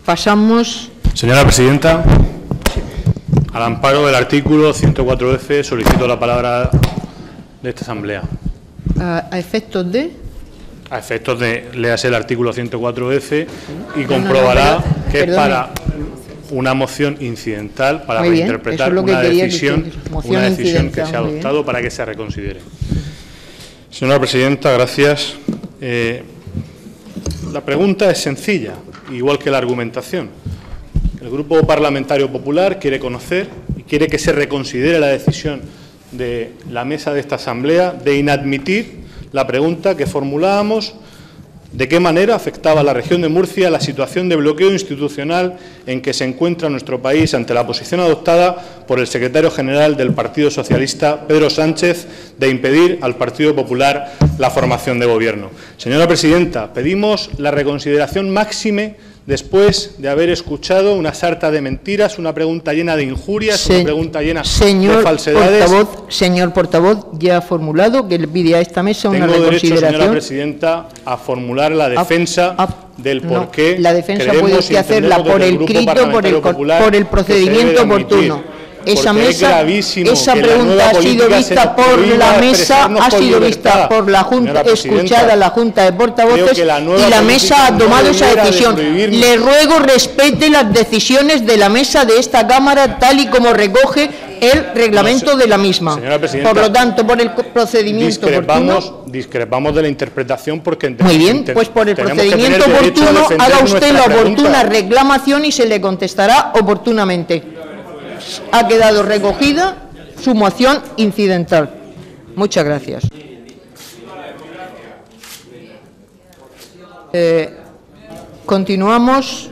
Pasamos. Señora presidenta, al amparo del artículo 104F solicito la palabra de esta asamblea. ¿A efectos de? A efectos de, léase el artículo 104F y comprobará que es para una moción incidental, para reinterpretar una decisión que se ha adoptado para que se reconsidere. Señora presidenta, gracias. La pregunta es sencilla, igual que la argumentación. El Grupo Parlamentario Popular quiere conocer y quiere que se reconsidere la decisión de la mesa de esta asamblea de inadmitir la pregunta que formulábamos: ¿de qué manera afectaba a la región de Murcia la situación de bloqueo institucional en que se encuentra nuestro país ante la posición adoptada por el secretario general del Partido Socialista, Pedro Sánchez, de impedir al Partido Popular la formación de gobierno? Señora presidenta, pedimos la reconsideración máxime después de haber escuchado una sarta de mentiras, una pregunta llena de injurias, una pregunta llena de falsedades. Señor portavoz, ya ha formulado que le pide a esta mesa una reconsideración. Tengo derecho, señora presidenta, a formular la defensa del por qué. La defensa puede usted hacerla por escrito, por el procedimiento oportuno. Esa pregunta ha sido vista por la mesa, ha sido vista por la Junta, escuchada la Junta de Portavoces, y la mesa ha tomado esa decisión. Le ruego respete las decisiones de la mesa de esta Cámara, tal y como recoge el reglamento de la misma. Por lo tanto, por el procedimiento oportuno. Discrepamos de la interpretación porque muy bien, pues por el procedimiento oportuno haga usted la oportuna reclamación y se le contestará oportunamente. Ha quedado recogida su moción incidental. Muchas gracias. Continuamos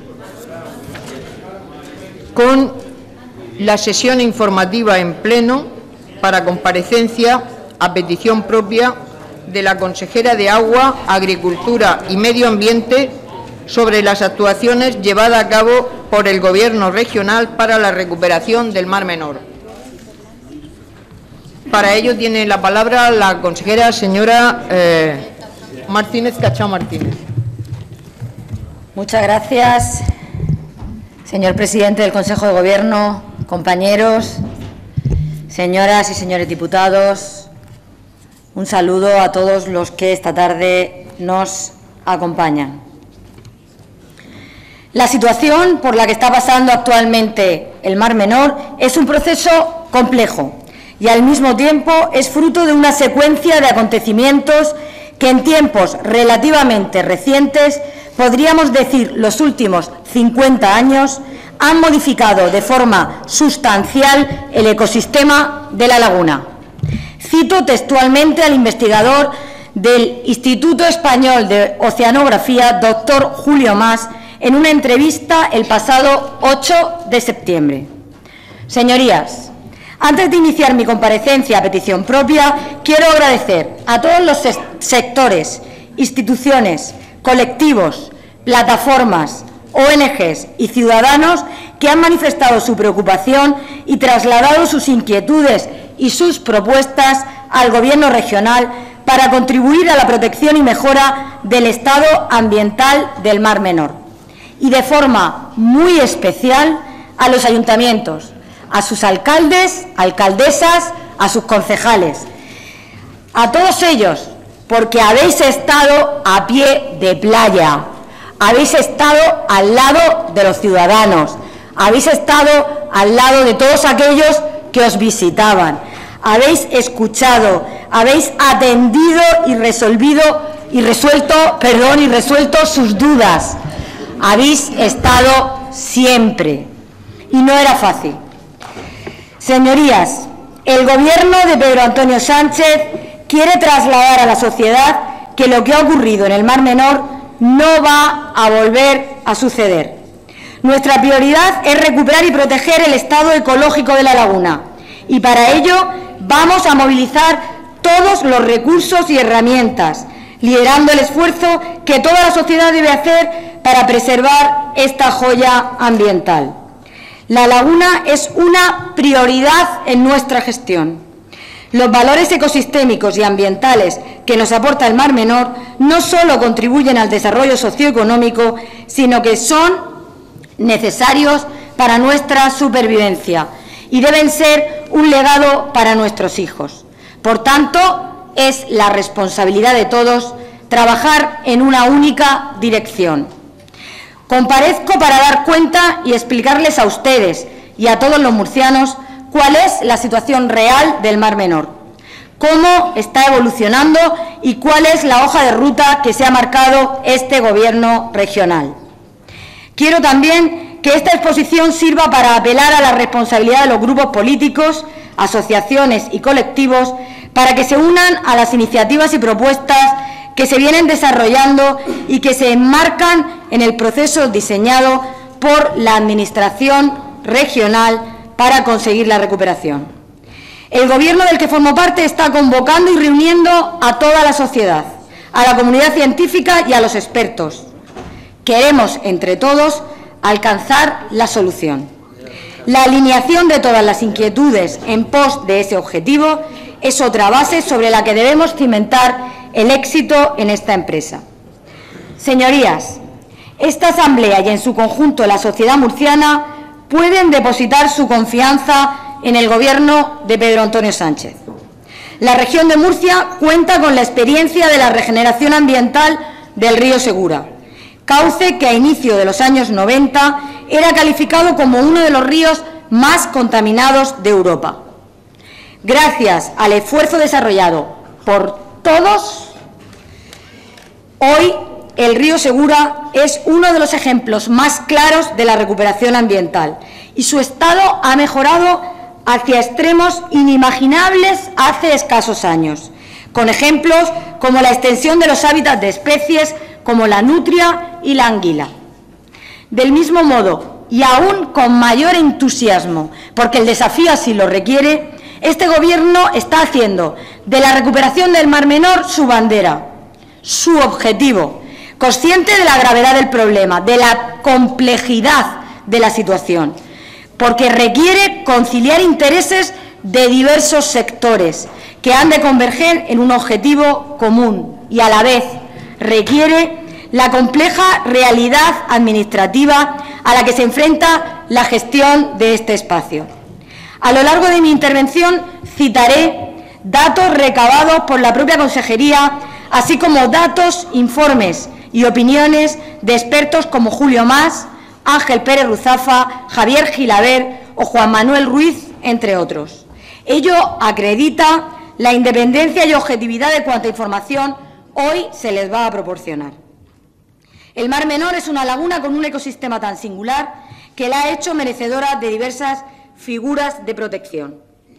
con la sesión informativa en pleno para comparecencia a petición propia de la consejera de Agua, Agricultura y Medio Ambiente sobre las actuaciones llevadas a cabo por el Gobierno regional para la recuperación del Mar Menor. Para ello tiene la palabra la consejera señora Martínez Cachao Martínez. Muchas gracias, señor presidente del Consejo de Gobierno, compañeros, señoras y señores diputados. Un saludo a todos los que esta tarde nos acompañan. La situación por la que está pasando actualmente el Mar Menor es un proceso complejo y al mismo tiempo es fruto de una secuencia de acontecimientos que en tiempos relativamente recientes, podríamos decir los últimos 50 años, han modificado de forma sustancial el ecosistema de la laguna. Cito textualmente al investigador del Instituto Español de Oceanografía, doctor Julio Mas, en una entrevista el pasado 8 de septiembre. Señorías, antes de iniciar mi comparecencia a petición propia, quiero agradecer a todos los sectores, instituciones, colectivos, plataformas, ONGs y ciudadanos que han manifestado su preocupación y trasladado sus inquietudes y sus propuestas al Gobierno regional para contribuir a la protección y mejora del estado ambiental del Mar Menor. Y de forma muy especial a los ayuntamientos, a sus alcaldes, alcaldesas, a sus concejales, a todos ellos, porque habéis estado a pie de playa, habéis estado al lado de los ciudadanos, habéis estado al lado de todos aquellos que os visitaban, habéis escuchado, habéis atendido y resuelto sus dudas. Habéis estado siempre y no era fácil. Señorías, el Gobierno de Pedro Antonio Sánchez quiere trasladar a la sociedad que lo que ha ocurrido en el Mar Menor no va a volver a suceder. Nuestra prioridad es recuperar y proteger el estado ecológico de la laguna y para ello vamos a movilizar todos los recursos y herramientas, liderando el esfuerzo que toda la sociedad debe hacer para preservar esta joya ambiental. La laguna es una prioridad en nuestra gestión. Los valores ecosistémicos y ambientales que nos aporta el Mar Menor no solo contribuyen al desarrollo socioeconómico, sino que son necesarios para nuestra supervivencia y deben ser un legado para nuestros hijos. Por tanto, es la responsabilidad de todos trabajar en una única dirección. Comparezco para dar cuenta y explicarles a ustedes y a todos los murcianos cuál es la situación real del Mar Menor, cómo está evolucionando y cuál es la hoja de ruta que se ha marcado este Gobierno regional. Quiero también que esta exposición sirva para apelar a la responsabilidad de los grupos políticos, asociaciones y colectivos para que se unan a las iniciativas y propuestas que se vienen desarrollando y que se enmarcan en el proceso diseñado por la Administración regional para conseguir la recuperación. El Gobierno del que formo parte está convocando y reuniendo a toda la sociedad, a la comunidad científica y a los expertos. Queremos, entre todos, alcanzar la solución. La alineación de todas las inquietudes en pos de ese objetivo es otra base sobre la que debemos cimentar el éxito en esta empresa. Señorías, esta Asamblea y en su conjunto la sociedad murciana pueden depositar su confianza en el Gobierno de Pedro Antonio Sánchez. La región de Murcia cuenta con la experiencia de la regeneración ambiental del río Segura, cauce que a inicio de los años 90 era calificado como uno de los ríos más contaminados de Europa. Gracias al esfuerzo desarrollado por todos, hoy el río Segura es uno de los ejemplos más claros de la recuperación ambiental y su estado ha mejorado hacia extremos inimaginables hace escasos años, con ejemplos como la extensión de los hábitats de especies como la nutria y la anguila. Del mismo modo, y aún con mayor entusiasmo, porque el desafío así lo requiere, este Gobierno está haciendo de la recuperación del Mar Menor su bandera, su objetivo, consciente de la gravedad del problema, de la complejidad de la situación, porque requiere conciliar intereses de diversos sectores que han de converger en un objetivo común y a la vez requiere la compleja realidad administrativa a la que se enfrenta la gestión de este espacio. A lo largo de mi intervención citaré datos recabados por la propia Consejería, así como datos, informes y opiniones de expertos como Julio Mas, Ángel Pérez Ruzafa, Javier Gilaber o Juan Manuel Ruiz, entre otros. Ello acredita la independencia y objetividad de cuanta información hoy se les va a proporcionar. El Mar Menor es una laguna con un ecosistema tan singular que la ha hecho merecedora de diversas figuras de protección.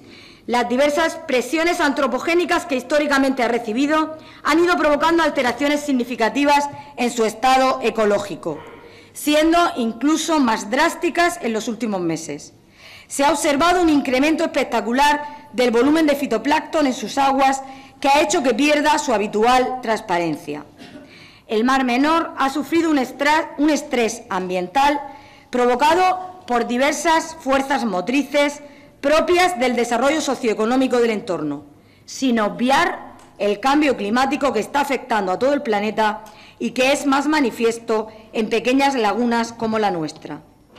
Las diversas presiones antropogénicas que históricamente ha recibido han ido provocando alteraciones significativas en su estado ecológico, siendo incluso más drásticas en los últimos meses. Se ha observado un incremento espectacular del volumen de fitoplancton en sus aguas que ha hecho que pierda su habitual transparencia. El Mar Menor ha sufrido un estrés ambiental provocado por diversas fuerzas motrices propias del desarrollo socioeconómico del entorno, sin obviar el cambio climático que está afectando a todo el planeta y que es más manifiesto en pequeñas lagunas como la nuestra.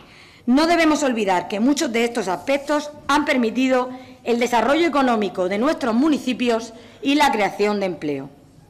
No debemos olvidar que muchos de estos aspectos han permitido el desarrollo económico de nuestros municipios y la creación de empleo.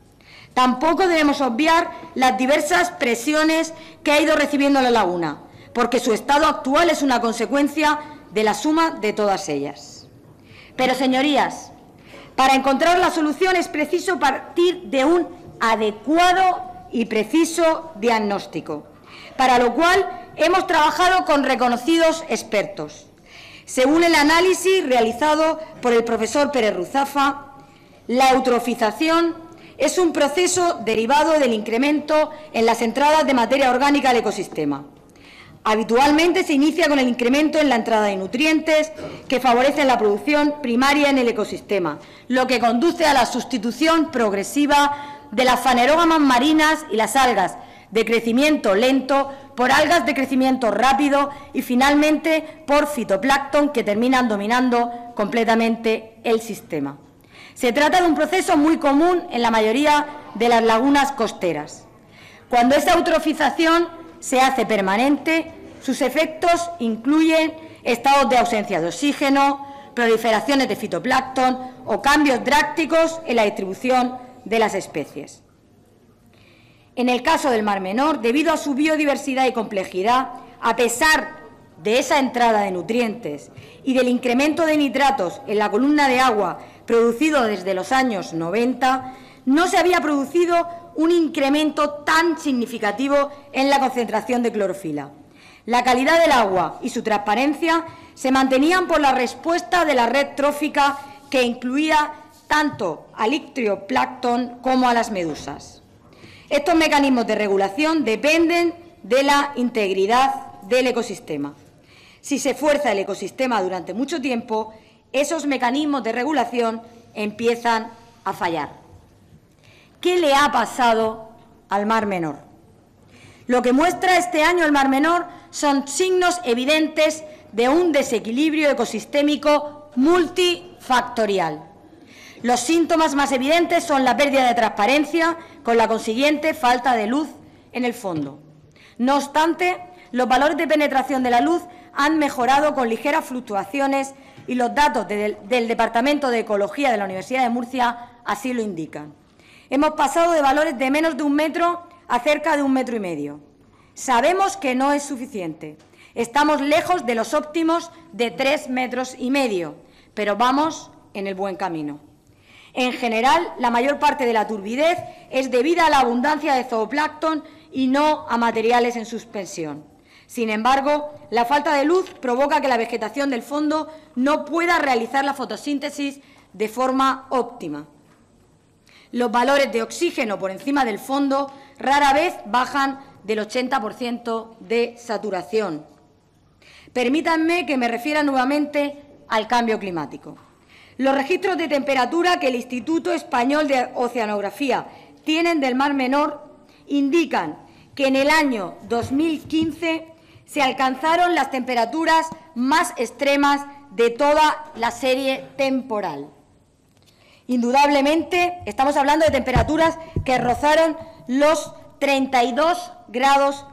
Tampoco debemos obviar las diversas presiones que ha ido recibiendo la laguna, porque su estado actual es una consecuencia de la suma de todas ellas. Pero, señorías, para encontrar la solución es preciso partir de un adecuado y preciso diagnóstico, para lo cual hemos trabajado con reconocidos expertos. Según el análisis realizado por el profesor Pérez Ruzafa, la eutrofización es un proceso derivado del incremento en las entradas de materia orgánica al ecosistema. Habitualmente se inicia con el incremento en la entrada de nutrientes que favorecen la producción primaria en el ecosistema, lo que conduce a la sustitución progresiva de las fanerógamas marinas y las algas de crecimiento lento por algas de crecimiento rápido y finalmente por fitoplancton que terminan dominando completamente el sistema. Se trata de un proceso muy común en la mayoría de las lagunas costeras. Cuando esa eutrofización se hace permanente, Sus efectos incluyen estados de ausencia de oxígeno, proliferaciones de fitoplancton o cambios drásticos en la distribución de las especies. En el caso del Mar Menor, debido a su biodiversidad y complejidad, a pesar de esa entrada de nutrientes y del incremento de nitratos en la columna de agua producido desde los años 90, no se había producido un incremento tan significativo en la concentración de clorofila. La calidad del agua y su transparencia se mantenían por la respuesta de la red trófica, que incluía tanto al ictioplancton como a las medusas. Estos mecanismos de regulación dependen de la integridad del ecosistema. Si se fuerza el ecosistema durante mucho tiempo, esos mecanismos de regulación empiezan a fallar. ¿Qué le ha pasado al Mar Menor? Lo que muestra este año el Mar Menor son signos evidentes de un desequilibrio ecosistémico multifactorial. Los síntomas más evidentes son la pérdida de transparencia, con la consiguiente falta de luz en el fondo. No obstante, los valores de penetración de la luz han mejorado con ligeras fluctuaciones y los datos del Departamento de Ecología de la Universidad de Murcia así lo indican. Hemos pasado de valores de menos de 1 metro a cerca de 1,5 metros. Sabemos que no es suficiente. Estamos lejos de los óptimos de 3,5 metros, pero vamos en el buen camino. En general, la mayor parte de la turbidez es debida a la abundancia de zooplancton y no a materiales en suspensión. Sin embargo, la falta de luz provoca que la vegetación del fondo no pueda realizar la fotosíntesis de forma óptima. Los valores de oxígeno por encima del fondo rara vez bajan del 80% de saturación. Permítanme que me refiera nuevamente al cambio climático. Los registros de temperatura que el Instituto Español de Oceanografía tienen del Mar Menor indican que en el año 2015 se alcanzaron las temperaturas más extremas de toda la serie temporal. Indudablemente, estamos hablando de temperaturas que rozaron los 32,5 grados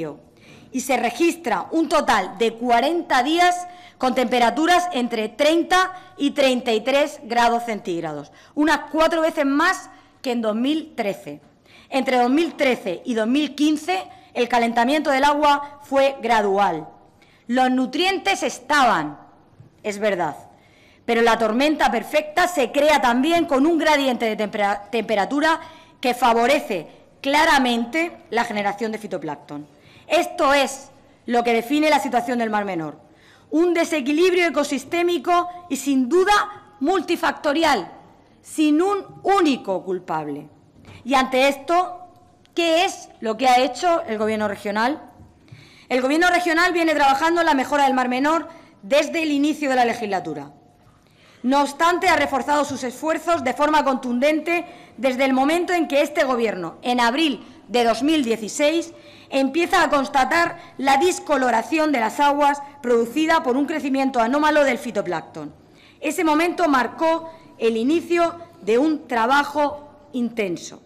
y se registra un total de 40 días con temperaturas entre 30 y 33 grados centígrados, unas 4 veces más que en 2013. Entre 2013 y 2015 el calentamiento del agua fue gradual. Los nutrientes estaban, es verdad, pero la tormenta perfecta se crea también con un gradiente de temperatura que favorece claramente la generación de fitoplancton. Esto es lo que define la situación del Mar Menor. Un desequilibrio ecosistémico y, sin duda, multifactorial, sin un único culpable. Y ante esto, ¿qué es lo que ha hecho el Gobierno regional? El Gobierno regional viene trabajando en la mejora del Mar Menor desde el inicio de la legislatura. No obstante, ha reforzado sus esfuerzos de forma contundente desde el momento en que este Gobierno, en abril de 2016, empieza a constatar la discoloración de las aguas producida por un crecimiento anómalo del fitoplancton. Ese momento marcó el inicio de un trabajo intenso.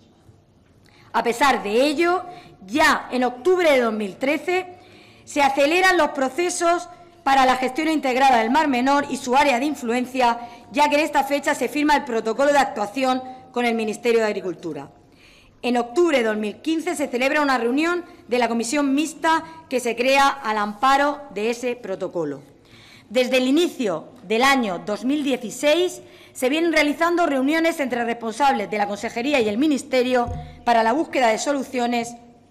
A pesar de ello, ya en octubre de 2013 se aceleran los procesos para la gestión integrada del Mar Menor y su área de influencia, ya que en esta fecha se firma el protocolo de actuación con el Ministerio de Agricultura. En octubre de 2015 se celebra una reunión de la comisión mixta que se crea al amparo de ese protocolo. Desde el inicio del año 2016 se vienen realizando reuniones entre responsables de la Consejería y el Ministerio para la búsqueda de soluciones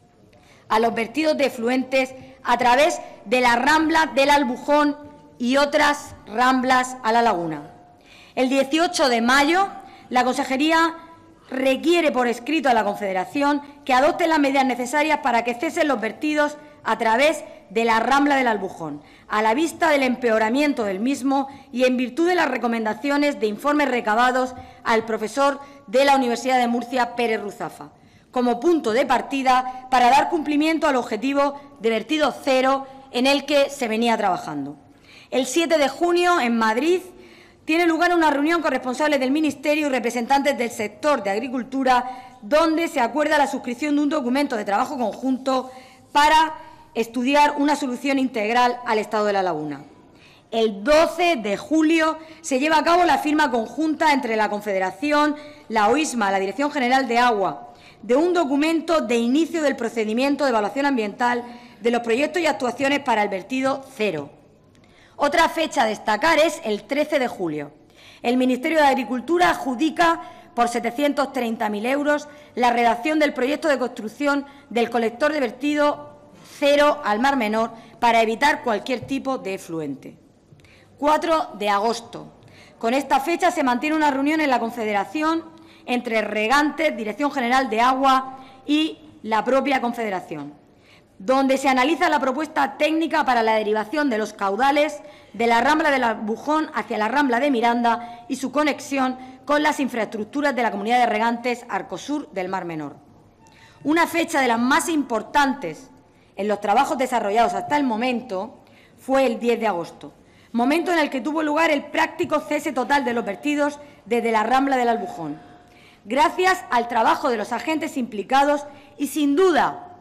a los vertidos de efluentes a través de la rambla del Albujón y otras ramblas a la laguna. El 18 de mayo, la Consejería requiere por escrito a la Confederación que adopte las medidas necesarias para que cesen los vertidos a través de la rambla del Albujón, a la vista del empeoramiento del mismo y en virtud de las recomendaciones de informes recabados al profesor de la Universidad de Murcia, Pérez Ruzafa, como punto de partida para dar cumplimiento al objetivo de vertido cero en el que se venía trabajando. El 7 de junio, en Madrid, tiene lugar una reunión con responsables del Ministerio y representantes del sector de agricultura, donde se acuerda la suscripción de un documento de trabajo conjunto para estudiar una solución integral al estado de la laguna. El 12 de julio se lleva a cabo la firma conjunta entre la Confederación, la OISMA, la Dirección General de Agua, de un documento de inicio del procedimiento de evaluación ambiental de los proyectos y actuaciones para el vertido cero. Otra fecha a destacar es el 13 de julio. El Ministerio de Agricultura adjudica por 730.000 euros la redacción del proyecto de construcción del colector de vertido cero al Mar Menor para evitar cualquier tipo de efluente. 4 de agosto. Con esta fecha se mantiene una reunión en la Confederación entre Regantes, Dirección General de Agua y la propia Confederación, donde se analiza la propuesta técnica para la derivación de los caudales de la Rambla del Albujón hacia la Rambla de Miranda y su conexión con las infraestructuras de la Comunidad de Regantes Arcosur del Mar Menor. Una fecha de las más importantes en los trabajos desarrollados hasta el momento fue el 10 de agosto, momento en el que tuvo lugar el práctico cese total de los vertidos desde la Rambla del Albujón. Gracias al trabajo de los agentes implicados y, sin duda,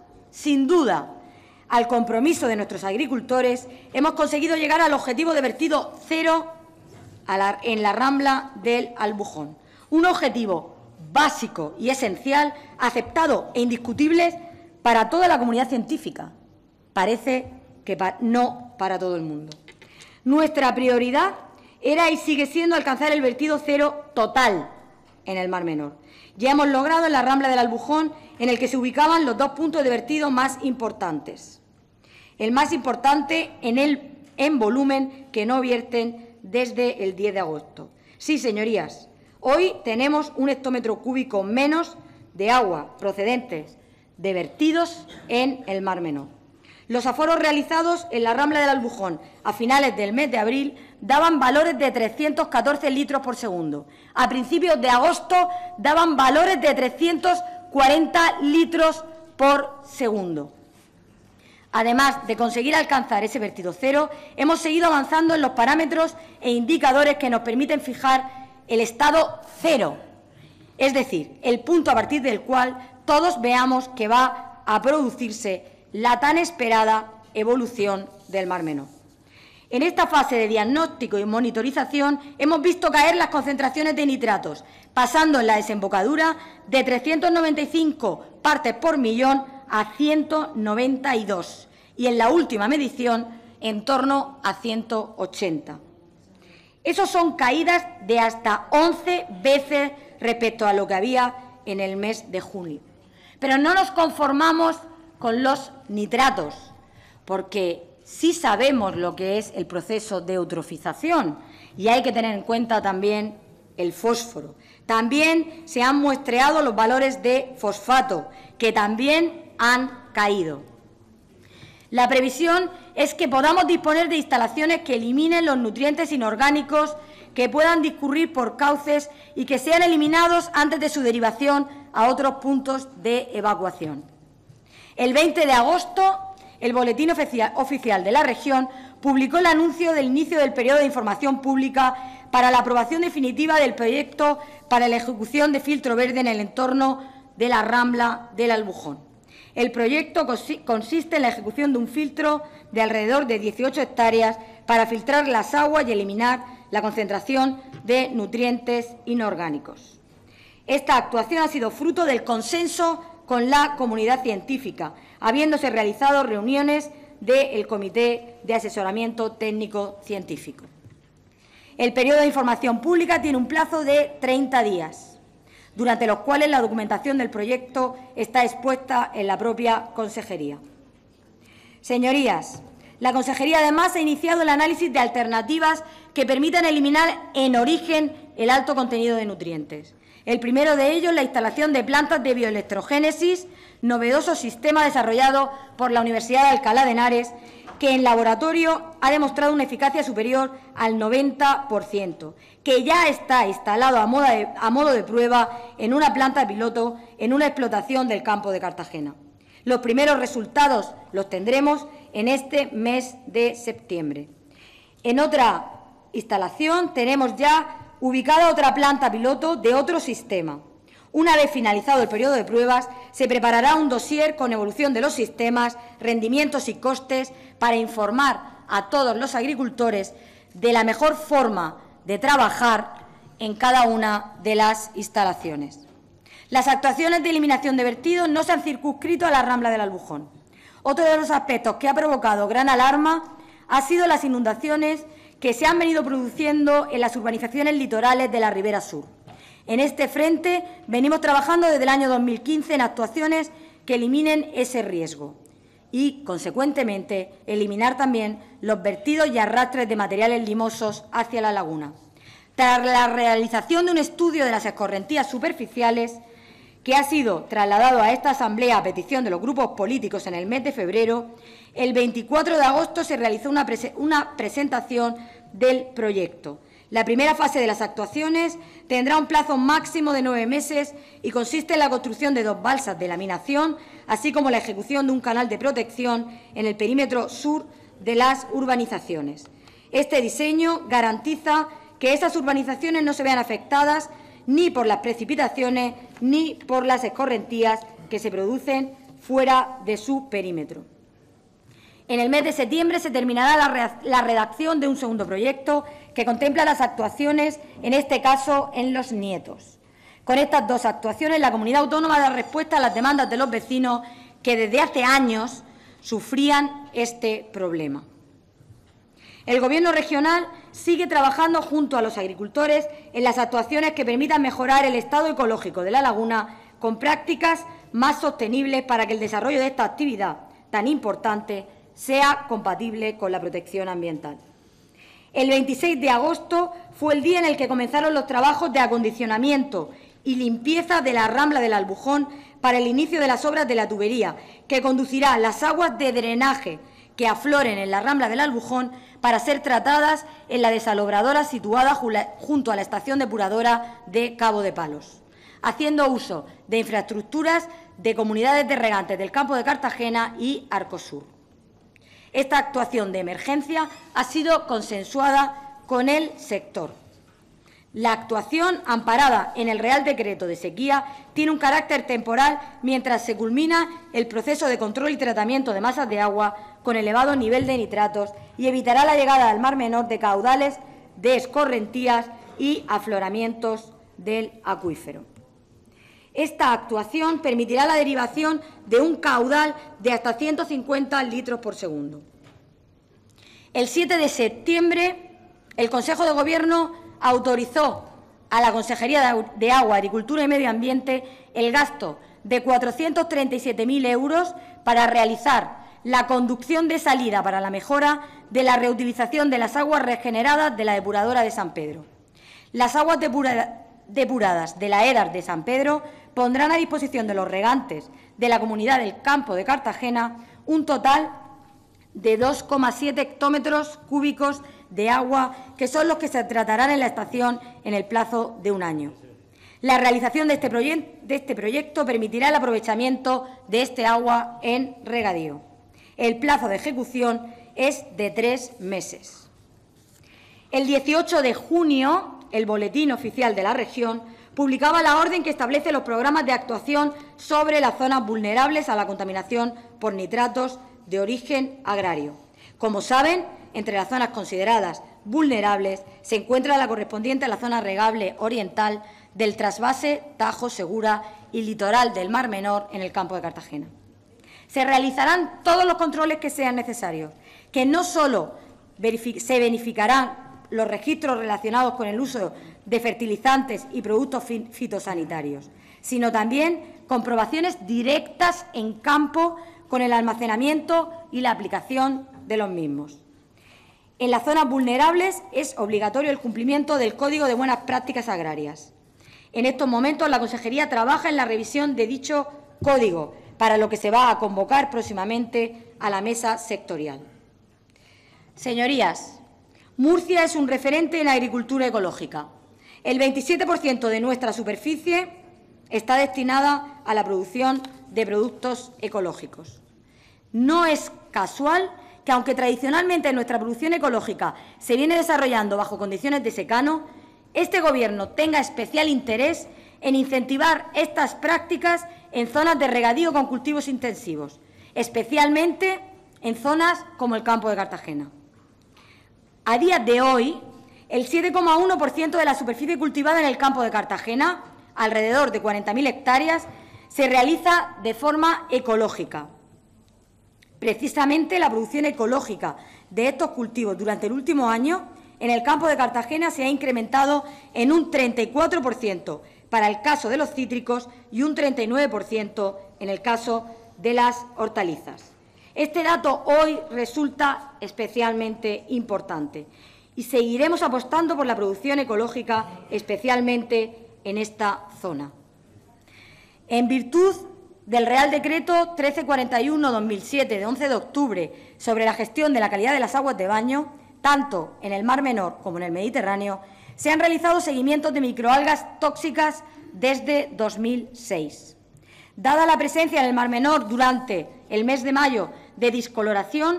al compromiso de nuestros agricultores, hemos conseguido llegar al objetivo de vertido cero en la Rambla del Albujón. Un objetivo básico y esencial, aceptado e indiscutible para toda la comunidad científica. Parece que no para todo el mundo. Nuestra prioridad era y sigue siendo alcanzar el vertido cero total en el Mar Menor. Ya hemos logrado en la Rambla del Albujón, en el que se ubicaban los 2 puntos de vertido más importantes. El más importante en volumen, que no vierten desde el 10 de agosto. Sí, señorías, hoy tenemos un hectómetro cúbico menos de agua procedentes de vertidos en el Mar Menor. Los aforos realizados en la Rambla del Albujón a finales del mes de abril daban valores de 314 litros por segundo. A principios de agosto daban valores de 340 litros por segundo. Además de conseguir alcanzar ese vertido cero, hemos seguido avanzando en los parámetros e indicadores que nos permiten fijar el estado cero, es decir, el punto a partir del cual todos veamos que va a producirse la tan esperada evolución del Mar Menor. En esta fase de diagnóstico y monitorización hemos visto caer las concentraciones de nitratos, pasando en la desembocadura de 395 partes por millón a 192 y en la última medición en torno a 180. Esos son caídas de hasta 11 veces respecto a lo que había en el mes de junio. Pero no nos conformamos con los nitratos, porque sí sabemos lo que es el proceso de eutrofización y hay que tener en cuenta también el fósforo. También se han muestreado los valores de fosfato, que también han caído. La previsión es que podamos disponer de instalaciones que eliminen los nutrientes inorgánicos que puedan discurrir por cauces y que sean eliminados antes de su derivación a otros puntos de evacuación. El 20 de agosto, el Boletín Oficial de la Región publicó el anuncio del inicio del periodo de información pública para la aprobación definitiva del proyecto para la ejecución de filtro verde en el entorno de la Rambla del Albujón. El proyecto consiste en la ejecución de un filtro de alrededor de 18 hectáreas para filtrar las aguas y eliminar la concentración de nutrientes inorgánicos. Esta actuación ha sido fruto del consenso con la comunidad científica, habiéndose realizado reuniones del Comité de Asesoramiento Técnico Científico. El periodo de información pública tiene un plazo de 30 días, durante los cuales la documentación del proyecto está expuesta en la propia Consejería. Señorías, la Consejería además ha iniciado el análisis de alternativas que permitan eliminar en origen el alto contenido de nutrientes. El primero de ellos, la instalación de plantas de bioelectrogénesis, novedoso sistema desarrollado por la Universidad de Alcalá de Henares, que en laboratorio ha demostrado una eficacia superior al 90%, que ya está instalado a modo de prueba en una planta piloto en una explotación del campo de Cartagena. Los primeros resultados los tendremos en este mes de septiembre. En otra instalación tenemos ya ubicada otra planta piloto de otro sistema, Una vez finalizado el periodo de pruebas, se preparará un dossier con evolución de los sistemas, rendimientos y costes para informar a todos los agricultores de la mejor forma de trabajar en cada una de las instalaciones. Las actuaciones de eliminación de vertidos no se han circunscrito a la Rambla del Albujón. Otro de los aspectos que ha provocado gran alarma ha sido las inundaciones que se han venido produciendo en las urbanizaciones litorales de la Ribera Sur. En este frente venimos trabajando desde el año 2015 en actuaciones que eliminen ese riesgo y, consecuentemente, eliminar también los vertidos y arrastres de materiales limosos hacia la laguna. Tras la realización de un estudio de las escorrentías superficiales, que ha sido trasladado a esta Asamblea a petición de los grupos políticos en el mes de febrero, el 24 de agosto se realizó una presentación del proyecto. La primera fase de las actuaciones tendrá un plazo máximo de 9 meses y consiste en la construcción de 2 balsas de laminación, así como la ejecución de un canal de protección en el perímetro sur de las urbanizaciones. Este diseño garantiza que esas urbanizaciones no se vean afectadas ni por las precipitaciones ni por las escorrentías que se producen fuera de su perímetro. En el mes de septiembre se terminará la redacción de un segundo proyecto que contempla las actuaciones, en este caso en Los Nietos. Con estas 2 actuaciones, la comunidad autónoma da respuesta a las demandas de los vecinos que desde hace años sufrían este problema. El Gobierno regional sigue trabajando junto a los agricultores en las actuaciones que permitan mejorar el estado ecológico de la laguna con prácticas más sostenibles para que el desarrollo de esta actividad tan importante sea compatible con la protección ambiental. El 26 de agosto fue el día en el que comenzaron los trabajos de acondicionamiento y limpieza de la Rambla del Albujón para el inicio de las obras de la tubería, que conducirá las aguas de drenaje que afloren en la Rambla del Albujón para ser tratadas en la desalobradora situada junto a la estación depuradora de Cabo de Palos, haciendo uso de infraestructuras de comunidades de regantes del campo de Cartagena y Arcosur. Esta actuación de emergencia ha sido consensuada con el sector. La actuación, amparada en el Real Decreto de Sequía, tiene un carácter temporal mientras se culmina el proceso de control y tratamiento de masas de agua con elevado nivel de nitratos y evitará la llegada al Mar Menor de caudales de escorrentías y afloramientos del acuífero. Esta actuación permitirá la derivación de un caudal de hasta 150 litros por segundo. El 7 de septiembre, el Consejo de Gobierno autorizó a la Consejería de Agua, Agricultura y Medio Ambiente el gasto de 437.000 euros para realizar la conducción de salida para la mejora de la reutilización de las aguas regeneradas de la depuradora de San Pedro. Las aguas depuradas de la EDAR de San Pedro pondrán a disposición de los regantes de la comunidad del campo de Cartagena un total de 2,7 hectómetros cúbicos de agua, que son los que se tratarán en la estación en el plazo de un año. La realización de este proyecto permitirá el aprovechamiento de este agua en regadío. El plazo de ejecución es de 3 meses. El 18 de junio, el Boletín Oficial de la Región publicaba la orden que establece los programas de actuación sobre las zonas vulnerables a la contaminación por nitratos de origen agrario. Como saben, entre las zonas consideradas vulnerables se encuentra la correspondiente a la zona regable oriental del trasvase Tajo Segura y litoral del Mar Menor en el campo de Cartagena. Se realizarán todos los controles que sean necesarios, que no solo se verificarán los registros relacionados con el uso de fertilizantes y productos fitosanitarios, sino también comprobaciones directas en campo con el almacenamiento y la aplicación de los mismos. En las zonas vulnerables es obligatorio el cumplimiento del Código de Buenas Prácticas Agrarias. En estos momentos la Consejería trabaja en la revisión de dicho código, para lo que se va a convocar próximamente a la mesa sectorial. Señorías, Murcia es un referente en la agricultura ecológica. El 27% de nuestra superficie está destinada a la producción de productos ecológicos. No es casual que, aunque tradicionalmente nuestra producción ecológica se viene desarrollando bajo condiciones de secano, este Gobierno tenga especial interés en incentivar estas prácticas en zonas de regadío con cultivos intensivos, especialmente en zonas como el campo de Cartagena. A día de hoy, el 7,1% de la superficie cultivada en el campo de Cartagena, alrededor de 40.000 hectáreas, se realiza de forma ecológica. Precisamente la producción ecológica de estos cultivos durante el último año en el campo de Cartagena se ha incrementado en un 34% para el caso de los cítricos y un 39% en el caso de las hortalizas. Este dato hoy resulta especialmente importante y seguiremos apostando por la producción ecológica, especialmente en esta zona. En virtud del Real Decreto 1341/2007 de 11 de octubre sobre la gestión de la calidad de las aguas de baño, tanto en el Mar Menor como en el Mediterráneo, se han realizado seguimientos de microalgas tóxicas desde 2006. Dada la presencia en el Mar Menor durante el mes de mayo de discoloración,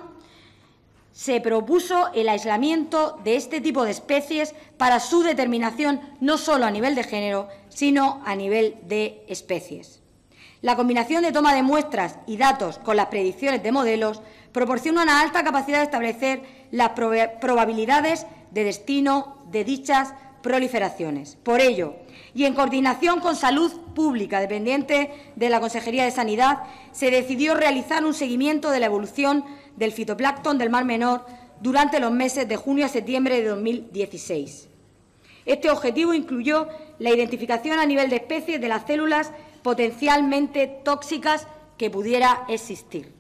se propuso el aislamiento de este tipo de especies para su determinación no solo a nivel de género, sino a nivel de especies. La combinación de toma de muestras y datos con las predicciones de modelos proporciona una alta capacidad de establecer las probabilidades de destino de dichas proliferaciones. Por ello, y en coordinación con Salud Pública, dependiente de la Consejería de Sanidad, se decidió realizar un seguimiento de la evolución del fitoplancton del Mar Menor durante los meses de junio a septiembre de 2016. Este objetivo incluyó la identificación a nivel de especies de las células potencialmente tóxicas que pudiera existir.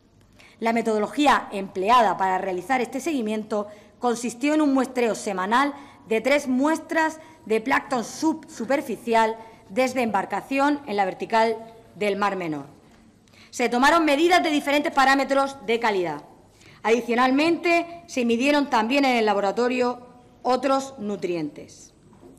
La metodología empleada para realizar este seguimiento consistió en un muestreo semanal de 3 muestras de plancton subsuperficial desde embarcación en la vertical del Mar Menor. Se tomaron medidas de diferentes parámetros de calidad. Adicionalmente, se midieron también en el laboratorio otros nutrientes.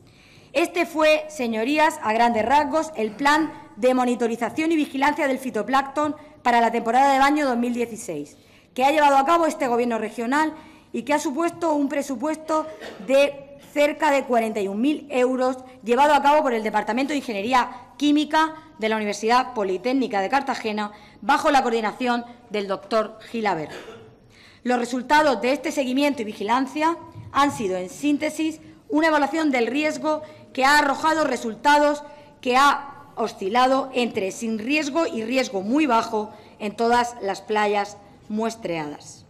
Este fue, señorías, a grandes rasgos, el plan de monitorización y vigilancia del fitoplancton para la temporada de baño 2016, que ha llevado a cabo este Gobierno regional y que ha supuesto un presupuesto de cerca de 41.000 euros, llevado a cabo por el Departamento de Ingeniería Química de la Universidad Politécnica de Cartagena, bajo la coordinación del doctor Gilabert. Los resultados de este seguimiento y vigilancia han sido, en síntesis, una evaluación del riesgo que ha arrojado resultados que ha oscilado entre sin riesgo y riesgo muy bajo en todas las playas muestreadas.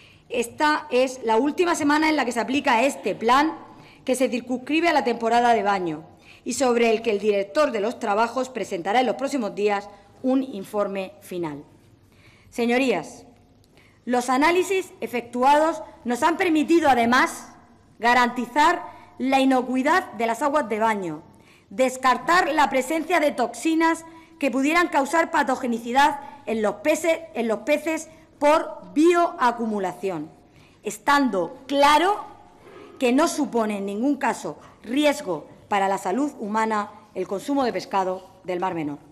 Esta es la última semana en la que se aplica este plan, que se circunscribe a la temporada de baño y sobre el que el director de los trabajos presentará en los próximos días un informe final. Señorías, los análisis efectuados nos han permitido, además, garantizar la inocuidad de las aguas de baño, descartar la presencia de toxinas que pudieran causar patogenicidad en los peces por bioacumulación, estando claro que no supone en ningún caso riesgo para la salud humana el consumo de pescado del Mar Menor.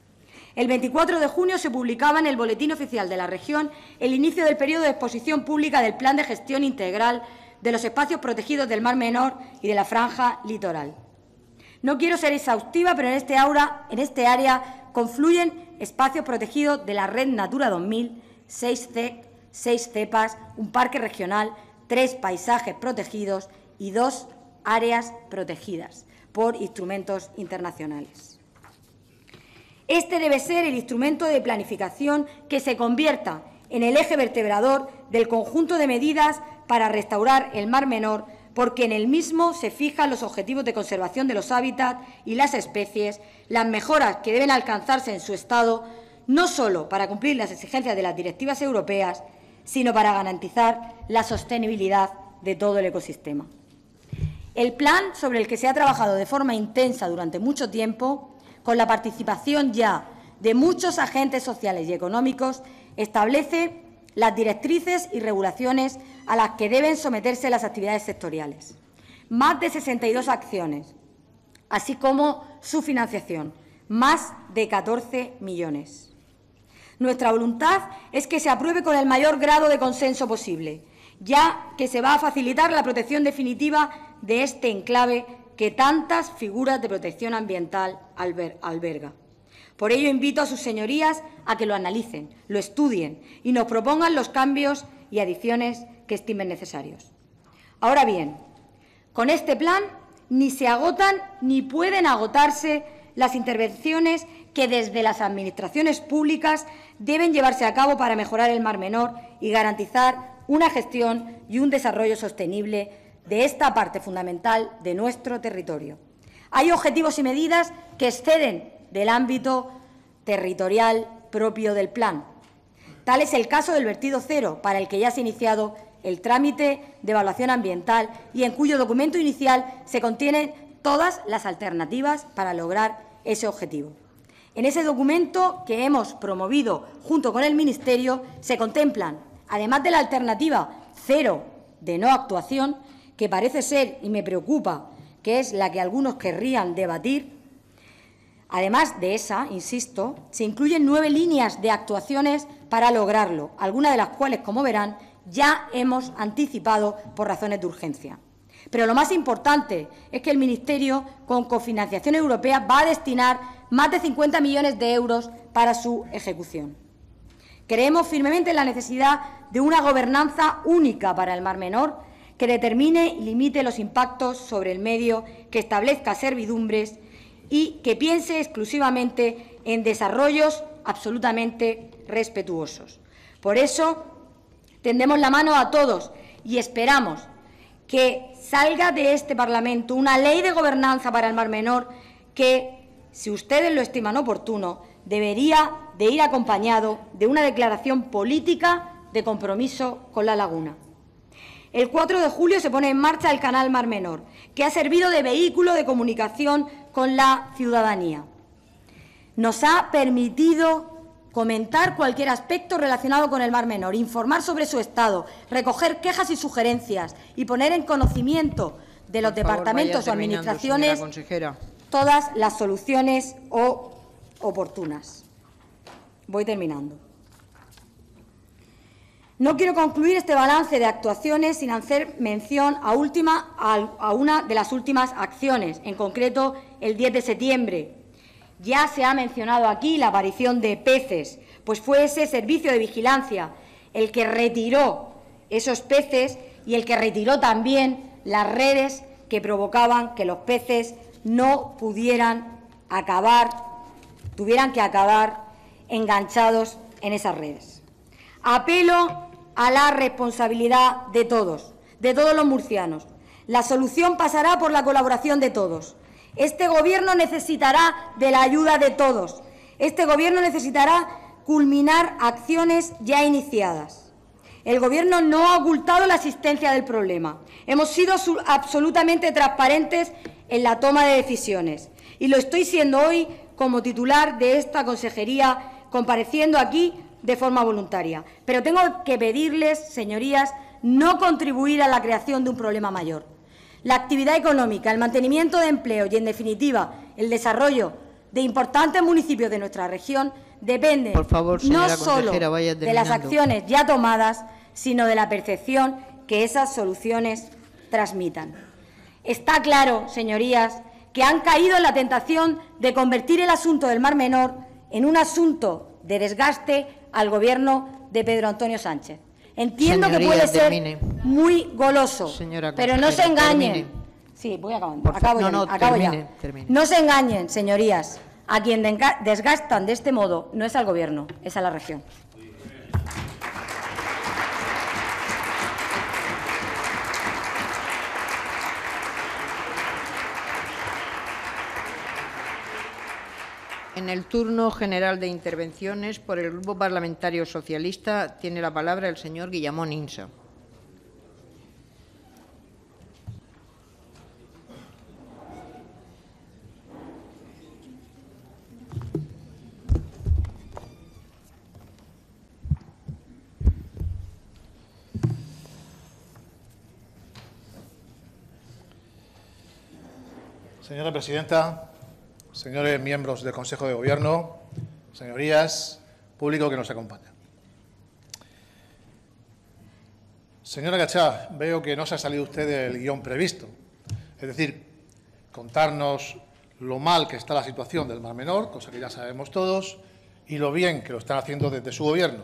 El 24 de junio se publicaba en el Boletín Oficial de la Región el inicio del periodo de exposición pública del Plan de Gestión Integral de los Espacios Protegidos del Mar Menor y de la Franja Litoral. No quiero ser exhaustiva, pero en este área confluyen espacios protegidos de la Red Natura 2000, 6 cepas, un parque regional, 3 paisajes protegidos y 2 áreas protegidas por instrumentos internacionales. Este debe ser el instrumento de planificación que se convierta en el eje vertebrador del conjunto de medidas para restaurar el Mar Menor, porque en el mismo se fijan los objetivos de conservación de los hábitats y las especies, las mejoras que deben alcanzarse en su estado, no solo para cumplir las exigencias de las directivas europeas, sino para garantizar la sostenibilidad de todo el ecosistema. El plan, sobre el que se ha trabajado de forma intensa durante mucho tiempo, con la participación ya de muchos agentes sociales y económicos, establece las directrices y regulaciones a las que deben someterse las actividades sectoriales. Más de 62 acciones, así como su financiación, más de 14 millones. Nuestra voluntad es que se apruebe con el mayor grado de consenso posible, ya que se va a facilitar la protección definitiva de este enclave que tantas figuras de protección ambiental alberga. Por ello, invito a sus señorías a que lo analicen, lo estudien y nos propongan los cambios y adiciones que estimen necesarios. Ahora bien, con este plan ni se agotan ni pueden agotarse las intervenciones que desde las administraciones públicas deben llevarse a cabo para mejorar el Mar Menor y garantizar una gestión y un desarrollo sostenible de esta parte fundamental de nuestro territorio. Hay objetivos y medidas que exceden del ámbito territorial propio del plan. Tal es el caso del vertido cero, para el que ya se ha iniciado el trámite de evaluación ambiental y en cuyo documento inicial se contienen todas las alternativas para lograr ese objetivo. En ese documento que hemos promovido junto con el Ministerio se contemplan, además de la alternativa cero de no actuación, que parece ser, y me preocupa, que es la que algunos querrían debatir, además de esa, insisto, se incluyen 9 líneas de actuaciones para lograrlo, algunas de las cuales, como verán, ya hemos anticipado por razones de urgencia. Pero lo más importante es que el Ministerio, con cofinanciación europea, va a destinar más de 50 millones de euros para su ejecución. Creemos firmemente en la necesidad de una gobernanza única para el Mar Menor que determine y limite los impactos sobre el medio, que establezca servidumbres y que piense exclusivamente en desarrollos absolutamente respetuosos. Por eso, tendemos la mano a todos y esperamos que salga de este Parlamento una ley de gobernanza para el Mar Menor que, si ustedes lo estiman oportuno, debería de ir acompañado de una declaración política de compromiso con la laguna. El 4 de julio se pone en marcha el canal Mar Menor, que ha servido de vehículo de comunicación con la ciudadanía. Nos ha permitido comentar cualquier aspecto relacionado con el Mar Menor, informar sobre su estado, recoger quejas y sugerencias y poner en conocimiento de los departamentos o administraciones todas las soluciones oportunas. Voy terminando. No quiero concluir este balance de actuaciones sin hacer mención a una de las últimas acciones, en concreto el 10 de septiembre. Ya se ha mencionado aquí la aparición de peces, pues fue ese servicio de vigilancia el que retiró esos peces y el que retiró también las redes que provocaban que los peces no pudieran tuvieran que acabar enganchados en esas redes. Apelo a la responsabilidad de todos los murcianos. La solución pasará por la colaboración de todos. Este Gobierno necesitará de la ayuda de todos. Este Gobierno necesitará culminar acciones ya iniciadas. El Gobierno no ha ocultado la existencia del problema. Hemos sido absolutamente transparentes en la toma de decisiones y lo estoy siendo hoy como titular de esta consejería, compareciendo aquí de forma voluntaria. Pero tengo que pedirles, señorías, no contribuir a la creación de un problema mayor. La actividad económica, el mantenimiento de empleo y, en definitiva, el desarrollo de importantes municipios de nuestra región dependen no solo de las acciones ya tomadas, sino de la percepción que esas soluciones transmitan. Está claro, señorías, que han caído en la tentación de convertir el asunto del Mar Menor en un asunto de desgaste al Gobierno de Pedro Antonio Sánchez. Entiendo que puede ser muy goloso, pero no se engañen. Sí, voy acabando. Acabo ya. No se engañen, señorías. A quien desgastan de este modo no es al Gobierno, es a la región. En el turno general de intervenciones, por el Grupo Parlamentario Socialista, tiene la palabra el señor Guillamón Insa. Señora presidenta, señores miembros del Consejo de Gobierno, señorías, público que nos acompaña. Señora Gachá, veo que no se ha salido usted del guión previsto. Es decir, contarnos lo mal que está la situación del Mar Menor, cosa que ya sabemos todos, y lo bien que lo están haciendo desde su Gobierno.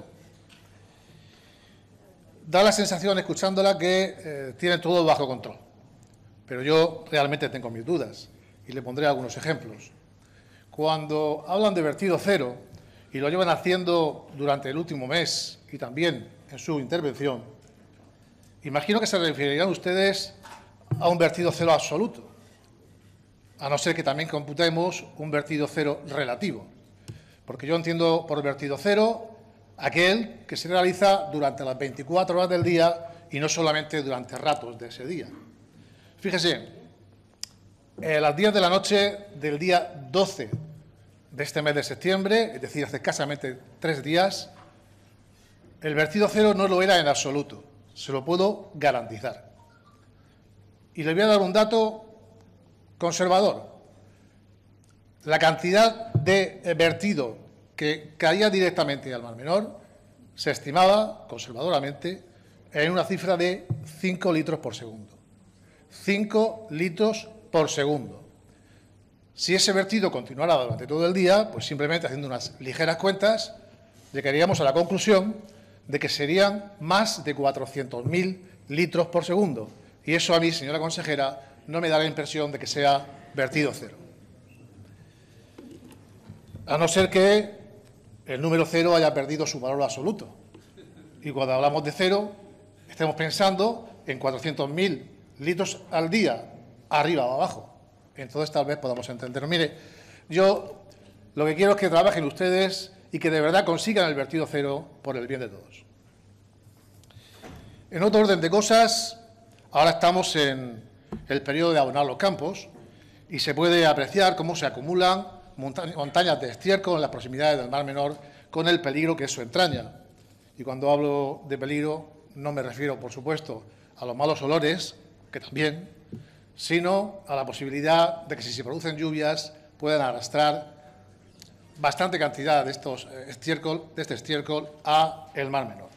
Da la sensación, escuchándola, que tienen todo bajo control, pero yo realmente tengo mis dudas y le pondré algunos ejemplos. Cuando hablan de vertido cero, y lo llevan haciendo durante el último mes y también en su intervención, imagino que se referirán ustedes a un vertido cero absoluto, a no ser que también computemos un vertido cero relativo, porque yo entiendo por vertido cero aquel que se realiza durante las 24 horas del día y no solamente durante ratos de ese día. Fíjese, a las 10 de la noche del día 12 de este mes de septiembre, es decir, hace escasamente 3 días, el vertido cero no lo era en absoluto, se lo puedo garantizar. Y le voy a dar un dato conservador. La cantidad de vertido que caía directamente al Mar Menor se estimaba, conservadoramente, en una cifra de 5 litros por segundo. 5 litros por segundo. Si ese vertido continuara durante todo el día, pues simplemente haciendo unas ligeras cuentas, llegaríamos a la conclusión de que serían más de 400.000 litros por segundo. Y eso a mí, señora consejera, no me da la impresión de que sea vertido cero. A no ser que el número cero haya perdido su valor absoluto. Y cuando hablamos de cero, estemos pensando en 400.000 litros al día, arriba o abajo. Entonces tal vez podamos entenderlo. Mire, yo lo que quiero es que trabajen ustedes y que de verdad consigan el vertido cero por el bien de todos. En otro orden de cosas, ahora estamos en el periodo de abonar los campos y se puede apreciar cómo se acumulan montañas de estiércol en las proximidades del Mar Menor con el peligro que eso entraña. Y cuando hablo de peligro no me refiero, por supuesto, a los malos olores, que también, sino a la posibilidad de que si se producen lluvias puedan arrastrar bastante cantidad de este estiércol a el Mar Menor.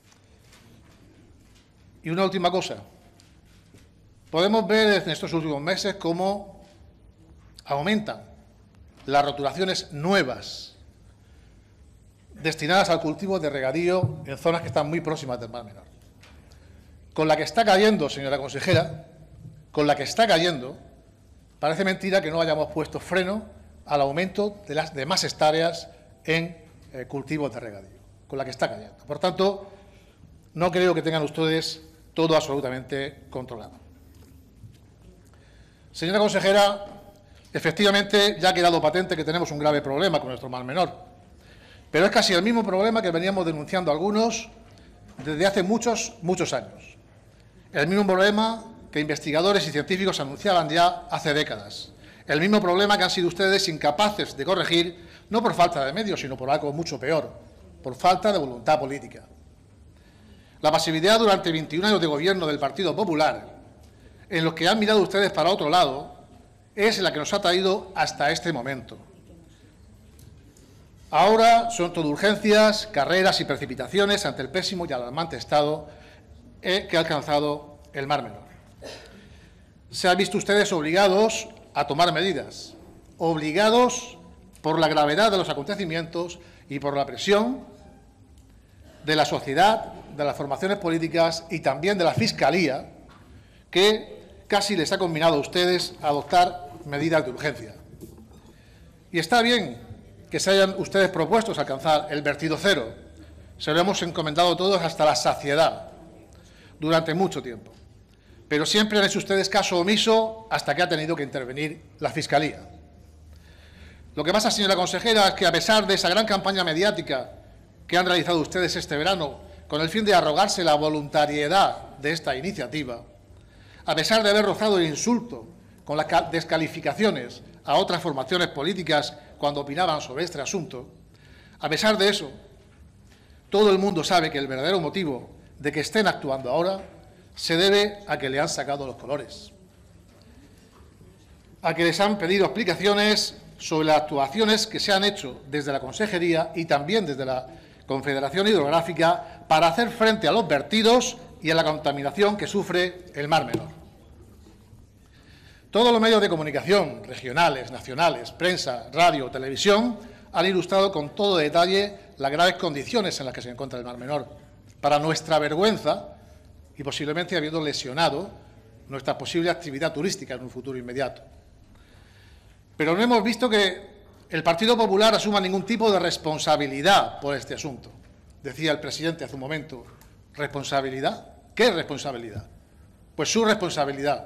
Y una última cosa. Podemos ver en estos últimos meses cómo aumentan las rotulaciones nuevas destinadas al cultivo de regadío en zonas que están muy próximas del Mar Menor. Con la que está cayendo, señora consejera, con la que está cayendo, parece mentira que no hayamos puesto freno al aumento de las demás hectáreas en cultivos de regadío, con la que está cayendo. Por tanto, no creo que tengan ustedes todo absolutamente controlado. Señora consejera, efectivamente ya ha quedado patente que tenemos un grave problema con nuestro Mar Menor, pero es casi el mismo problema que veníamos denunciando algunos desde hace muchos años. El mismo problema que investigadores y científicos anunciaban ya hace décadas. El mismo problema que han sido ustedes incapaces de corregir, no por falta de medios, sino por algo mucho peor, por falta de voluntad política. La pasividad durante 21 años de gobierno del Partido Popular, en los que han mirado ustedes para otro lado, es la que nos ha traído hasta este momento. Ahora son todo urgencias, carreras y precipitaciones ante el pésimo y alarmante estado que ha alcanzado el Mar Menor. Se han visto ustedes obligados a tomar medidas, obligados por la gravedad de los acontecimientos y por la presión de la sociedad, de las formaciones políticas y también de la Fiscalía, que casi les ha combinado a ustedes a adoptar medidas de urgencia. Y está bien que se hayan ustedes propuestos a alcanzar el vertido cero. Se lo hemos encomendado todos hasta la saciedad durante mucho tiempo. Pero siempre han hecho ustedes caso omiso hasta que ha tenido que intervenir la Fiscalía. Lo que pasa, señora consejera, es que a pesar de esa gran campaña mediática que han realizado ustedes este verano con el fin de arrogarse la voluntariedad de esta iniciativa, a pesar de haber rozado el insulto con las descalificaciones a otras formaciones políticas cuando opinaban sobre este asunto, a pesar de eso, todo el mundo sabe que el verdadero motivo de que estén actuando ahora se debe a que le han sacado los colores, a que les han pedido explicaciones sobre las actuaciones que se han hecho desde la Consejería y también desde la Confederación Hidrográfica para hacer frente a los vertidos y a la contaminación que sufre el Mar Menor. Todos los medios de comunicación, regionales, nacionales, prensa, radio, televisión, han ilustrado con todo detalle las graves condiciones en las que se encuentra el Mar Menor, para nuestra vergüenza y posiblemente habiendo lesionado nuestra posible actividad turística en un futuro inmediato. Pero no hemos visto que el Partido Popular asuma ningún tipo de responsabilidad por este asunto. Decía el presidente hace un momento, ¿responsabilidad? ¿Qué responsabilidad? Pues su responsabilidad.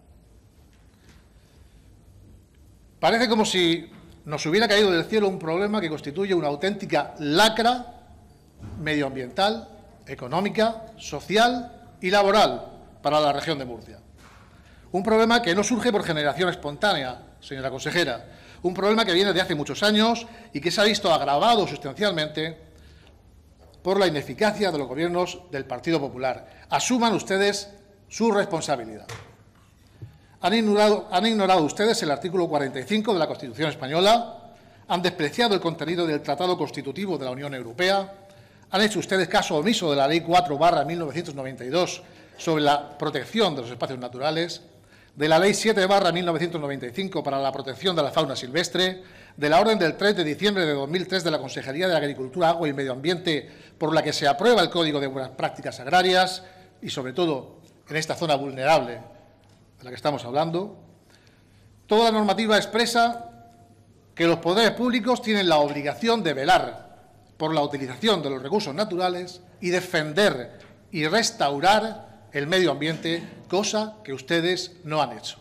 Parece como si nos hubiera caído del cielo un problema que constituye una auténtica lacra medioambiental, económica, social y laboral para la región de Murcia. Un problema que no surge por generación espontánea, señora consejera, un problema que viene de hace muchos años y que se ha visto agravado sustancialmente por la ineficacia de los gobiernos del Partido Popular. Asuman ustedes su responsabilidad. Han ignorado ustedes el artículo 45 de la Constitución española, han despreciado el contenido del Tratado Constitutivo de la Unión Europea, han hecho ustedes caso omiso de la Ley 4/1992 sobre la protección de los espacios naturales, de la Ley 7/1995 para la protección de la fauna silvestre, de la Orden del 3 de diciembre de 2003 de la Consejería de Agricultura, Agua y Medio Ambiente, por la que se aprueba el Código de Buenas Prácticas Agrarias y, sobre todo, en esta zona vulnerable de la que estamos hablando. Toda la normativa expresa que los poderes públicos tienen la obligación de velar por la utilización de los recursos naturales y defender y restaurar el medio ambiente, cosa que ustedes no han hecho.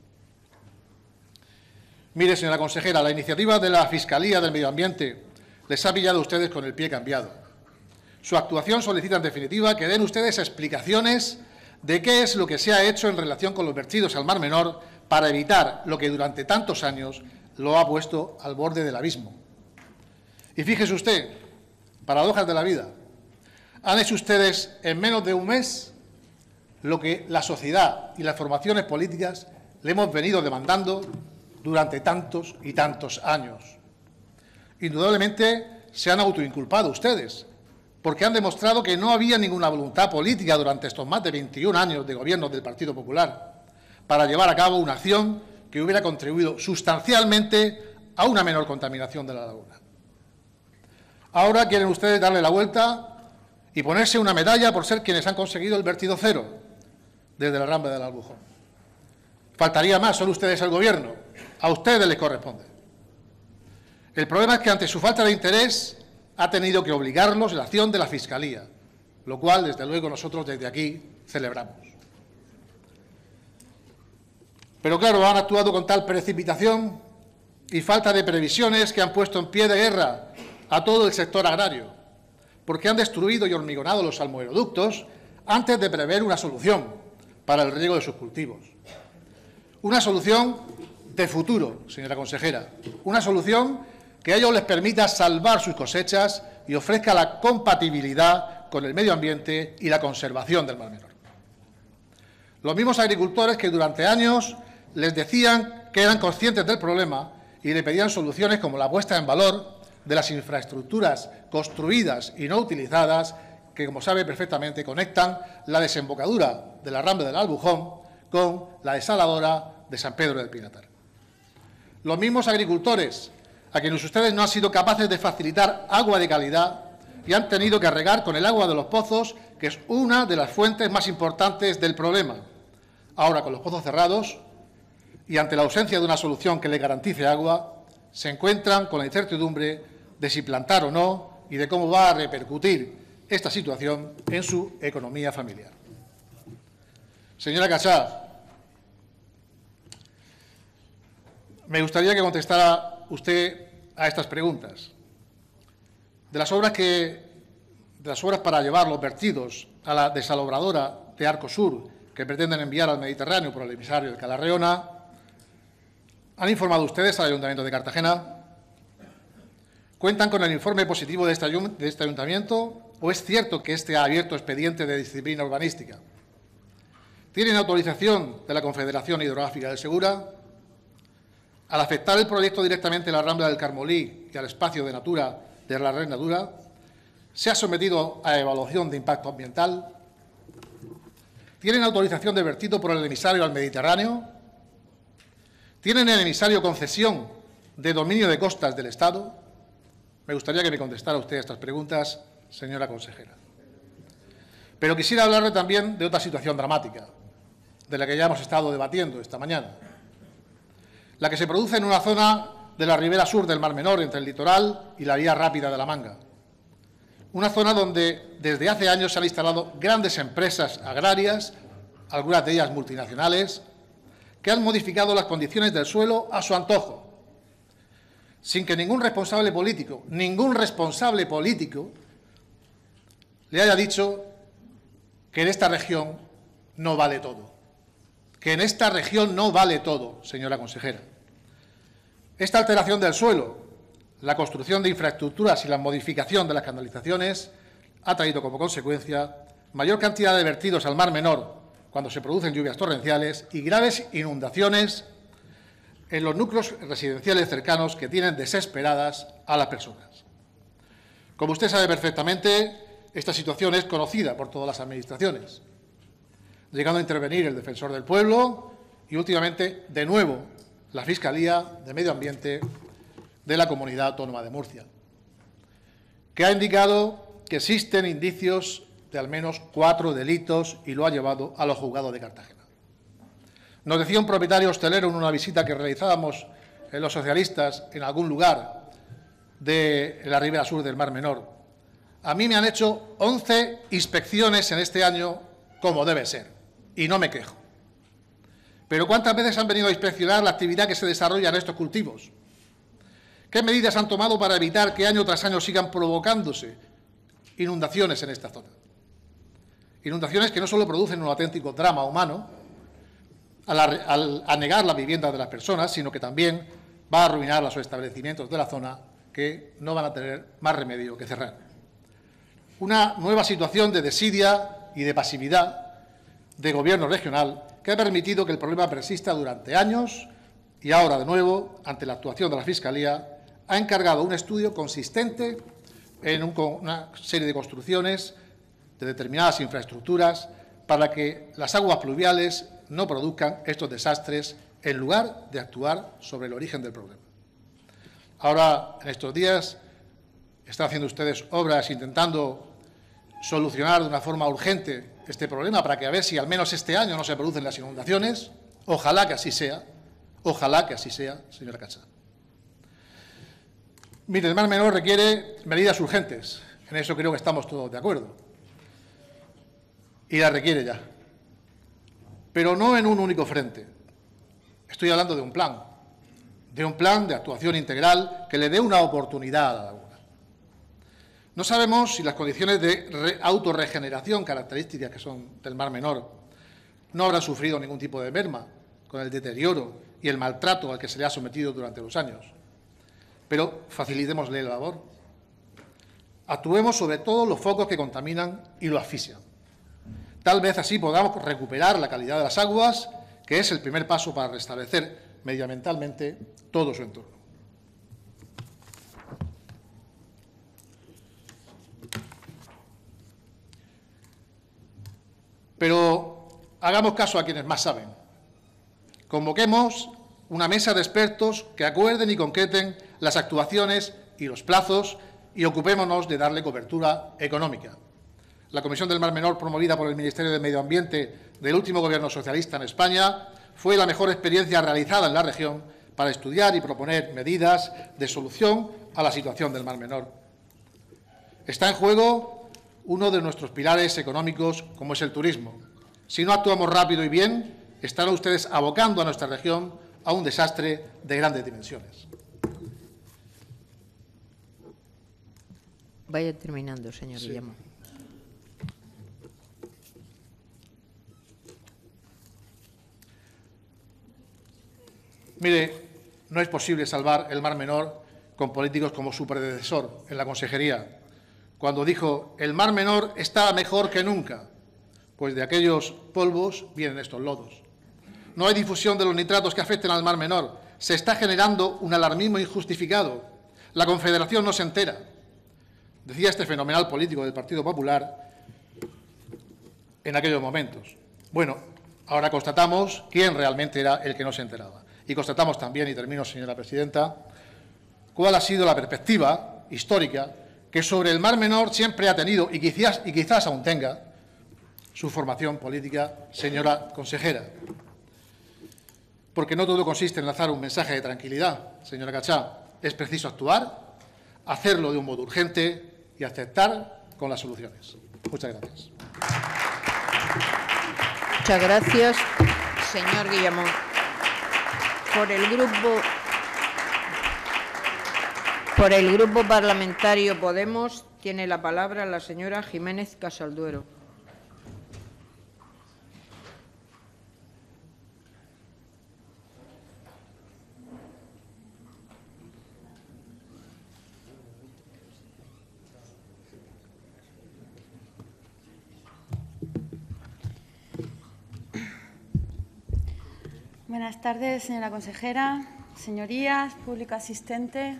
Mire, señora consejera, la iniciativa de la Fiscalía del Medio Ambiente les ha pillado a ustedes con el pie cambiado. Su actuación solicita, en definitiva, que den ustedes explicaciones de qué es lo que se ha hecho en relación con los vertidos al Mar Menor para evitar lo que durante tantos años lo ha puesto al borde del abismo. Y fíjese usted, paradojas de la vida, han hecho ustedes en menos de un mes lo que la sociedad y las formaciones políticas le hemos venido demandando durante tantos y tantos años. Indudablemente se han autoinculpado ustedes, porque han demostrado que no había ninguna voluntad política durante estos más de 21 años de gobierno del Partido Popular para llevar a cabo una acción que hubiera contribuido sustancialmente a una menor contaminación de la laguna. Ahora quieren ustedes darle la vuelta y ponerse una medalla por ser quienes han conseguido el vertido cero desde la Rambla del Albujón. Faltaría más, son ustedes el Gobierno, a ustedes les corresponde. El problema es que ante su falta de interés ha tenido que obligarlos la acción de la Fiscalía, lo cual, desde luego, nosotros desde aquí celebramos. Pero claro, han actuado con tal precipitación y falta de previsiones que han puesto en pie de guerra a todo el sector agrario, porque han destruido y hormigonado los salmoreductos antes de prever una solución para el riego de sus cultivos. Una solución de futuro, señora consejera, una solución que a ellos les permita salvar sus cosechas y ofrezca la compatibilidad con el medio ambiente y la conservación del Mar Menor. Los mismos agricultores que durante años les decían que eran conscientes del problema y le pedían soluciones como la puesta en valor de las infraestructuras construidas y no utilizadas que, como sabe perfectamente, conectan la desembocadura de la Rambla del Albujón con la desaladora de San Pedro del Pinatar. Los mismos agricultores a quienes ustedes no han sido capaces de facilitar agua de calidad y han tenido que regar con el agua de los pozos, que es una de las fuentes más importantes del problema. Ahora, con los pozos cerrados y ante la ausencia de una solución que les garantice agua, se encuentran con la incertidumbre de si plantar o no y de cómo va a repercutir esta situación en su economía familiar. Señora Cachá, me gustaría que contestara usted a estas preguntas. De las obras para llevar los vertidos a la desalobradora de Arcosur que pretenden enviar al Mediterráneo por el emisario de Calarreona, ¿han informado ustedes al Ayuntamiento de Cartagena? ¿Cuentan con el informe positivo de este ayuntamiento o es cierto que este ha abierto expediente de disciplina urbanística? ¿Tienen autorización de la Confederación Hidrográfica del Segura? Al afectar el proyecto directamente a la Rambla del Carmolí y al espacio de Natura de la Red Natura, ¿se ha sometido a evaluación de impacto ambiental? ¿Tienen autorización de vertido por el emisario al Mediterráneo? ¿Tienen en el emisario concesión de dominio de costas del Estado? Me gustaría que me contestara usted a estas preguntas, señora consejera. Pero quisiera hablarle también de otra situación dramática, de la que ya hemos estado debatiendo esta mañana, la que se produce en una zona de la ribera sur del Mar Menor, entre el litoral y la vía rápida de la Manga. Una zona donde desde hace años se han instalado grandes empresas agrarias, algunas de ellas multinacionales, que han modificado las condiciones del suelo a su antojo, sin que ningún responsable político le haya dicho que en esta región no vale todo. Que en esta región no vale todo, señora consejera. Esta alteración del suelo, la construcción de infraestructuras y la modificación de las canalizaciones ha traído como consecuencia mayor cantidad de vertidos al Mar Menor cuando se producen lluvias torrenciales y graves inundaciones en los núcleos residenciales cercanos que tienen desesperadas a las personas. Como usted sabe perfectamente, esta situación es conocida por todas las administraciones, llegando a intervenir el Defensor del Pueblo y últimamente, de nuevo, la Fiscalía de Medio Ambiente de la Comunidad Autónoma de Murcia, que ha indicado que existen indicios de al menos 4 delitos y lo ha llevado a los juzgados de Cartagena. Nos decía un propietario hostelero en una visita que realizábamos en los socialistas en algún lugar de la ribera sur del Mar Menor: a mí me han hecho 11 inspecciones en este año como debe ser, y no me quejo. Pero ¿cuántas veces han venido a inspeccionar la actividad que se desarrolla en estos cultivos? ¿Qué medidas han tomado para evitar que año tras año sigan provocándose inundaciones en esta zona? Inundaciones que no solo producen un auténtico drama humano al anegar la vivienda de las personas, sino que también va a arruinar los establecimientos de la zona, que no van a tener más remedio que cerrar. Una nueva situación de desidia y de pasividad de gobierno regional que ha permitido que el problema persista durante años y ahora, de nuevo, ante la actuación de la Fiscalía, ha encargado un estudio consistente en una serie de construcciones de determinadas infraestructuras para que las aguas pluviales no produzcan estos desastres en lugar de actuar sobre el origen del problema. Ahora, en estos días, están haciendo ustedes obras intentando solucionar de una forma urgente este problema para que a ver si al menos este año no se producen las inundaciones. Ojalá que así sea, señora Cacha. Mire, el Mar Menor requiere medidas urgentes, en eso creo que estamos todos de acuerdo, y las requiere ya, pero no en un único frente. Estoy hablando de un plan de actuación integral que le dé una oportunidad a la laguna. No sabemos si las condiciones de autorregeneración características que son del Mar Menor no habrán sufrido ningún tipo de merma con el deterioro y el maltrato al que se le ha sometido durante los años. Pero facilitémosle la labor. Actuemos sobre todos los focos que contaminan y lo asfixian. Tal vez así podamos recuperar la calidad de las aguas, que es el primer paso para restablecer medioambientalmente todo su entorno. Pero hagamos caso a quienes más saben. Convoquemos una mesa de expertos que acuerden y concreten las actuaciones y los plazos y ocupémonos de darle cobertura económica. La Comisión del Mar Menor, promovida por el Ministerio de Medio Ambiente del último Gobierno socialista en España, fue la mejor experiencia realizada en la región para estudiar y proponer medidas de solución a la situación del Mar Menor. Está en juego uno de nuestros pilares económicos, como es el turismo. Si no actuamos rápido y bien, estarán ustedes abocando a nuestra región a un desastre de grandes dimensiones. Vaya terminando, señor Guillermo. Mire, no es posible salvar el Mar Menor con políticos como su predecesor en la consejería, cuando dijo: el Mar Menor está mejor que nunca, pues de aquellos polvos vienen estos lodos. No hay difusión de los nitratos que afecten al Mar Menor. Se está generando un alarmismo injustificado. La Confederación no se entera. Decía este fenomenal político del Partido Popular en aquellos momentos. Bueno, ahora constatamos quién realmente era el que no se enteraba. y constatamos también, y termino, señora presidenta, cuál ha sido la perspectiva histórica que sobre el Mar Menor siempre ha tenido y quizás aún tenga su formación política, señora consejera. Porque no todo consiste en lanzar un mensaje de tranquilidad, señora Cachá. Es preciso actuar, hacerlo de un modo urgente y aceptar con las soluciones. Muchas gracias. Muchas gracias, señor Guillamón. Por el Grupo Parlamentario Podemos tiene la palabra la señora Jiménez Casalduero. Buenas tardes, señora consejera, señorías, público asistente.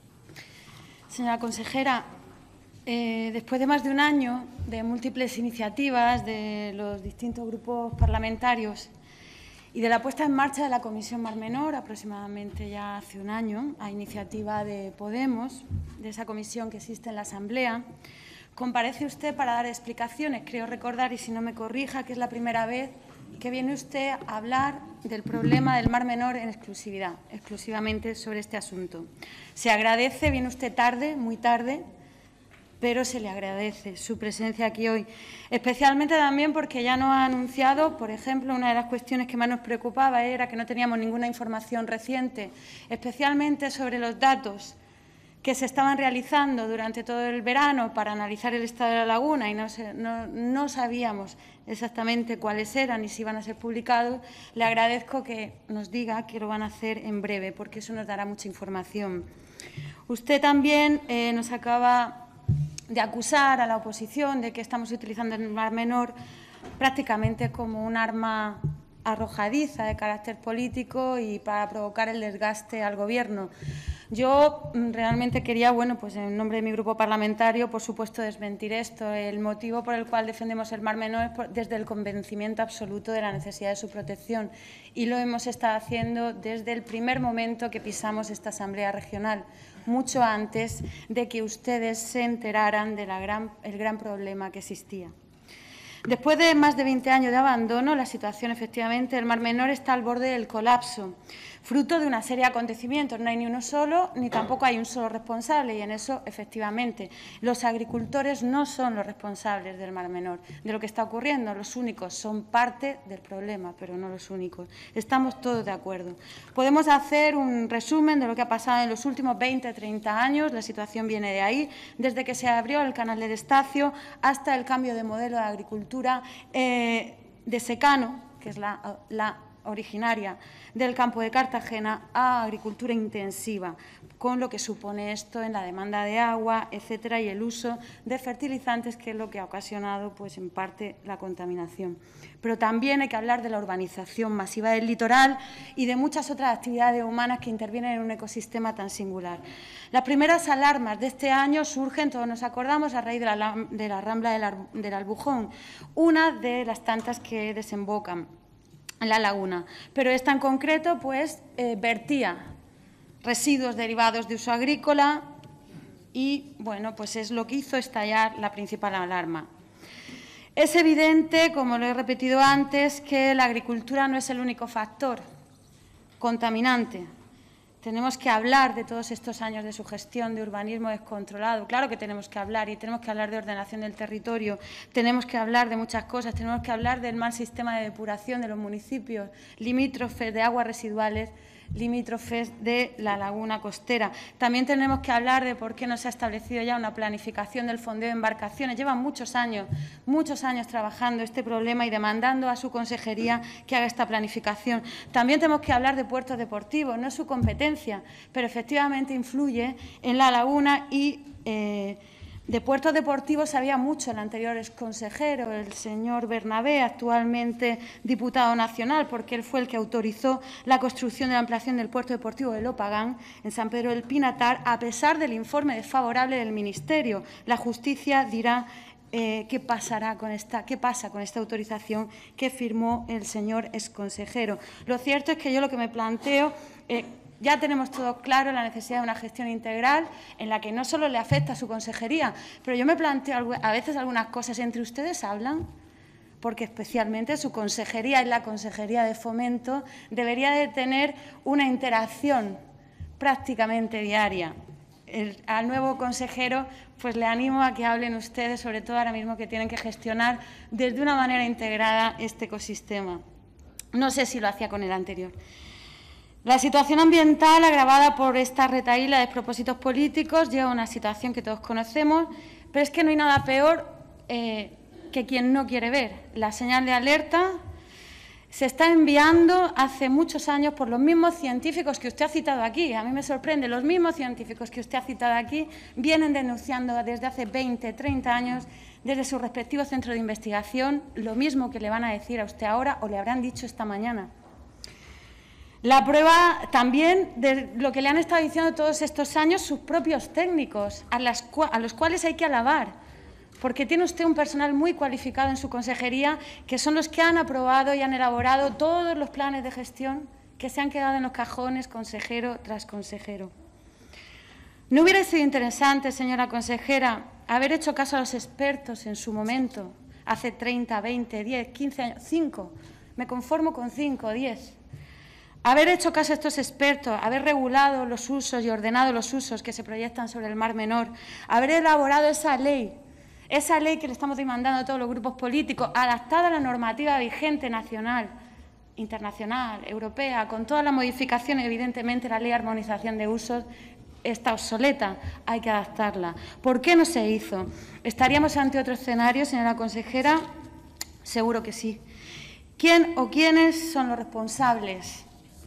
Señora consejera, después de más de un año de múltiples iniciativas de los distintos grupos parlamentarios y de la puesta en marcha de la Comisión Mar Menor, aproximadamente ya hace un año, a iniciativa de Podemos, de esa comisión que existe en la Asamblea, comparece usted para dar explicaciones. Creo recordar, y si no me corrija, que es la primera vez que viene usted a hablar del problema del Mar Menor en exclusividad, exclusivamente sobre este asunto. Se agradece, viene usted tarde, muy tarde, pero se le agradece su presencia aquí hoy, especialmente también porque ya nos ha anunciado, por ejemplo, una de las cuestiones que más nos preocupaba era que no teníamos ninguna información reciente, especialmente sobre los datos que se estaban realizando durante todo el verano para analizar el estado de la laguna y no sabíamos exactamente cuáles eran y si iban a ser publicados. Le agradezco que nos diga que lo van a hacer en breve, porque eso nos dará mucha información. Usted también nos acaba de acusar a la oposición de que estamos utilizando el Mar Menor prácticamente como un arma arrojadiza de carácter político y para provocar el desgaste al Gobierno. Yo realmente quería, bueno, pues en nombre de mi grupo parlamentario, por supuesto, desmentir esto. El motivo por el cual defendemos el Mar Menor es desde el convencimiento absoluto de la necesidad de su protección y lo hemos estado haciendo desde el primer momento que pisamos esta Asamblea Regional, mucho antes de que ustedes se enteraran del gran problema que existía. Después de más de 20 años de abandono, la situación, efectivamente, del Mar Menor está al borde del colapso, fruto de una serie de acontecimientos. No hay ni uno solo, ni tampoco hay un solo responsable, y en eso, efectivamente, los agricultores no son los responsables del Mar Menor, de lo que está ocurriendo. Los únicos son parte del problema, pero no los únicos. Estamos todos de acuerdo. Podemos hacer un resumen de lo que ha pasado en los últimos 20, 30 años. La situación viene de ahí, desde que se abrió el canal del Estacio hasta el cambio de modelo de agricultura de secano, que es la originaria del campo de Cartagena, a agricultura intensiva, con lo que supone esto en la demanda de agua, etcétera, y el uso de fertilizantes, que es lo que ha ocasionado, pues, en parte, la contaminación. Pero también hay que hablar de la urbanización masiva del litoral y de muchas otras actividades humanas que intervienen en un ecosistema tan singular. Las primeras alarmas de este año surgen, todos nos acordamos, a raíz de la rambla del Albujón, una de las tantas que desembocan en la laguna, pero esta en concreto, pues, vertía residuos derivados de uso agrícola y, bueno, pues es lo que hizo estallar la principal alarma. Es evidente, como lo he repetido antes, que la agricultura no es el único factor contaminante. Tenemos que hablar de todos estos años de su gestión de urbanismo descontrolado. Claro que tenemos que hablar, y tenemos que hablar de ordenación del territorio, tenemos que hablar de muchas cosas, tenemos que hablar del mal sistema de depuración de los municipios limítrofes de aguas residuales, limítrofes de la laguna costera. También tenemos que hablar de por qué no se ha establecido ya una planificación del fondeo de embarcaciones. Llevan muchos años trabajando este problema y demandando a su consejería que haga esta planificación. También tenemos que hablar de puertos deportivos, no es su competencia, pero efectivamente influye en la laguna y de puertos deportivos sabía mucho el anterior exconsejero, el señor Bernabé, actualmente diputado nacional, porque él fue el que autorizó la construcción de la ampliación del puerto deportivo de Lopagán, en San Pedro del Pinatar, a pesar del informe desfavorable del Ministerio. La justicia dirá qué pasa con esta autorización que firmó el señor exconsejero. Lo cierto es que yo lo que me planteo, ya tenemos todo claro la necesidad de una gestión integral en la que no solo le afecta a su consejería, pero yo me planteo a veces algunas cosas. ¿Entre ustedes hablan? Porque especialmente su consejería y la Consejería de Fomento debería de tener una interacción prácticamente diaria. Al nuevo consejero, pues le animo a que hablen ustedes, sobre todo ahora mismo que tienen que gestionar desde una manera integrada este ecosistema. No sé si lo hacía con el anterior. La situación ambiental agravada por esta retahíla de despropósitos políticos lleva a una situación que todos conocemos, pero es que no hay nada peor que quien no quiere ver. La señal de alerta se está enviando hace muchos años por los mismos científicos que usted ha citado aquí. A mí me sorprende, los mismos científicos que usted ha citado aquí vienen denunciando desde hace 20, 30 años, desde sus respectivos centros de investigación, lo mismo que le van a decir a usted ahora o le habrán dicho esta mañana. La prueba también de lo que le han estado diciendo todos estos años sus propios técnicos, a los cuales hay que alabar, porque tiene usted un personal muy cualificado en su consejería, que son los que han aprobado y han elaborado todos los planes de gestión que se han quedado en los cajones consejero tras consejero. ¿No hubiera sido interesante, señora consejera, haber hecho caso a los expertos en su momento, hace 30, 20, 10, 15 años, 5, me conformo con 5 o 10, haber hecho caso a estos expertos, haber regulado los usos y ordenado los usos que se proyectan sobre el Mar Menor, haber elaborado esa ley que le estamos demandando a todos los grupos políticos, adaptada a la normativa vigente nacional, internacional, europea, con todas las modificaciones, evidentemente la ley de armonización de usos está obsoleta, hay que adaptarla. ¿Por qué no se hizo? ¿Estaríamos ante otro escenario, señora consejera? Seguro que sí. ¿Quién o quiénes son los responsables?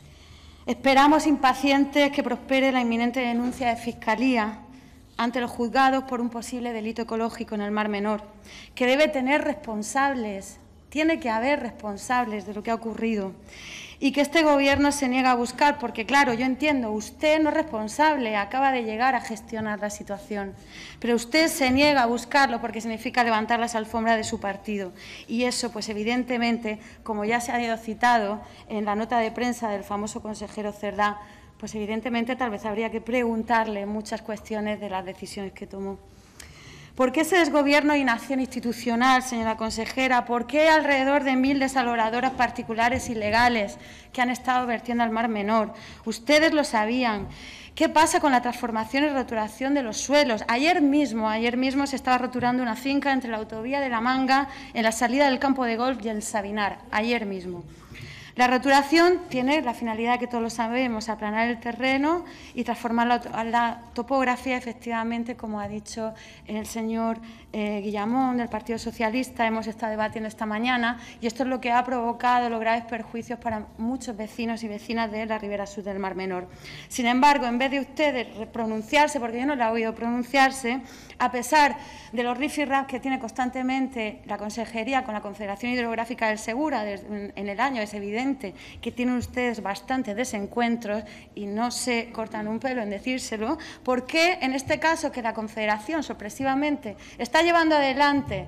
Esperamos impacientes que prospere la inminente denuncia de Fiscalía ante los juzgados por un posible delito ecológico en el Mar Menor, que debe tener responsables, tiene que haber responsables de lo que ha ocurrido, y que este Gobierno se niega a buscar, porque claro, yo entiendo, usted no es responsable, acaba de llegar a gestionar la situación, pero usted se niega a buscarlo porque significa levantar las alfombras de su partido, y eso, pues evidentemente, como ya se ha ido citado en la nota de prensa del famoso consejero Cerdá, pues evidentemente tal vez habría que preguntarle muchas cuestiones de las decisiones que tomó. ¿Por qué ese desgobierno e inacción institucional, señora consejera? ¿Por qué alrededor de 1000 desaloradoras particulares ilegales que han estado vertiendo al Mar Menor? Ustedes lo sabían. ¿Qué pasa con la transformación y roturación de los suelos? Ayer mismo se estaba roturando una finca entre la autovía de La Manga, en la salida del campo de golf y el Sabinar, ayer mismo. La roturación tiene la finalidad, que todos lo sabemos, aplanar el terreno y transformar la topografía, efectivamente, como ha dicho el señor Guillamón, del Partido Socialista. Hemos estado debatiendo esta mañana y esto es lo que ha provocado los graves perjuicios para muchos vecinos y vecinas de la ribera sur del Mar Menor. Sin embargo, en vez de ustedes pronunciarse, porque yo no la he oído pronunciarse, a pesar de los rifirrafs que tiene constantemente la Consejería con la Confederación Hidrográfica del Segura en el año, es evidente que tienen ustedes bastantes desencuentros y no se cortan un pelo en decírselo, ¿por qué en este caso que la Confederación sorpresivamente está llevando adelante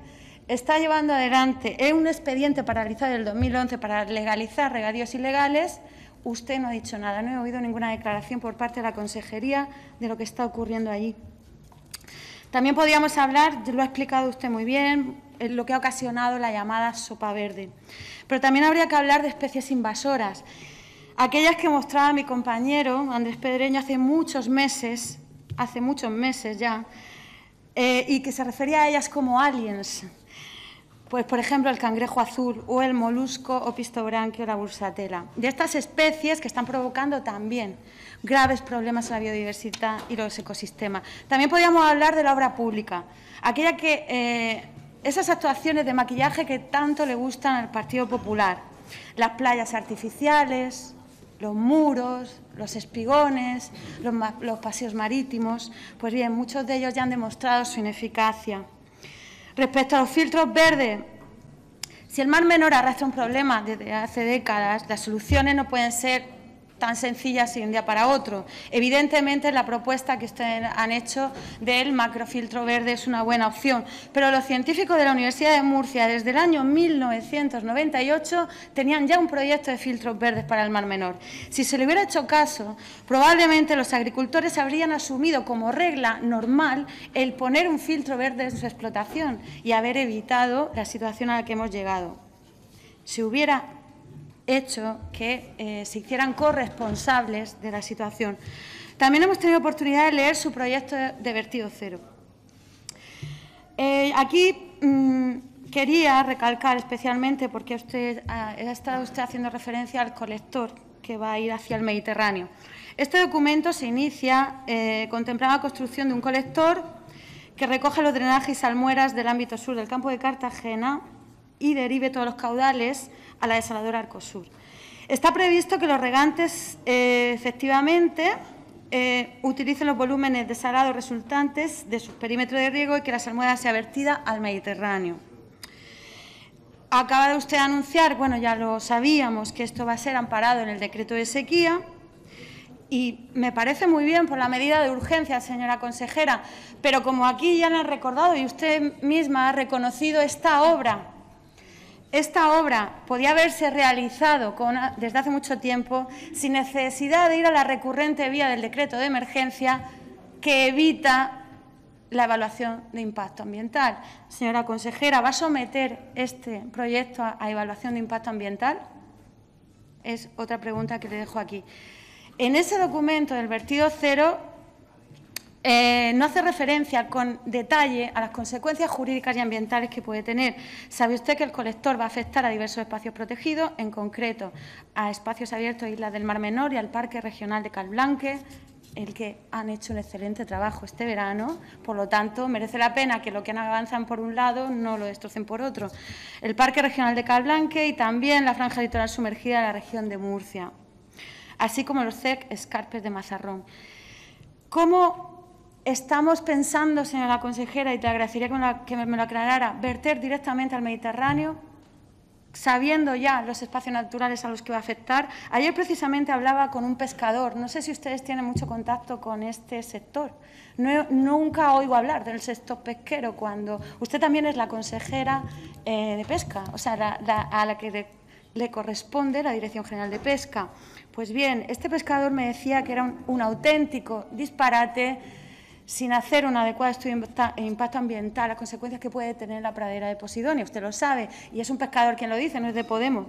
un expediente para realizar el 2011 para legalizar regadíos ilegales? Usted no ha dicho nada, no he oído ninguna declaración por parte de la Consejería de lo que está ocurriendo allí. También podríamos hablar, lo ha explicado usted muy bien, lo que ha ocasionado la llamada sopa verde. Pero también habría que hablar de especies invasoras, aquellas que mostraba mi compañero Andrés Pedreño hace muchos meses ya, y que se refería a ellas como aliens. Pues, por ejemplo, el cangrejo azul o el molusco opistobranquio o la bursatela. De estas especies que están provocando también graves problemas a la biodiversidad y los ecosistemas. También podríamos hablar de la obra pública, aquella que esas actuaciones de maquillaje que tanto le gustan al Partido Popular, las playas artificiales, los muros, los espigones, los paseos marítimos. Pues bien, muchos de ellos ya han demostrado su ineficacia. Respecto a los filtros verdes, si el Mar Menor arrastra un problema desde hace décadas, las soluciones no pueden ser tan sencilla así de un día para otro. Evidentemente, la propuesta que ustedes han hecho del macrofiltro verde es una buena opción, pero los científicos de la Universidad de Murcia desde el año 1998 tenían ya un proyecto de filtros verdes para el Mar Menor. Si se le hubiera hecho caso, probablemente los agricultores habrían asumido como regla normal el poner un filtro verde en su explotación y haber evitado la situación a la que hemos llegado. Se hubiera hecho que se hicieran corresponsables de la situación. También hemos tenido oportunidad de leer su proyecto de vertido cero. Aquí quería recalcar especialmente, porque ha estado usted haciendo referencia al colector que va a ir hacia el Mediterráneo. Este documento se inicia contemplando la construcción de un colector que recoge los drenajes y salmueras del ámbito sur del campo de Cartagena y derive todos los caudales a la desaladora Arcosur. Está previsto que los regantes efectivamente utilicen los volúmenes de salado resultantes de sus perímetros de riego y que la salmuera sea vertida al Mediterráneo. Acaba de usted anunciar, bueno, ya lo sabíamos, que esto va a ser amparado en el decreto de sequía y me parece muy bien por la medida de urgencia, señora consejera, pero como aquí ya le han recordado y usted misma ha reconocido esta obra podía haberse realizado desde hace mucho tiempo sin necesidad de ir a la recurrente vía del decreto de emergencia que evita la evaluación de impacto ambiental. Señora consejera, ¿va a someter este proyecto a evaluación de impacto ambiental? Es otra pregunta que le dejo aquí. En ese documento del vertido cero no hace referencia con detalle a las consecuencias jurídicas y ambientales que puede tener. Sabe usted que el colector va a afectar a diversos espacios protegidos, en concreto a espacios abiertos, islas del Mar Menor y al Parque Regional de Calblanque, el que han hecho un excelente trabajo este verano, por lo tanto, merece la pena que lo que avanzan por un lado no lo destrocen por otro. El Parque Regional de Calblanque y también la franja litoral sumergida de la región de Murcia, así como los CEC Escarpes de Mazarrón. ¿Cómo estamos pensando, señora consejera, y te agradecería que me lo aclarara, verter directamente al Mediterráneo, sabiendo ya los espacios naturales a los que va a afectar? Ayer precisamente hablaba con un pescador, no sé si ustedes tienen mucho contacto con este sector, nunca oigo hablar del sector pesquero cuando usted también es la consejera de pesca, o sea, a la que le corresponde la Dirección General de Pesca. Pues bien, este pescador me decía que era un auténtico disparate sin hacer un adecuado estudio de impacto ambiental, las consecuencias que puede tener la pradera de Posidonia. Usted lo sabe, y es un pescador quien lo dice, no es de Podemos.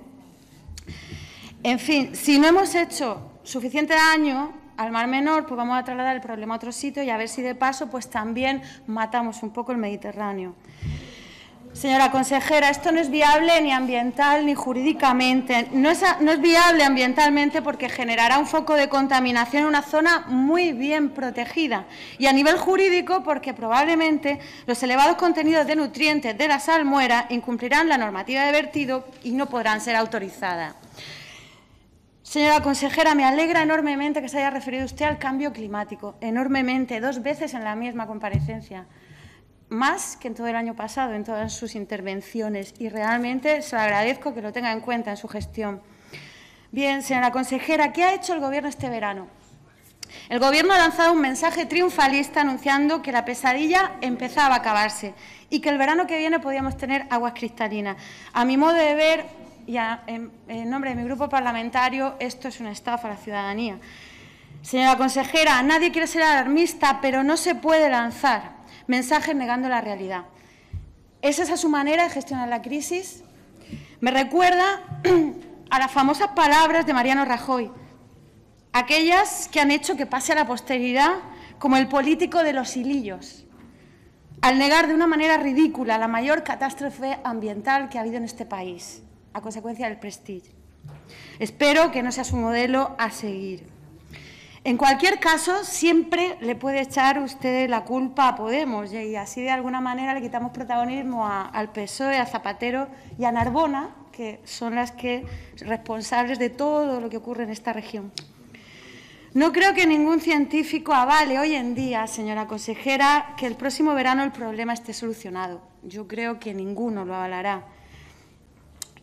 En fin, si no hemos hecho suficiente daño al Mar Menor, pues vamos a trasladar el problema a otro sitio y a ver si de paso pues también matamos un poco el Mediterráneo. Señora consejera, esto no es viable ni ambiental ni jurídicamente. No es viable ambientalmente porque generará un foco de contaminación en una zona muy bien protegida. Y a nivel jurídico porque probablemente los elevados contenidos de nutrientes de la salmuera incumplirán la normativa de vertido y no podrán ser autorizadas. Señora consejera, me alegra enormemente que se haya referido usted al cambio climático. Enormemente, 2 veces en la misma comparecencia. Más que en todo el año pasado, en todas sus intervenciones, y realmente se lo agradezco que lo tenga en cuenta en su gestión. Bien, señora consejera, ¿qué ha hecho el Gobierno este verano? El Gobierno ha lanzado un mensaje triunfalista anunciando que la pesadilla empezaba a acabarse y que el verano que viene podíamos tener aguas cristalinas. A mi modo de ver, y en nombre de mi grupo parlamentario, esto es una estafa a la ciudadanía. Señora consejera, nadie quiere ser alarmista, pero no se puede lanzar mensajes negando la realidad. ¿Es esa su manera de gestionar la crisis? Me recuerda a las famosas palabras de Mariano Rajoy, aquellas que han hecho que pase a la posteridad como el político de los hilillos, al negar de una manera ridícula la mayor catástrofe ambiental que ha habido en este país, a consecuencia del Prestige. Espero que no sea su modelo a seguir. En cualquier caso, siempre le puede echar usted la culpa a Podemos y así de alguna manera le quitamos protagonismo al PSOE, a Zapatero y a Narbona, que son las responsables de todo lo que ocurre en esta región. No creo que ningún científico avale hoy en día, señora consejera, que el próximo verano el problema esté solucionado. Yo creo que ninguno lo avalará.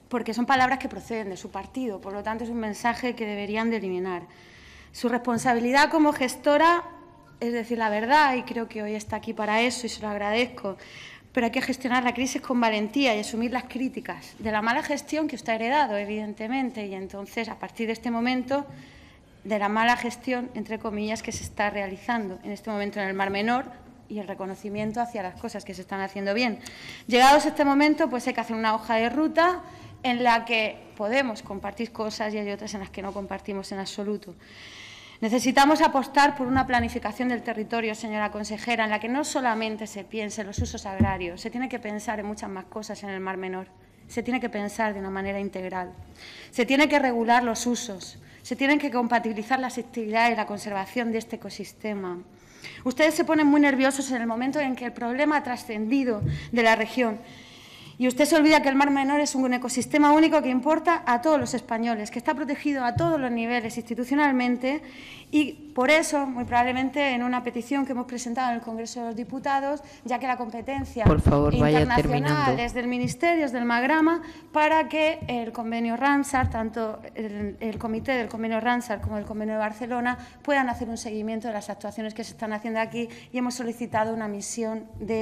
porque son palabras que proceden de su partido, por lo tanto es un mensaje que deberían de eliminar. Su responsabilidad como gestora es decir la verdad, y creo que hoy está aquí para eso y se lo agradezco, pero hay que gestionar la crisis con valentía y asumir las críticas de la mala gestión que usted ha heredado, evidentemente, y entonces, a partir de este momento, de la mala gestión, entre comillas, que se está realizando en este momento en el Mar Menor y el reconocimiento hacia las cosas que se están haciendo bien. Llegados a este momento, pues hay que hacer una hoja de ruta en la que podemos compartir cosas y hay otras en las que no compartimos en absoluto. Necesitamos apostar por una planificación del territorio, señora consejera, en la que no solamente se piense en los usos agrarios, se tiene que pensar en muchas más cosas en el Mar Menor, se tiene que pensar de una manera integral, se tiene que regular los usos, se tienen que compatibilizar las actividades y la conservación de este ecosistema. Ustedes se ponen muy nerviosos en el momento en que el problema ha trascendido de la región. Y usted se olvida que el Mar Menor es un ecosistema único que importa a todos los españoles, que está protegido a todos los niveles institucionalmente y por eso, muy probablemente, en una petición que hemos presentado en el Congreso de los Diputados, ya que la competencia internacional es del Ministerio, es del Magrama, para que el convenio Ramsar, tanto el comité del convenio Ramsar como el convenio de Barcelona, puedan hacer un seguimiento de las actuaciones que se están haciendo aquí y hemos solicitado una misión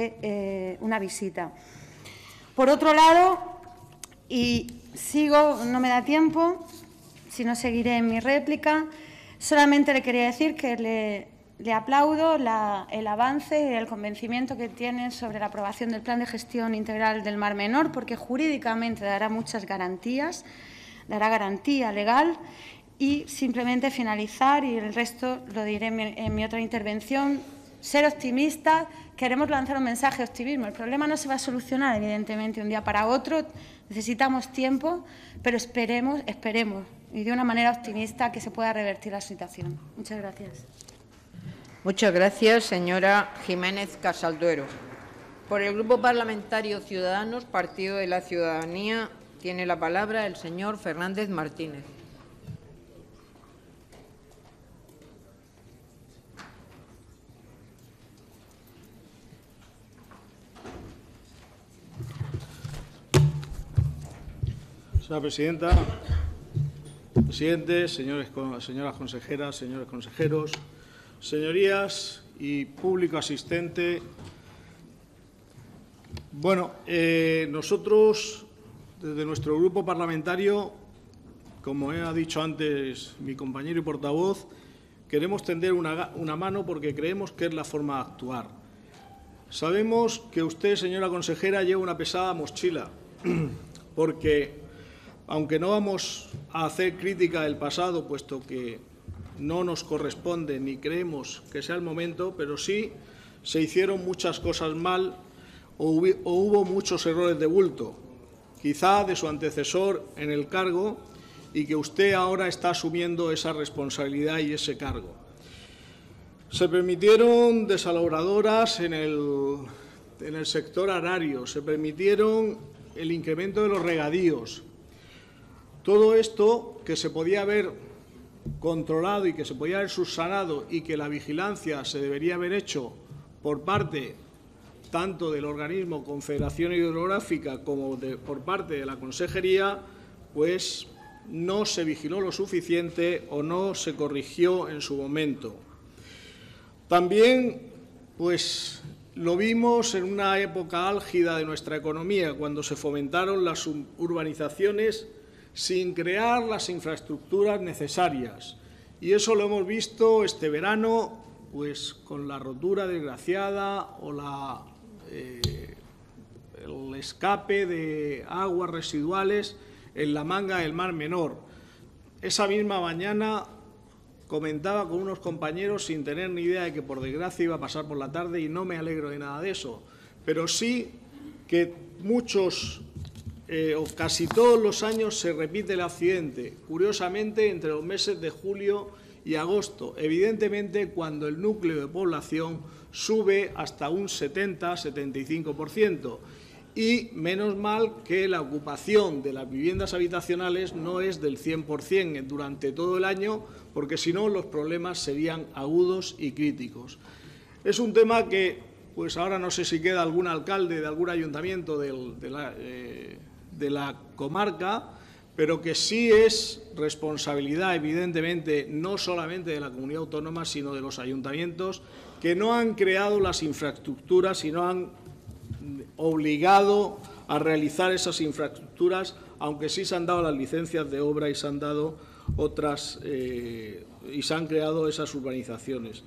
de una visita. Por otro lado, y sigo, no me da tiempo, si no seguiré en mi réplica, solamente le quería decir que le aplaudo el avance y el convencimiento que tiene sobre la aprobación del Plan de Gestión Integral del Mar Menor, porque jurídicamente dará muchas garantías, dará garantía legal y simplemente finalizar, y el resto lo diré en mi otra intervención, ser optimista. Queremos lanzar un mensaje de optimismo. El problema no se va a solucionar, evidentemente, de un día para otro. Necesitamos tiempo, pero esperemos, y de una manera optimista, que se pueda revertir la situación. Muchas gracias. Muchas gracias, señora Jiménez Casalduero. Por el Grupo Parlamentario Ciudadanos, Partido de la Ciudadanía, tiene la palabra el señor Fernández Martínez. Señora presidenta, presidente, señoras consejeras, señores consejeros, señorías y público asistente. Bueno, nosotros, desde nuestro grupo parlamentario, como ha dicho antes mi compañero y portavoz, queremos tender una mano porque creemos que es la forma de actuar. Sabemos que usted, señora consejera, lleva una pesada mochila, porque aunque no vamos a hacer crítica del pasado, puesto que no nos corresponde ni creemos que sea el momento, pero sí se hicieron muchas cosas mal o hubo muchos errores de bulto, quizá de su antecesor en el cargo, y que usted ahora está asumiendo esa responsabilidad y ese cargo. Se permitieron desalabradoras en el sector agrario, se permitieron el incremento de los regadíos. Todo esto que se podía haber controlado y que se podía haber subsanado y que la vigilancia se debería haber hecho por parte tanto del organismo Confederación Hidrográfica como por parte de la Consejería, pues no se vigiló lo suficiente o no se corrigió en su momento. También, pues, lo vimos en una época álgida de nuestra economía, cuando se fomentaron las urbanizaciones sin crear las infraestructuras necesarias. Y eso lo hemos visto este verano, pues con la rotura desgraciada o el escape de aguas residuales en la manga del Mar Menor. Esa misma mañana comentaba con unos compañeros sin tener ni idea de que por desgracia iba a pasar por la tarde, y no me alegro de nada de eso, pero sí que muchos o casi todos los años se repite el accidente, curiosamente entre los meses de julio y agosto, evidentemente cuando el núcleo de población sube hasta un 70-75%, y menos mal que la ocupación de las viviendas habitacionales no es del 100% durante todo el año, porque si no los problemas serían agudos y críticos. Es un tema que, pues ahora no sé si queda algún alcalde de algún ayuntamiento de la comarca, pero que sí es responsabilidad, evidentemente, no solamente de la comunidad autónoma, sino de los ayuntamientos, que no han creado las infraestructuras y no han obligado a realizar esas infraestructuras, aunque sí se han dado las licencias de obra y se han dado otras y se han creado esas urbanizaciones.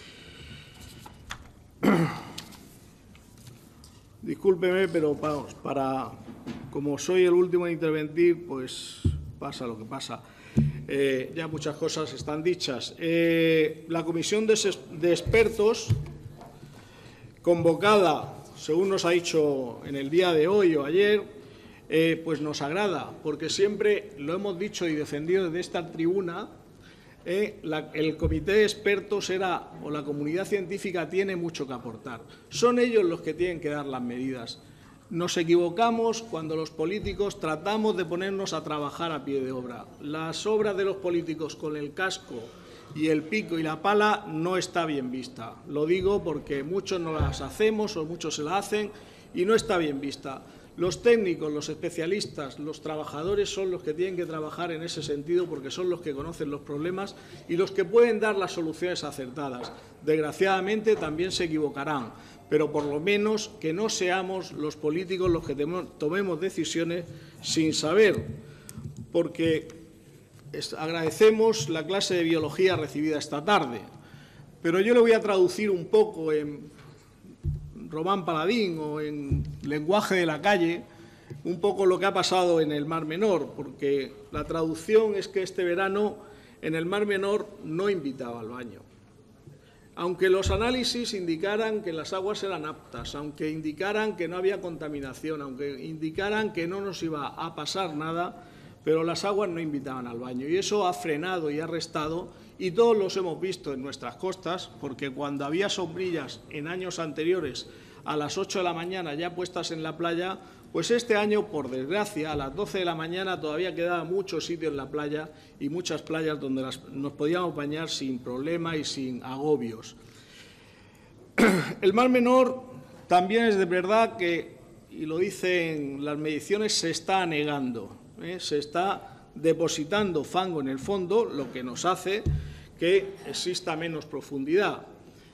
Discúlpeme, pero vamos, como soy el último en intervenir, pues pasa lo que pasa. Ya muchas cosas están dichas. La comisión de expertos convocada, según nos ha dicho en el día de hoy o ayer, pues nos agrada, porque siempre lo hemos dicho y defendido desde esta tribuna. El comité de expertos o la comunidad científica tiene mucho que aportar. Son ellos los que tienen que dar las medidas. Nos equivocamos cuando los políticos tratamos de ponernos a trabajar a pie de obra. Las obras de los políticos con el casco y el pico y la pala no está bien vista. Lo digo porque muchos no las hacemos o muchos se la hacen y no está bien vista. Los técnicos, los especialistas, los trabajadores son los que tienen que trabajar en ese sentido porque son los que conocen los problemas y los que pueden dar las soluciones acertadas. Desgraciadamente también se equivocarán, pero por lo menos que no seamos los políticos los que tomemos decisiones sin saber, porque agradecemos la clase de biología recibida esta tarde, pero yo le voy a traducir un poco en Román Paladín o en lenguaje de la calle, un poco lo que ha pasado en el Mar Menor, porque la traducción es que este verano en el Mar Menor no invitaba al baño. Aunque los análisis indicaran que las aguas eran aptas, aunque indicaran que no había contaminación, aunque indicaran que no nos iba a pasar nada, pero las aguas no invitaban al baño. Y eso ha frenado y ha restado, y todos los hemos visto en nuestras costas, porque cuando había sombrillas en años anteriores a las 8 de la mañana ya puestas en la playa, pues este año, por desgracia, a las 12 de la mañana todavía quedaba mucho sitio en la playa y muchas playas donde nos podíamos bañar sin problema y sin agobios. El Mar Menor también es de verdad que, y lo dicen las mediciones, se está anegando, se está depositando fango en el fondo, lo que nos hace que exista menos profundidad.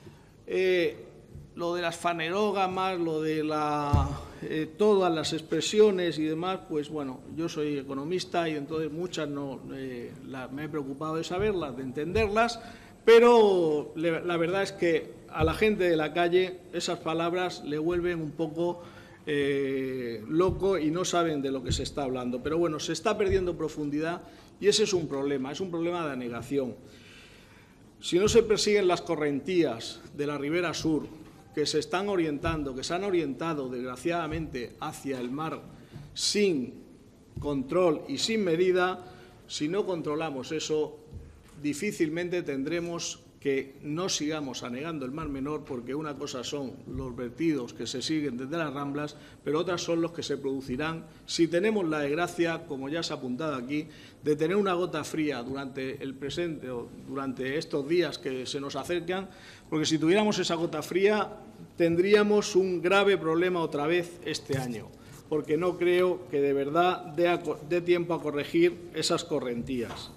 Lo de las fanerógamas, lo de todas las expresiones y demás, pues bueno, yo soy economista y entonces muchas me he preocupado de saberlas, de entenderlas, pero la verdad es que a la gente de la calle esas palabras le vuelven un poco loco y no saben de lo que se está hablando. Pero bueno, se está perdiendo profundidad y ese es un problema de anegación. Si no se persiguen las correntías de la ribera sur, que se están orientando, que se han orientado desgraciadamente hacia el mar sin control y sin medida, si no controlamos eso, difícilmente tendremos que no sigamos anegando el Mar Menor, porque una cosa son los vertidos que se siguen desde las Ramblas, pero otras son los que se producirán si tenemos la desgracia, como ya se ha apuntado aquí, de tener una gota fría durante el presente o durante estos días que se nos acercan, porque si tuviéramos esa gota fría tendríamos un grave problema otra vez este año, porque no creo que de verdad dé tiempo a corregir esas correntías.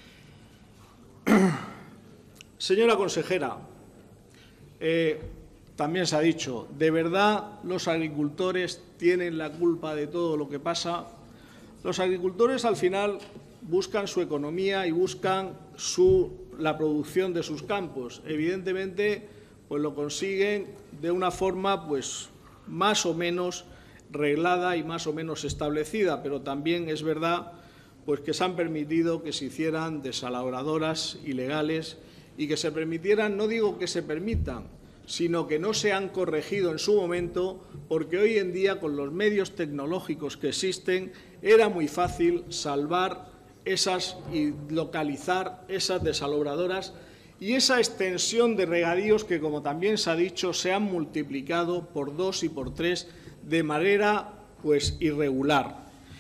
Señora consejera, también se ha dicho, ¿de verdad los agricultores tienen la culpa de todo lo que pasa? Los agricultores al final buscan su economía y buscan la producción de sus campos. Evidentemente, pues lo consiguen de una forma pues más o menos reglada y más o menos establecida, pero también es verdad pues que se han permitido que se hicieran desaladoras ilegales y que se permitieran, no digo que se permitan, sino que no se han corregido en su momento, porque hoy en día, con los medios tecnológicos que existen, era muy fácil salvar y localizar esas desaladoras y esa extensión de regadíos que, como también se ha dicho, se han multiplicado por 2 y por 3 de manera pues irregular.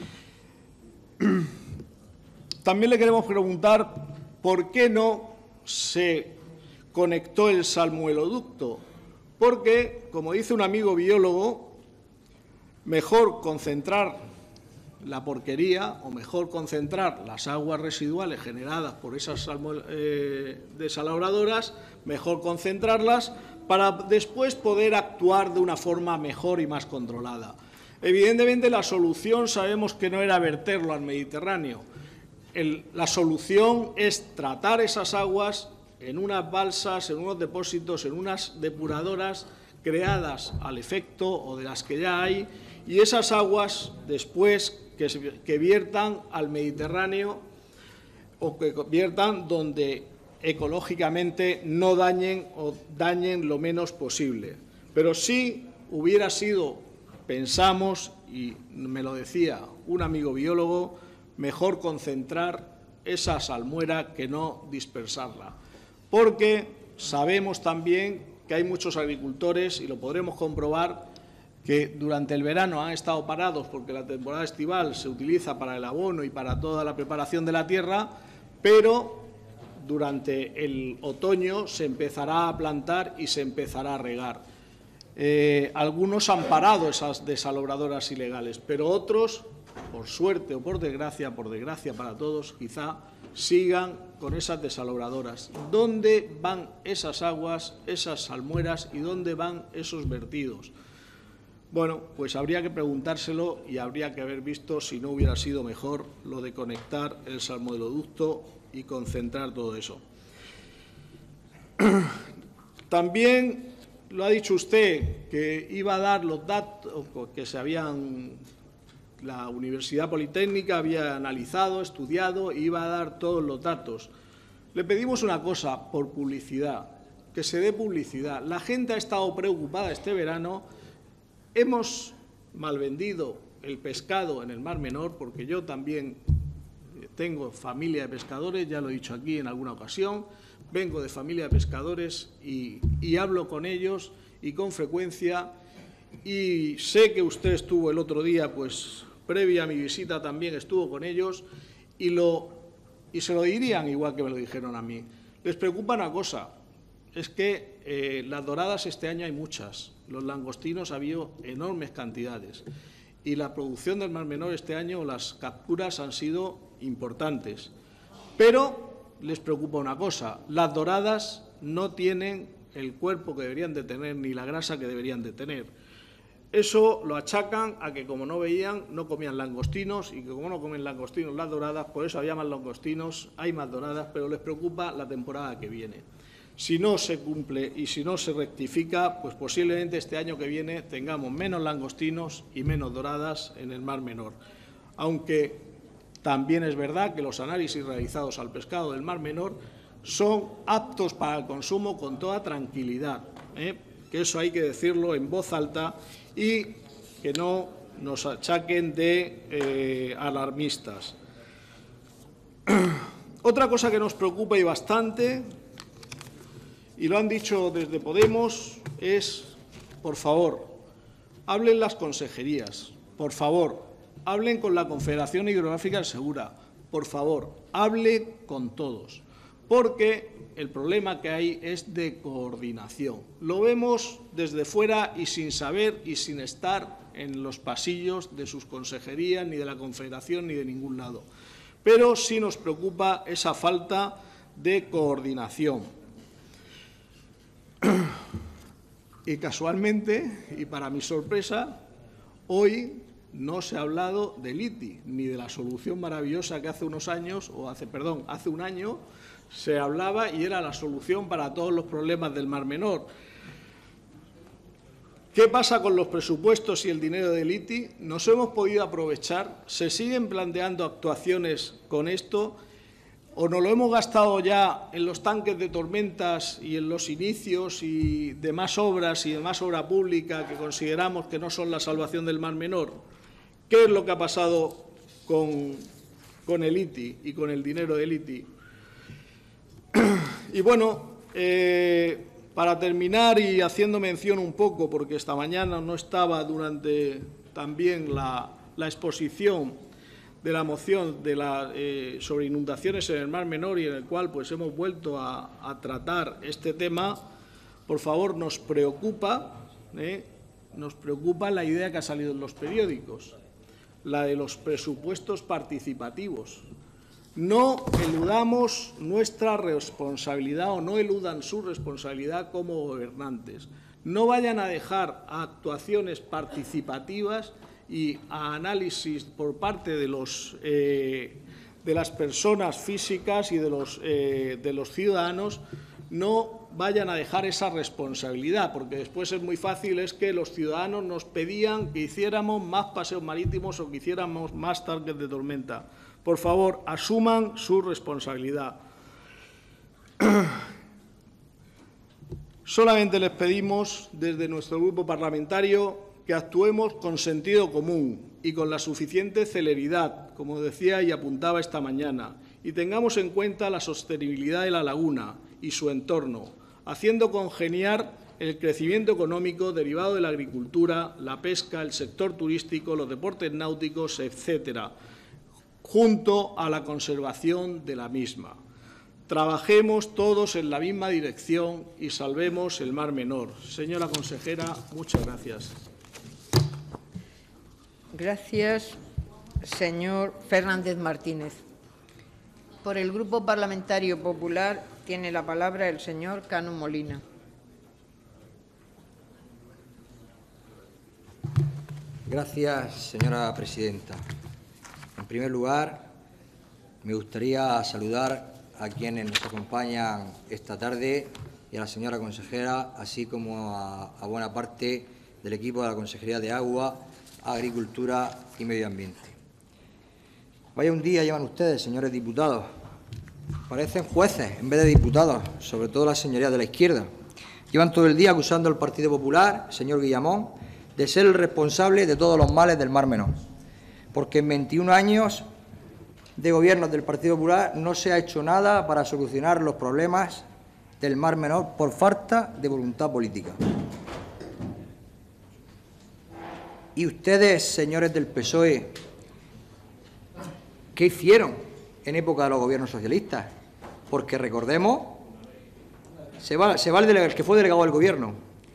También le queremos preguntar por qué no se conectó el salmueloducto, porque, como dice un amigo biólogo, mejor concentrar la porquería, o mejor concentrar las aguas residuales generadas por esas desalabradores, mejor concentrarlas para después poder actuar de una forma mejor y más controlada. Evidentemente, la solución sabemos que no era verterlo al Mediterráneo. La solución es tratar esas aguas en unas balsas, en unos depósitos, en unas depuradoras creadas al efecto o de las que ya hay, y esas aguas después que viertan al Mediterráneo o que viertan donde ecológicamente no dañen o dañen lo menos posible. Pero sí hubiera sido, pensamos, y me lo decía un amigo biólogo, mejor concentrar esa salmuera que no dispersarla. Porque sabemos también que hay muchos agricultores, y lo podremos comprobar, que durante el verano han estado parados porque la temporada estival se utiliza para el abono y para toda la preparación de la tierra, pero durante el otoño se empezará a plantar y se empezará a regar. Algunos han parado esas desalobradoras ilegales, pero otros, por suerte o por desgracia para todos, quizá sigan con esas desalobradoras. ¿Dónde van esas aguas, esas salmueras y dónde van esos vertidos? Bueno, pues habría que preguntárselo y habría que haber visto si no hubiera sido mejor lo de conectar el salmoredoducto y concentrar todo eso. También lo ha dicho usted, que iba a dar los datos que la Universidad Politécnica había analizado, estudiado, e iba a dar todos los datos. Le pedimos una cosa, por publicidad, que se dé publicidad. La gente ha estado preocupada este verano. Hemos malvendido el pescado en el Mar Menor, porque yo también tengo familia de pescadores, ya lo he dicho aquí en alguna ocasión, vengo de familia de pescadores y hablo con ellos y con frecuencia, y sé que usted estuvo el otro día, pues previa a mi visita también estuvo con ellos, y se lo dirían igual que me lo dijeron a mí. Les preocupa una cosa, es que las doradas este año hay muchas, los langostinos ha habido enormes cantidades, y la producción del Mar Menor este año, las capturas han sido importantes. Pero les preocupa una cosa, las doradas no tienen el cuerpo que deberían de tener ni la grasa que deberían de tener. Eso lo achacan a que como no veían, no comían langostinos, y que como no comen langostinos las doradas, por eso había más langostinos, hay más doradas, pero les preocupa la temporada que viene. Si no se cumple y si no se rectifica, pues posiblemente este año que viene tengamos menos langostinos y menos doradas en el Mar Menor. Aunque también es verdad que los análisis realizados al pescado del Mar Menor son aptos para el consumo con toda tranquilidad, que eso hay que decirlo en voz alta y que no nos achaquen de alarmistas. Otra cosa que nos preocupa y bastante, y lo han dicho desde Podemos, es, por favor, hablen las consejerías, por favor, hablen con la Confederación Hidrográfica del Segura, por favor, hablen con todos, porque el problema que hay es de coordinación. Lo vemos desde fuera y sin saber y sin estar en los pasillos de sus consejerías, ni de la Confederación, ni de ningún lado. Pero sí nos preocupa esa falta de coordinación. Y casualmente, y para mi sorpresa, hoy no se ha hablado del ITI, ni de la solución maravillosa que hace un año se hablaba y era la solución para todos los problemas del Mar Menor. ¿Qué pasa con los presupuestos y el dinero del ITI? ¿Nos hemos podido aprovechar? ¿Se siguen planteando actuaciones con esto? ¿O nos lo hemos gastado ya en los tanques de tormentas y en los inicios y demás obras y demás obra pública que consideramos que no son la salvación del Mar Menor? ¿Qué es lo que ha pasado con el ITI y con el dinero del ITI? Y bueno, para terminar y haciendo mención un poco, porque esta mañana no estaba durante también la exposición de la moción sobre inundaciones en el Mar Menor, y en el cual pues hemos vuelto a tratar este tema, por favor, nos preocupa la idea que ha salido en los periódicos. la de los presupuestos participativos. No eludamos nuestra responsabilidad o no eludan su responsabilidad como gobernantes. No vayan a dejar a actuaciones participativas y a análisis por parte de las personas físicas y de los ciudadanos, no vayan a dejar esa responsabilidad, porque después es muy fácil, es que los ciudadanos nos pedían que hiciéramos más paseos marítimos o que hiciéramos más tanques de tormenta. Por favor, asuman su responsabilidad. Solamente les pedimos, desde nuestro grupo parlamentario, que actuemos con sentido común y con la suficiente celeridad, como decía y apuntaba esta mañana, y tengamos en cuenta la sostenibilidad de la laguna y su entorno, haciendo congeniar el crecimiento económico derivado de la agricultura, la pesca, el sector turístico, los deportes náuticos, etcétera, junto a la conservación de la misma. Trabajemos todos en la misma dirección y salvemos el Mar Menor. Señora consejera, muchas gracias. Gracias, señor Fernández Martínez. Por el Grupo Parlamentario Popular tiene la palabra el señor Cano Molina. Gracias, señora presidenta. En primer lugar, me gustaría saludar a quienes nos acompañan esta tarde y a la señora consejera, así como a buena parte del equipo de la Consejería de Agua, Agricultura y Medio Ambiente. Vaya un día llevan ustedes, señores diputados. Parecen jueces en vez de diputados, sobre todo las señorías de la izquierda. Llevan todo el día acusando al Partido Popular, señor Guillamón, de ser el responsable de todos los males del Mar Menor. Porque en 21 años de gobierno del Partido Popular no se ha hecho nada para solucionar los problemas del Mar Menor por falta de voluntad política. Y ustedes, señores del PSOE, ¿qué hicieron en época de los gobiernos socialistas? Porque recordemos, se va el que fue delegado del Gobierno.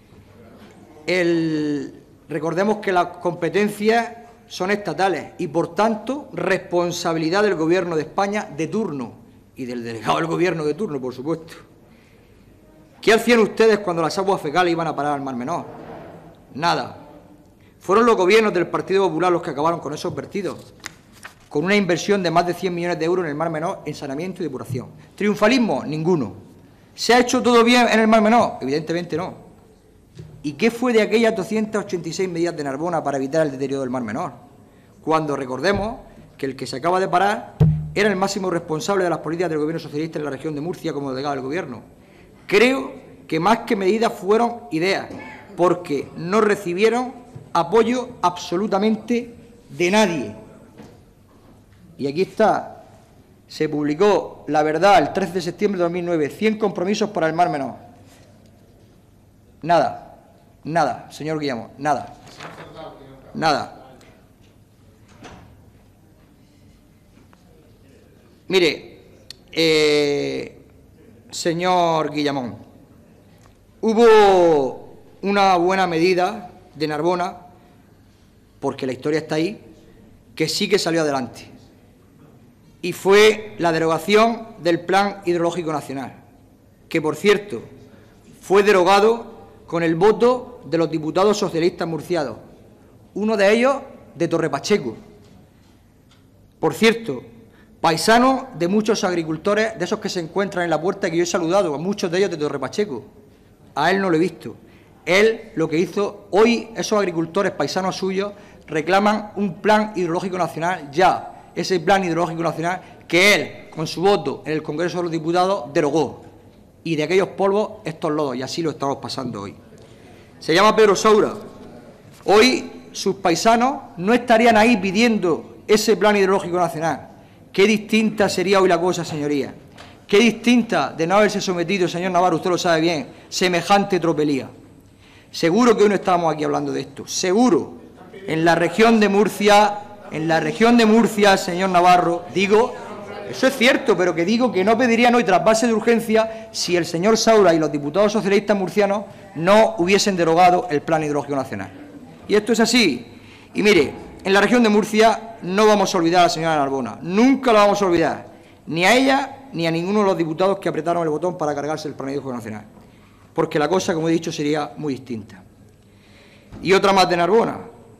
Recordemos que las competencias son estatales y, por tanto, responsabilidad del Gobierno de España de turno y del delegado del Gobierno de turno, por supuesto. ¿Qué hacían ustedes cuando las aguas fecales iban a parar al Mar Menor? Nada. Fueron los gobiernos del Partido Popular los que acabaron con esos vertidos, con una inversión de más de 100 millones de euros en el Mar Menor en saneamiento y depuración. ¿Triunfalismo? Ninguno. ¿Se ha hecho todo bien en el Mar Menor? Evidentemente no. ¿Y qué fue de aquellas 286 medidas de Narbona para evitar el deterioro del Mar Menor? Cuando recordemos que el que se acaba de parar era el máximo responsable de las políticas del Gobierno socialista en la región de Murcia como delegado del Gobierno. Creo que más que medidas fueron ideas, porque no recibieron apoyo absolutamente de nadie. Y aquí está, se publicó La Verdad el 13 de septiembre de 2009, 100 compromisos para el Mar Menor. Nada, nada, señor Guillamón, nada, nada. Mire, señor Guillamón, hubo una buena medida de Narbona, porque la historia está ahí, que sí que salió adelante. Y fue la derogación del Plan Hidrológico Nacional, que, por cierto, fue derogado con el voto de los diputados socialistas murcianos, uno de ellos de Torrepacheco. Por cierto, paisano de muchos agricultores, de esos que se encuentran en la puerta, que yo he saludado, a muchos de ellos de Torrepacheco. A él no lo he visto. Él lo que hizo, hoy esos agricultores paisanos suyos reclaman un plan hidrológico nacional ya, ese plan hidrológico nacional que él, con su voto en el Congreso de los Diputados, derogó. Y de aquellos polvos, estos lodos, y así lo estamos pasando hoy. Se llama Pedro Saura. Hoy sus paisanos no estarían ahí pidiendo ese plan hidrológico nacional. Qué distinta sería hoy la cosa, señoría. Qué distinta de no haberse sometido, señor Navarro, usted lo sabe bien, semejante tropelía. Seguro que hoy no estábamos aquí hablando de esto. Seguro. En la región de Murcia, señor Navarro, digo, eso es cierto, pero que digo que no pedirían hoy trasvase de urgencia si el señor Saura y los diputados socialistas murcianos no hubiesen derogado el Plan Hidrológico Nacional. Y esto es así. Y mire, en la región de Murcia no vamos a olvidar a la señora Narbona, nunca la vamos a olvidar, ni a ella ni a ninguno de los diputados que apretaron el botón para cargarse el plan hidrológico nacional, porque la cosa, como he dicho, sería muy distinta. Y otra más de Narbona,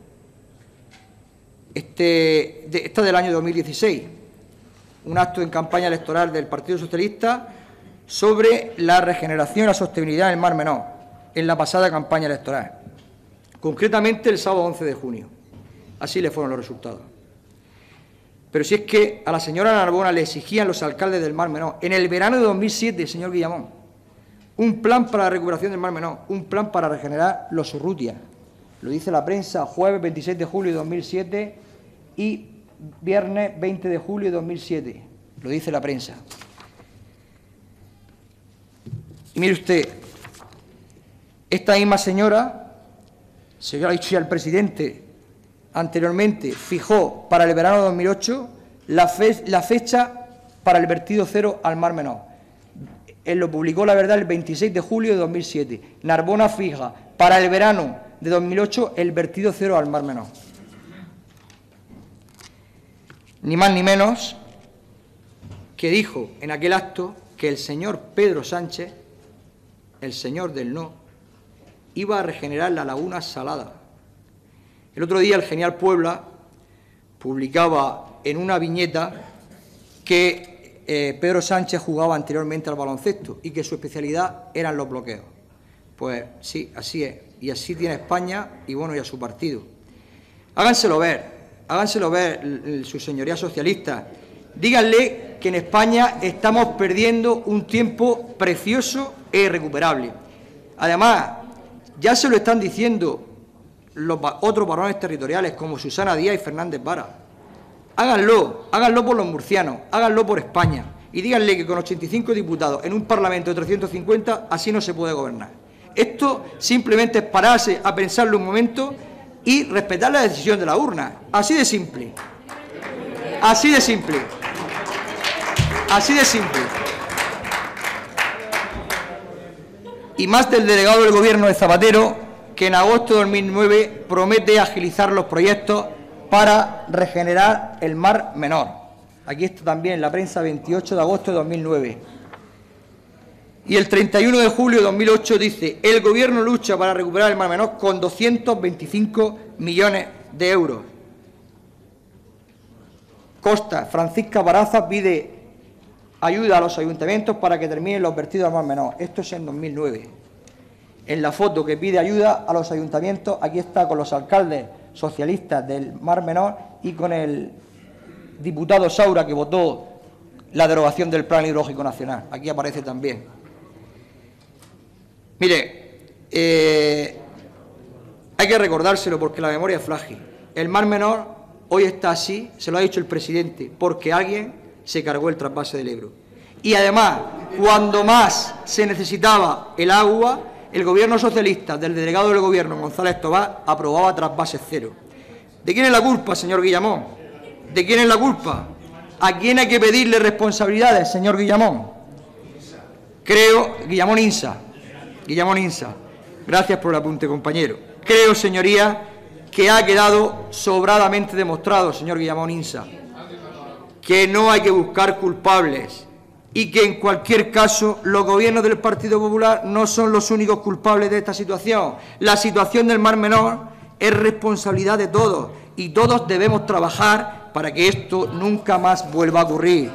esta del año 2016, un acto en campaña electoral del Partido Socialista sobre la regeneración y la sostenibilidad del Mar Menor, en la pasada campaña electoral, concretamente el sábado 11 de junio. Así le fueron los resultados. Pero si es que a la señora Narbona le exigían los alcaldes del Mar Menor, en el verano de 2007, señor Guillamón, un plan para la recuperación del Mar Menor, un plan para regenerar los Urrutia. Lo dice la prensa, jueves 26 de julio de 2007 y viernes 20 de julio de 2007. Lo dice la prensa. Y mire usted, esta misma señora, se lo ha dicho ya el presidente anteriormente, fijó para el verano de 2008 la fecha para el vertido cero al Mar Menor. Él lo publicó, la verdad, el 26 de julio de 2007. Narbona fija para el verano de 2008 el vertido cero al Mar Menor. Ni más ni menos que dijo en aquel acto que el señor Pedro Sánchez, el señor del no, iba a regenerar la laguna salada. El otro día el Genial Puebla publicaba en una viñeta que Pedro Sánchez jugaba anteriormente al baloncesto y que su especialidad eran los bloqueos. Pues sí, así es. Y así tiene España y, bueno, y a su partido. Háganselo ver sus señorías socialistas. Díganle que en España estamos perdiendo un tiempo precioso e irrecuperable. Además, ya se lo están diciendo los otros varones territoriales como Susana Díaz y Fernández Vara. Háganlo por los murcianos, háganlo por España y díganle que con 85 diputados en un Parlamento de 350 así no se puede gobernar. Esto simplemente es pararse a pensarlo un momento y respetar la decisión de la urna. Así de simple. Así de simple. Así de simple. Y más del delegado del Gobierno de Zapatero, que en agosto de 2009 promete agilizar los proyectos para regenerar el Mar Menor. Aquí está también la prensa, 28 de agosto de 2009. Y el 31 de julio de 2008 dice: el Gobierno lucha para recuperar el Mar Menor con 225 millones de euros. Costa, Francisca Baraza pide ayuda a los ayuntamientos para que terminen los vertidos al Mar Menor. Esto es en 2009. En la foto que pide ayuda a los ayuntamientos, aquí está con los alcaldes socialistas del Mar Menor y con el diputado Saura, que votó la derogación del Plan Hidrológico Nacional. Aquí aparece también. Mire, hay que recordárselo porque la memoria es frágil. El Mar Menor hoy está así, se lo ha dicho el presidente, porque alguien se cargó el trasvase del Ebro. Y además, cuando más se necesitaba el agua, el Gobierno socialista del delegado del Gobierno, González Tobar, aprobaba trasvases cero. ¿De quién es la culpa, señor Guillamón? ¿De quién es la culpa? ¿A quién hay que pedirle responsabilidades, señor Guillamón? Creo, Guillamón Insa. Gracias por el apunte, compañero. Creo, señorías, que ha quedado sobradamente demostrado, señor Guillamón Insa, que no hay que buscar culpables y que, en cualquier caso, los gobiernos del Partido Popular no son los únicos culpables de esta situación. La situación del Mar Menor es responsabilidad de todos y todos debemos trabajar para que esto nunca más vuelva a ocurrir.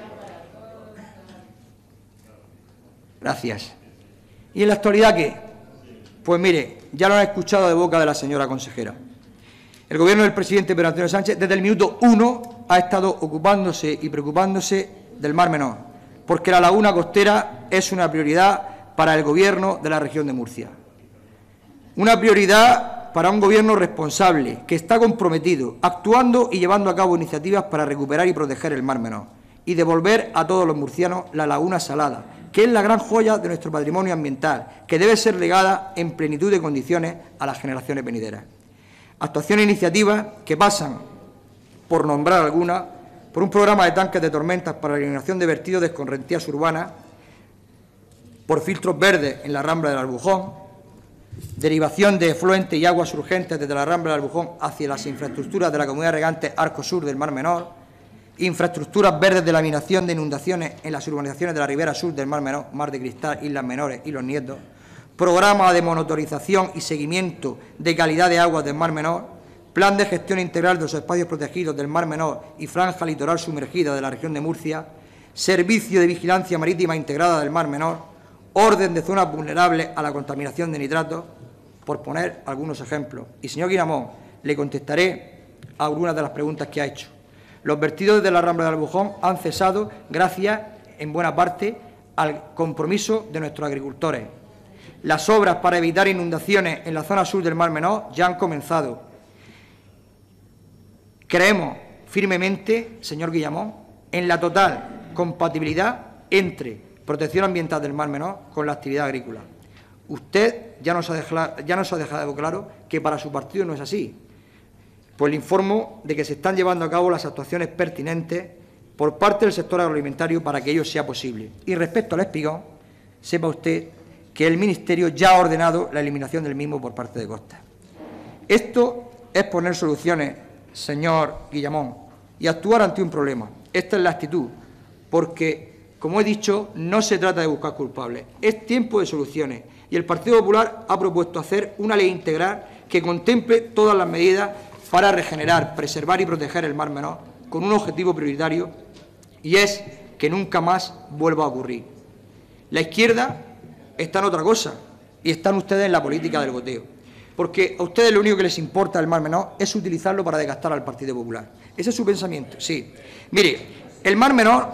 Gracias. ¿Y en la actualidad qué? Pues mire, ya lo han escuchado de boca de la señora consejera. El Gobierno del presidente Pedro Antonio Sánchez, desde el minuto 1, ha estado ocupándose y preocupándose del Mar Menor, porque la laguna costera es una prioridad para el Gobierno de la región de Murcia. Una prioridad para un Gobierno responsable, que está comprometido, actuando y llevando a cabo iniciativas para recuperar y proteger el Mar Menor y devolver a todos los murcianos la laguna salada, que es la gran joya de nuestro patrimonio ambiental, que debe ser legada en plenitud de condiciones a las generaciones venideras. Actuaciones e iniciativas que pasan, por nombrar algunas, por un programa de tanques de tormentas para la eliminación de vertidos de escorrentías urbanas, por filtros verdes en la Rambla del Albujón, derivación de efluentes y aguas urgentes desde la Rambla del Albujón hacia las infraestructuras de la Comunidad Regante Arco Sur del Mar Menor, infraestructuras verdes de laminación de inundaciones en las urbanizaciones de la ribera sur del Mar Menor, Mar de Cristal, Islas Menores y Los Nietos, programa de monitorización y seguimiento de calidad de aguas del Mar Menor, plan de gestión integral de los espacios protegidos del Mar Menor y franja litoral sumergida de la región de Murcia, servicio de vigilancia marítima integrada del Mar Menor, orden de zonas vulnerables a la contaminación de nitratos, por poner algunos ejemplos. Y, señor Guillamón, le contestaré a algunas de las preguntas que ha hecho. Los vertidos de la Rambla del Albujón han cesado gracias, en buena parte, al compromiso de nuestros agricultores. Las obras para evitar inundaciones en la zona sur del Mar Menor ya han comenzado. Creemos firmemente, señor Guillamón, en la total compatibilidad entre protección ambiental del Mar Menor con la actividad agrícola. Usted ya nos ha dejado claro que para su partido no es así. Pues le informo de que se están llevando a cabo las actuaciones pertinentes por parte del sector agroalimentario para que ello sea posible. Y respecto al espigón, sepa usted que el Ministerio ya ha ordenado la eliminación del mismo por parte de Costa. Esto es poner soluciones, señor Guillamón, y actuar ante un problema. Esta es la actitud, porque, como he dicho, no se trata de buscar culpables, es tiempo de soluciones. Y el Partido Popular ha propuesto hacer una ley integral que contemple todas las medidas para regenerar, preservar y proteger el Mar Menor con un objetivo prioritario, y es que nunca más vuelva a ocurrir. La izquierda está en otra cosa, y están ustedes en la política del goteo, porque a ustedes lo único que les importa del Mar Menor es utilizarlo para desgastar al Partido Popular. Ese es su pensamiento, sí. Mire, el Mar Menor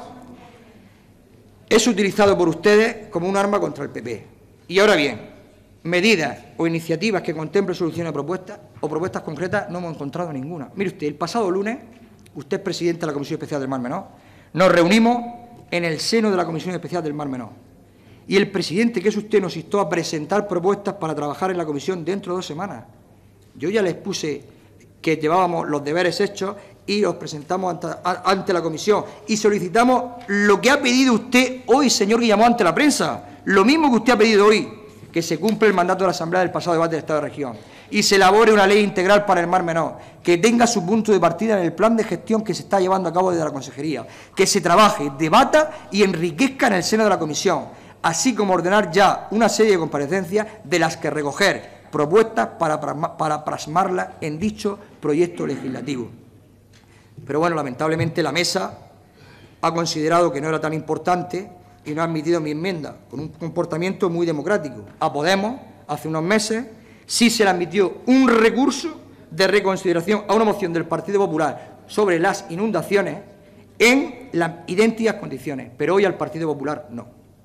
es utilizado por ustedes como un arma contra el PP. Y ahora bien, medidas o iniciativas que contemplen soluciones o propuestas concretas no hemos encontrado ninguna. Mire usted, el pasado lunes, usted es presidente de la Comisión Especial del Mar Menor, nos reunimos en el seno de la Comisión Especial del Mar Menor. Y el presidente, que es usted, nos instó a presentar propuestas para trabajar en la comisión dentro de 2 semanas. Yo ya les puse que llevábamos los deberes hechos y los presentamos ante la comisión y solicitamos lo que ha pedido usted hoy, señor Guillamón, ante la prensa. Lo mismo que usted ha pedido hoy, que se cumpla el mandato de la Asamblea del pasado debate del Estado de Región y se elabore una ley integral para el Mar Menor, que tenga su punto de partida en el plan de gestión que se está llevando a cabo desde la Consejería, que se trabaje, debata y enriquezca en el seno de la comisión, así como ordenar ya una serie de comparecencias de las que recoger propuestas para plasmarlas en dicho proyecto legislativo. Pero bueno, lamentablemente la mesa ha considerado que no era tan importante y no ha admitido mi enmienda, con un comportamiento muy democrático. A Podemos, hace unos meses, sí se le admitió un recurso de reconsideración a una moción del Partido Popular sobre las inundaciones en las idénticas condiciones, pero hoy al Partido Popular no.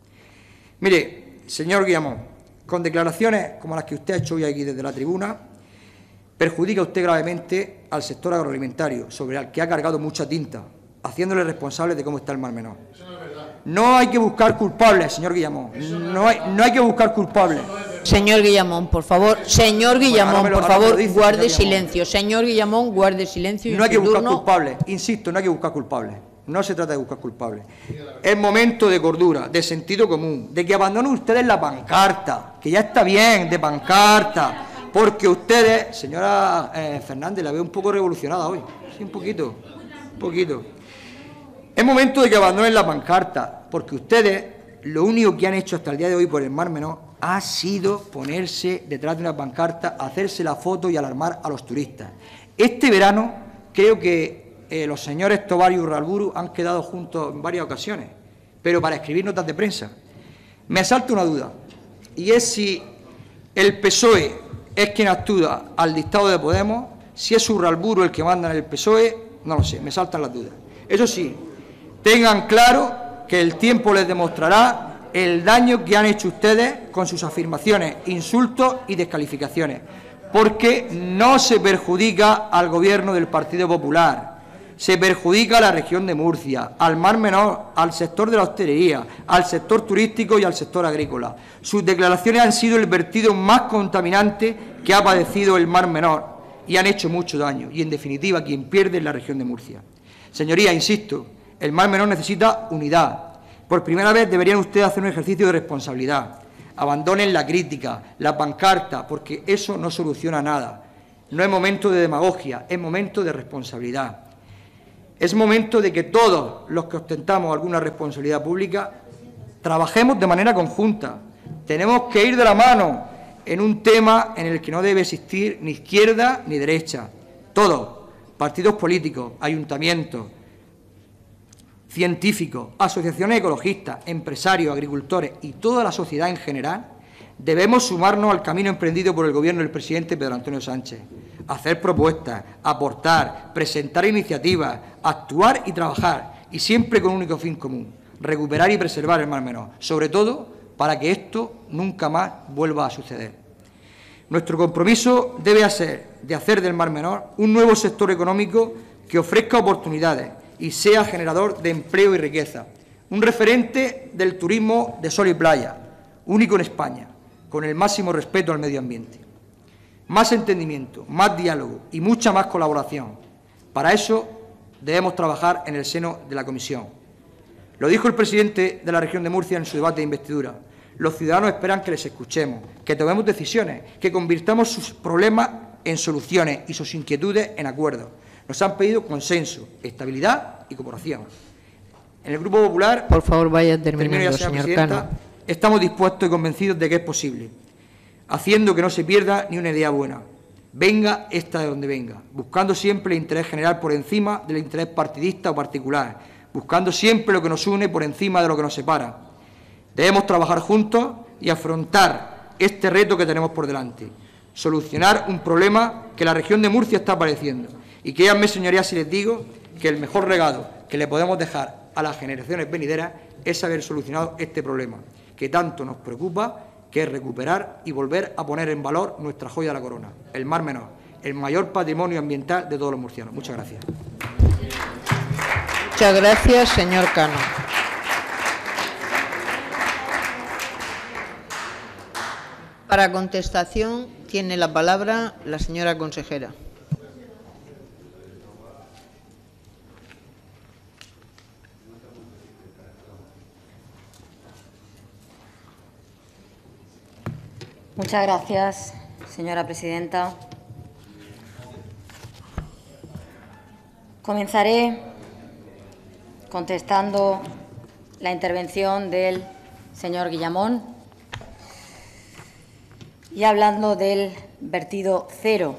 Mire, señor Guillamón, con declaraciones como las que usted ha hecho hoy aquí desde la tribuna, perjudica usted gravemente al sector agroalimentario, sobre el que ha cargado mucha tinta, haciéndole responsable de cómo está el Mar Menor. No hay que buscar culpables, señor Guillamón. No hay que buscar culpables. Señor Guillamón, por favor. Señor Guillamón, por favor, guarde silencio. Señor Guillamón, guarde silencio. No hay que buscar culpables. Insisto, no hay que buscar culpables. No se trata de buscar culpables. Es momento de cordura, de sentido común, de que abandonen ustedes la pancarta, que ya está bien, de pancarta, porque ustedes, señora Fernández, la veo un poco revolucionada hoy. Sí, un poquito. Es momento de que abandonen la pancarta, porque ustedes lo único que han hecho hasta el día de hoy por el Mar Menor ha sido ponerse detrás de una pancarta, hacerse la foto y alarmar a los turistas. Este verano creo que los señores Tobar y Urralburu han quedado juntos en varias ocasiones, pero para escribir notas de prensa. Me asalta una duda, y es si el PSOE es quien actúa al dictado de Podemos, si es Urralburu el que manda en el PSOE, no lo sé, me saltan las dudas. Eso sí, tengan claro que el tiempo les demostrará el daño que han hecho ustedes con sus afirmaciones, insultos y descalificaciones, porque no se perjudica al Gobierno del Partido Popular, se perjudica a la región de Murcia, al Mar Menor, al sector de la hostelería, al sector turístico y al sector agrícola. Sus declaraciones han sido el vertido más contaminante que ha padecido el Mar Menor y han hecho mucho daño, y en definitiva quien pierde es la región de Murcia. Señoría, insisto, el Mar Menor necesita unidad. Por primera vez deberían ustedes hacer un ejercicio de responsabilidad. Abandonen la crítica, la pancarta, porque eso no soluciona nada. No es momento de demagogia, es momento de responsabilidad. Es momento de que todos los que ostentamos alguna responsabilidad pública trabajemos de manera conjunta. Tenemos que ir de la mano en un tema en el que no debe existir ni izquierda ni derecha. Todos, partidos políticos, ayuntamientos, científicos, asociaciones ecologistas, empresarios, agricultores y toda la sociedad en general, debemos sumarnos al camino emprendido por el Gobierno del presidente Pedro Antonio Sánchez. Hacer propuestas, aportar, presentar iniciativas, actuar y trabajar, y siempre con un único fin común: recuperar y preservar el Mar Menor, sobre todo para que esto nunca más vuelva a suceder. Nuestro compromiso debe ser de hacer del Mar Menor un nuevo sector económico que ofrezca oportunidades y sea generador de empleo y riqueza, un referente del turismo de sol y playa, único en España, con el máximo respeto al medio ambiente. Más entendimiento, más diálogo y mucha más colaboración. Para eso debemos trabajar en el seno de la Comisión. Lo dijo el presidente de la región de Murcia en su debate de investidura. Los ciudadanos esperan que les escuchemos, que tomemos decisiones, que convirtamos sus problemas en soluciones y sus inquietudes en acuerdos. Nos han pedido consenso, estabilidad y cooperación. En el Grupo Popular, por favor, vaya terminando, señor Cano. Estamos dispuestos y convencidos de que es posible, haciendo que no se pierda ni una idea buena, venga esta de donde venga, buscando siempre el interés general por encima del interés partidista o particular, buscando siempre lo que nos une por encima de lo que nos separa. Debemos trabajar juntos y afrontar este reto que tenemos por delante, solucionar un problema que la región de Murcia está padeciendo. Y créanme, señorías, si les digo que el mejor regalo que le podemos dejar a las generaciones venideras es haber solucionado este problema, que tanto nos preocupa, que es recuperar y volver a poner en valor nuestra joya de la corona, el Mar Menor, el mayor patrimonio ambiental de todos los murcianos. Muchas gracias. Muchas gracias, señor Cano. Para contestación tiene la palabra la señora consejera. Muchas gracias, señora presidenta. Comenzaré contestando la intervención del señor Guillamón y hablando del vertido cero.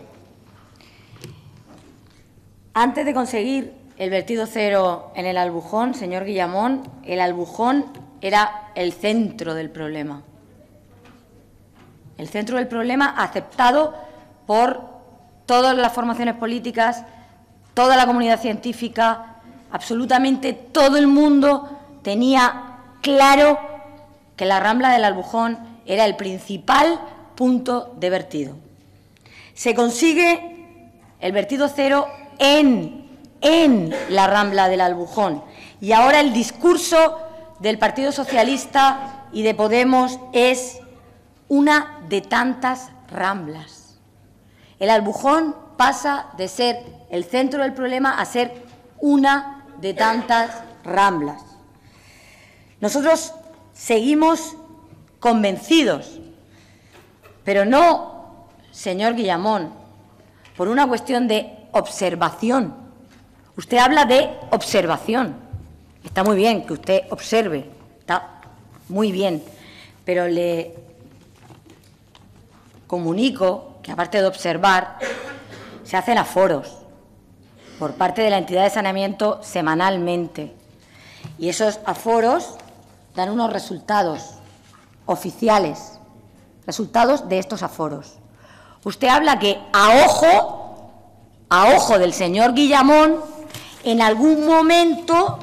Antes de conseguir el vertido cero en el Albujón, señor Guillamón, el Albujón era el centro del problema. El centro del problema aceptado por todas las formaciones políticas, toda la comunidad científica, absolutamente todo el mundo tenía claro que la Rambla del Albujón era el principal punto de vertido. Se consigue el vertido cero en la Rambla del Albujón y ahora el discurso del Partido Socialista y de Podemos es una de tantas ramblas. El Albujón pasa de ser el centro del problema a ser una de tantas ramblas. Nosotros seguimos convencidos, pero no, señor Guillamón, por una cuestión de observación. Usted habla de observación. Está muy bien que usted observe, está muy bien, pero le comunico que, aparte de observar, se hacen aforos por parte de la entidad de saneamiento semanalmente. Y esos aforos dan unos resultados oficiales, resultados de estos aforos. Usted habla que a ojo del señor Guillamón, en algún momento,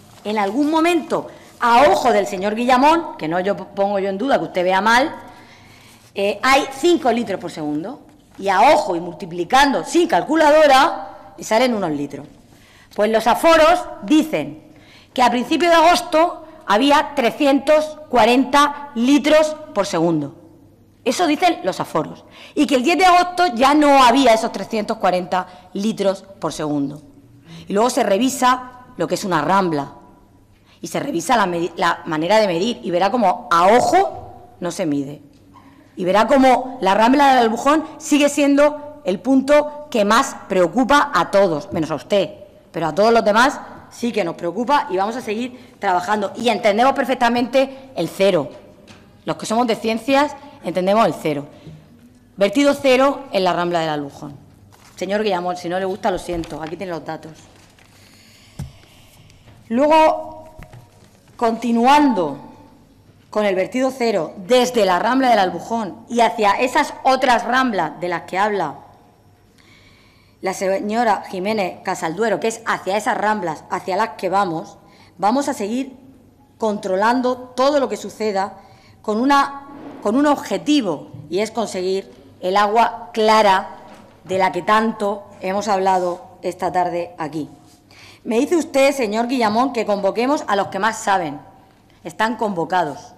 a ojo del señor Guillamón, que no pongo yo en duda que usted vea mal, hay 5 litros por segundo y a ojo y multiplicando sin calculadora le salen unos litros. Pues los aforos dicen que a principios de agosto había 340 litros por segundo. Eso dicen los aforos. Y que el 10 de agosto ya no había esos 340 litros por segundo. Y luego se revisa lo que es una rambla y se revisa la manera de medir y verá como a ojo no se mide. Y verá cómo la Rambla del Albujón sigue siendo el punto que más preocupa a todos, menos a usted, pero a todos los demás sí que nos preocupa y vamos a seguir trabajando. Y entendemos perfectamente el cero. Los que somos de ciencias entendemos el cero. Vertido cero en la Rambla del Albujón. Señor Guillamón, si no le gusta, lo siento, aquí tiene los datos. Luego, continuando con el vertido cero desde la Rambla del Albujón y hacia esas otras ramblas de las que habla la señora Jiménez Casalduero, que es hacia esas ramblas hacia las que vamos a seguir controlando todo lo que suceda con un objetivo, y es conseguir el agua clara de la que tanto hemos hablado esta tarde aquí. Me dice usted, señor Guillamón, que convoquemos a los que más saben. Están convocados.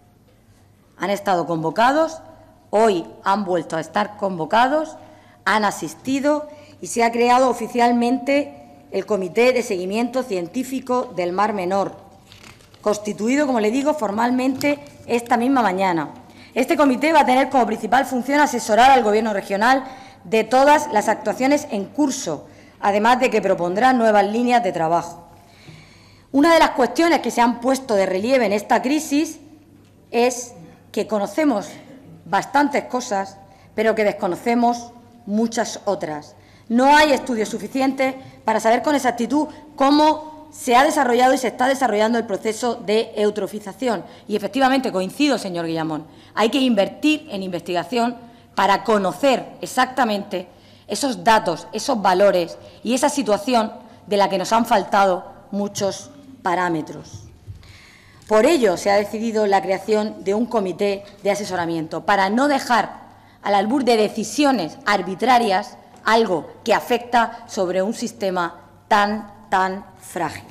Han estado convocados, hoy han vuelto a estar convocados, han asistido y se ha creado oficialmente el Comité de Seguimiento Científico del Mar Menor, constituido, como le digo, formalmente esta misma mañana. Este comité va a tener como principal función asesorar al Gobierno regional de todas las actuaciones en curso, además de que propondrá nuevas líneas de trabajo. Una de las cuestiones que se han puesto de relieve en esta crisis es que conocemos bastantes cosas, pero que desconocemos muchas otras. No hay estudios suficientes para saber con exactitud cómo se ha desarrollado y se está desarrollando el proceso de eutrofización. Y, efectivamente, coincido, señor Guillamón, hay que invertir en investigación para conocer exactamente esos datos, esos valores y esa situación de la que nos han faltado muchos parámetros. Por ello se ha decidido la creación de un comité de asesoramiento, para no dejar al albur de decisiones arbitrarias algo que afecta sobre un sistema tan frágil.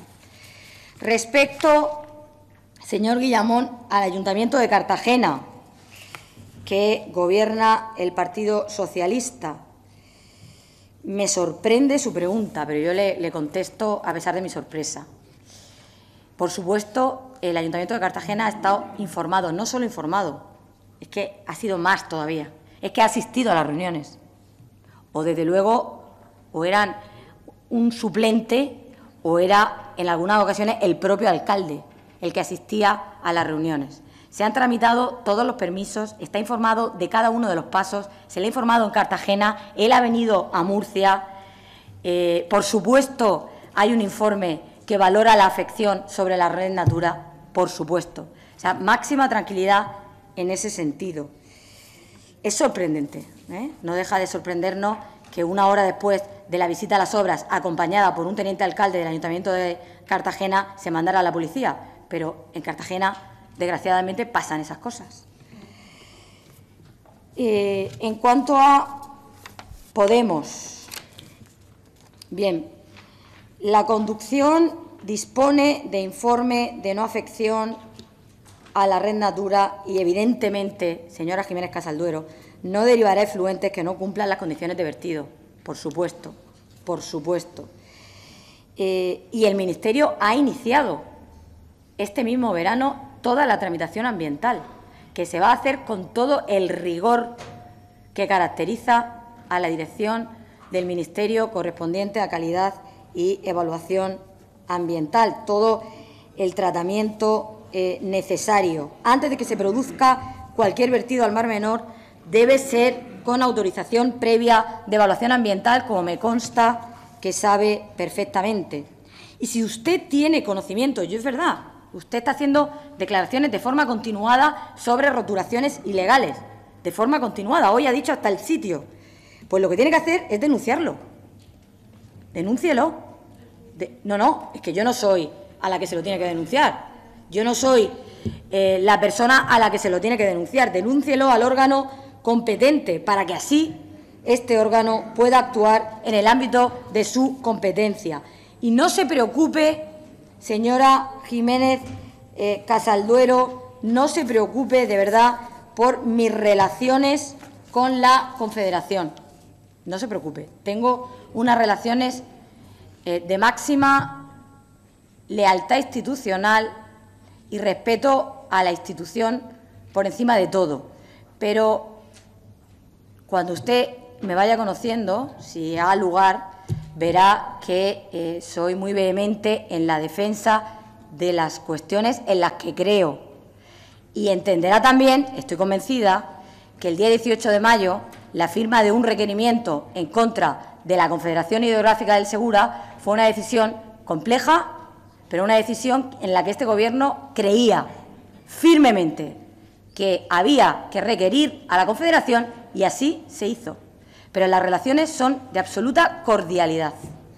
Respecto, señor Guillamón, al Ayuntamiento de Cartagena, que gobierna el Partido Socialista, me sorprende su pregunta, pero yo le contesto a pesar de mi sorpresa. Por supuesto, el Ayuntamiento de Cartagena ha estado informado, no solo informado, es que ha sido más todavía, es que ha asistido a las reuniones. O, desde luego, o eran un suplente o era, en algunas ocasiones, el propio alcalde el que asistía a las reuniones. Se han tramitado todos los permisos, está informado de cada uno de los pasos, se le ha informado en Cartagena, él ha venido a Murcia. Por supuesto, hay un informe que valora la afección sobre la red Natura, por supuesto. O sea, máxima tranquilidad en ese sentido. Es sorprendente, no deja de sorprendernos que una hora después de la visita a las obras, acompañada por un teniente alcalde del Ayuntamiento de Cartagena, se mandara a la policía. Pero en Cartagena, desgraciadamente, pasan esas cosas. En cuanto a Podemos, bien, la conducción dispone de informe de no afección a la red Natura y, evidentemente, señora Jiménez Casalduero, no derivará efluentes que no cumplan las condiciones de vertido, por supuesto, por supuesto. Y el Ministerio ha iniciado este mismo verano toda la tramitación ambiental, que se va a hacer con todo el rigor que caracteriza a la dirección del Ministerio correspondiente a calidad y evaluación ambiental, todo el tratamiento necesario. Antes de que se produzca cualquier vertido al Mar Menor, debe ser con autorización previa de evaluación ambiental, como me consta que sabe perfectamente. Y si usted tiene conocimiento, y es verdad, usted está haciendo declaraciones de forma continuada sobre roturaciones ilegales, de forma continuada, hoy ha dicho hasta el sitio, pues lo que tiene que hacer es denunciarlo. Denúncielo. No, es que yo no soy a la que se lo tiene que denunciar. Yo no soy la persona a la que se lo tiene que denunciar. Denúncielo al órgano competente para que así este órgano pueda actuar en el ámbito de su competencia. Y no se preocupe, señora Jiménez Casalduero, no se preocupe de verdad por mis relaciones con la Confederación. No se preocupe. Tengo unas relaciones de máxima lealtad institucional y respeto a la institución por encima de todo. Pero cuando usted me vaya conociendo, si ha lugar, verá que soy muy vehemente en la defensa de las cuestiones en las que creo. Y entenderá también, estoy convencida, que el día 18 de mayo la firma de un requerimiento en contra de la Confederación Hidrográfica del Segura fue una decisión compleja, pero una decisión en la que este Gobierno creía firmemente que había que requerir a la Confederación y así se hizo. Pero las relaciones son de absoluta cordialidad.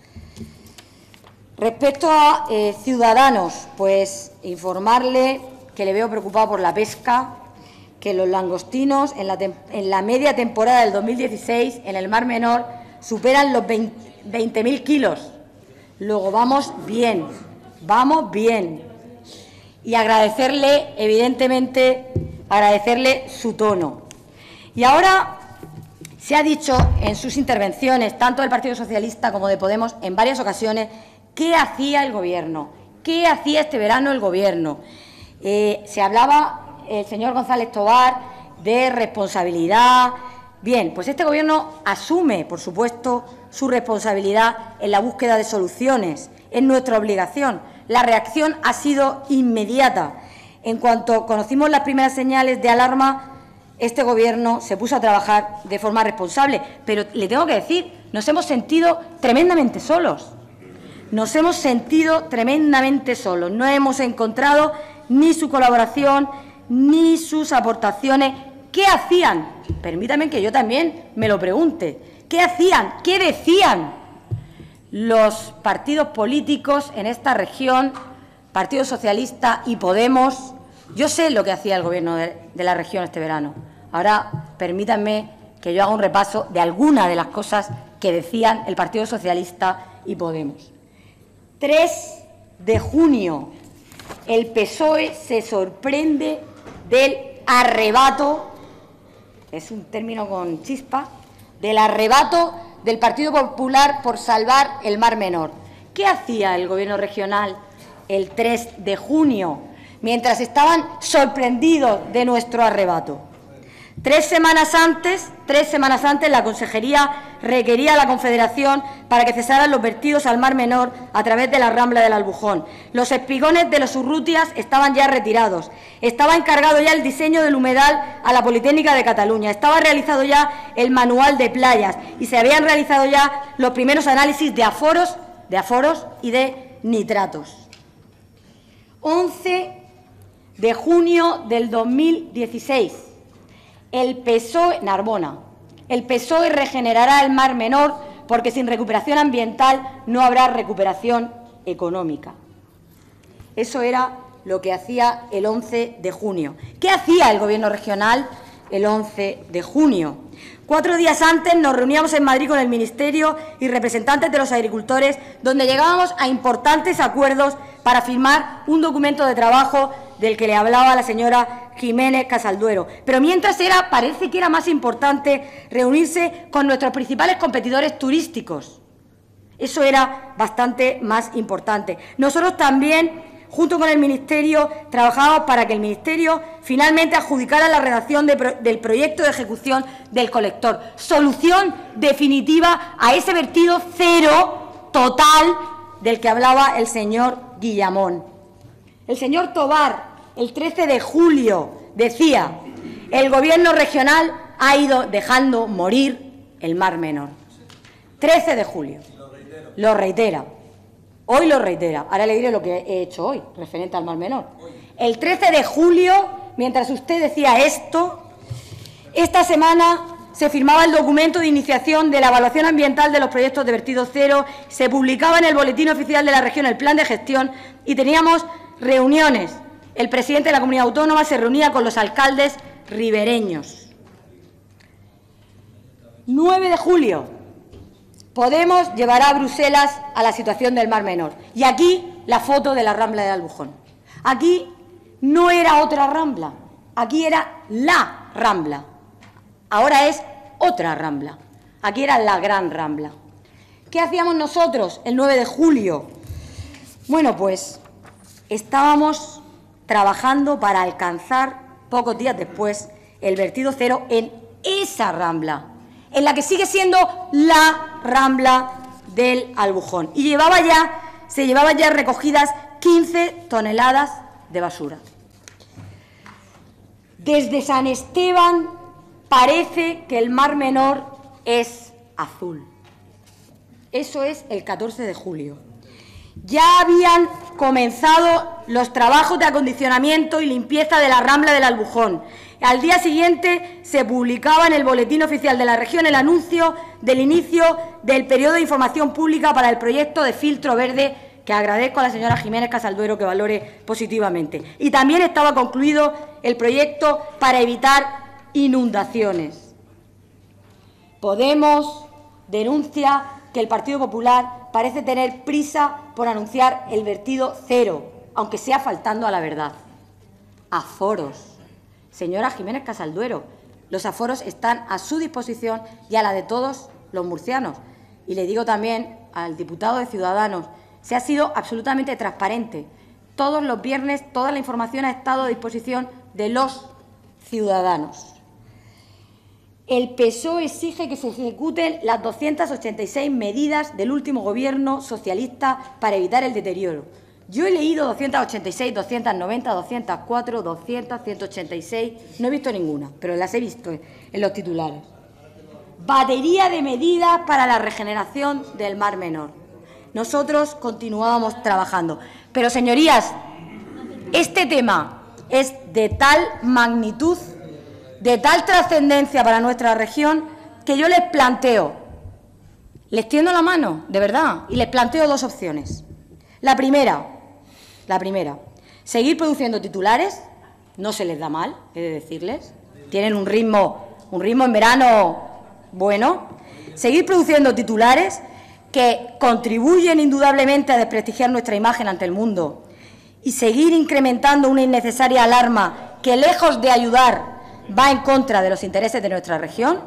Respecto a Ciudadanos, pues informarle que le veo preocupado por la pesca, que los langostinos en la media temporada del 2016 en el Mar Menor superan los 20.000 kilos. Luego vamos bien, vamos bien. Y agradecerle, evidentemente, agradecerle su tono. Y ahora se ha dicho en sus intervenciones, tanto del Partido Socialista como de Podemos, en varias ocasiones, ¿qué hacía el Gobierno? ¿Qué hacía este verano el Gobierno? Se hablaba, el señor González Tobar, de responsabilidad. Bien, pues este Gobierno asume, por supuesto, su responsabilidad en la búsqueda de soluciones. Es nuestra obligación. La reacción ha sido inmediata. En cuanto conocimos las primeras señales de alarma, este Gobierno se puso a trabajar de forma responsable. Pero le tengo que decir, nos hemos sentido tremendamente solos. Nos hemos sentido tremendamente solos. No hemos encontrado ni su colaboración, ni sus aportaciones. ¿Qué hacían? Permítame que yo también me lo pregunte. ¿Qué hacían? ¿Qué decían los partidos políticos en esta región, Partido Socialista y Podemos? Yo sé lo que hacía el Gobierno de la región este verano. Ahora, permítanme que yo haga un repaso de algunas de las cosas que decían el Partido Socialista y Podemos. 3 de junio, el PSOE se sorprende del arrebato, es un término con chispa, del arrebato del Partido Popular por salvar el Mar Menor. ¿Qué hacía el Gobierno regional el 3 de junio, mientras estaban sorprendidos de nuestro arrebato? 3 semanas antes, la Consejería requería a la Confederación para que cesaran los vertidos al Mar Menor a través de la Rambla del Albujón. Los espigones de los Urrutias estaban ya retirados. Estaba encargado ya el diseño del humedal a la Politécnica de Cataluña. Estaba realizado ya el manual de playas y se habían realizado ya los primeros análisis de aforos y de nitratos. 11 de junio del 2016. El PSOE, Narbona, el PSOE regenerará el Mar Menor porque sin recuperación ambiental no habrá recuperación económica. Eso era lo que hacía el 11 de junio. ¿Qué hacía el Gobierno regional el 11 de junio? 4 días antes nos reuníamos en Madrid con el Ministerio y representantes de los agricultores, donde llegábamos a importantes acuerdos para firmar un documento de trabajo del que le hablaba la señora Jiménez Casalduero. Pero mientras parece que era más importante reunirse con nuestros principales competidores turísticos. Eso era bastante más importante. Nosotros también, junto con el Ministerio, trabajábamos para que el Ministerio finalmente adjudicara la redacción del proyecto de ejecución del colector. Solución definitiva a ese vertido cero total del que hablaba el señor Guillamón. El señor Tobar, el 13 de julio, decía: el Gobierno regional ha ido dejando morir el Mar Menor. 13 de julio. Lo reitera. Hoy lo reitera. Ahora le diré lo que he hecho hoy, referente al Mar Menor. El 13 de julio, mientras usted decía esto, esta semana se firmaba el documento de iniciación de la evaluación ambiental de los proyectos de vertido cero, se publicaba en el Boletín Oficial de la Región el plan de gestión y teníamos reuniones. El presidente de la Comunidad Autónoma se reunía con los alcaldes ribereños. 9 de julio, Podemos llevará a Bruselas a la situación del Mar Menor. Y aquí la foto de la Rambla del Albujón. Aquí no era otra Rambla, aquí era la Rambla. Ahora es otra Rambla. Aquí era la Gran Rambla. ¿Qué hacíamos nosotros el 9 de julio? Bueno, pues estábamos trabajando para alcanzar pocos días después, el vertido cero en esa rambla, en la que sigue siendo la rambla del Albujón. Y se llevaban ya recogidas 15 toneladas de basura. Desde San Esteban parece que el Mar Menor es azul. Eso es el 14 de julio. Ya habían comenzado los trabajos de acondicionamiento y limpieza de la rambla del Albujón. Al día siguiente se publicaba en el Boletín Oficial de la Región el anuncio del inicio del periodo de información pública para el proyecto de filtro verde, que agradezco a la señora Jiménez Casalduero que valore positivamente. Y también estaba concluido el proyecto para evitar inundaciones. Podemos denuncia que el Partido Popular parece tener prisa por anunciar el vertido cero, aunque sea faltando a la verdad. Aforos. Señora Jiménez Casalduero, los aforos están a su disposición y a la de todos los murcianos. Y le digo también al diputado de Ciudadanos, se ha sido absolutamente transparente. Todos los viernes toda la información ha estado a disposición de los ciudadanos. El PSOE exige que se ejecuten las 286 medidas del último Gobierno socialista para evitar el deterioro. Yo he leído 286, 290, 204, 200, 186, no he visto ninguna, pero las he visto en los titulares. Batería de medidas para la regeneración del Mar Menor. Nosotros continuábamos trabajando. Pero, señorías, este tema es de tal magnitud, de tal trascendencia para nuestra región, que yo les planteo, les tiendo la mano, de verdad, y les planteo dos opciones. La primera, seguir produciendo titulares, no se les da mal, he de decirles, tienen un ritmo en verano bueno, seguir produciendo titulares que contribuyen indudablemente a desprestigiar nuestra imagen ante el mundo y seguir incrementando una innecesaria alarma que, lejos de ayudar, va en contra de los intereses de nuestra región.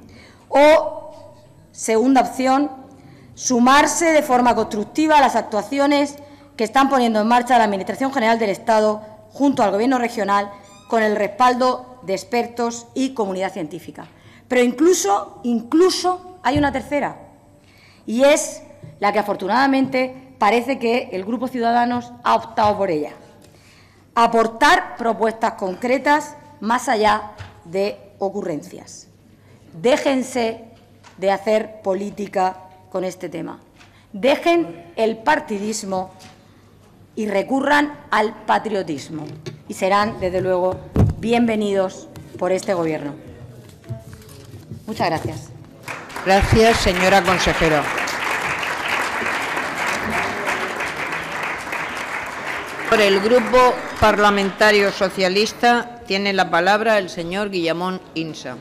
O, segunda opción, sumarse de forma constructiva a las actuaciones que están poniendo en marcha la Administración General del Estado junto al Gobierno regional con el respaldo de expertos y comunidad científica. Pero incluso hay una tercera, y es la que afortunadamente parece que el Grupo Ciudadanos ha optado por ella: aportar propuestas concretas más allá de ocurrencias. Déjense de hacer política con este tema. Dejen el partidismo y recurran al patriotismo. Y serán, desde luego, bienvenidos por este Gobierno. Muchas gracias. Gracias, señora consejera. Por el Grupo Parlamentario Socialista tiene la palabra el señor Guillamón Insa.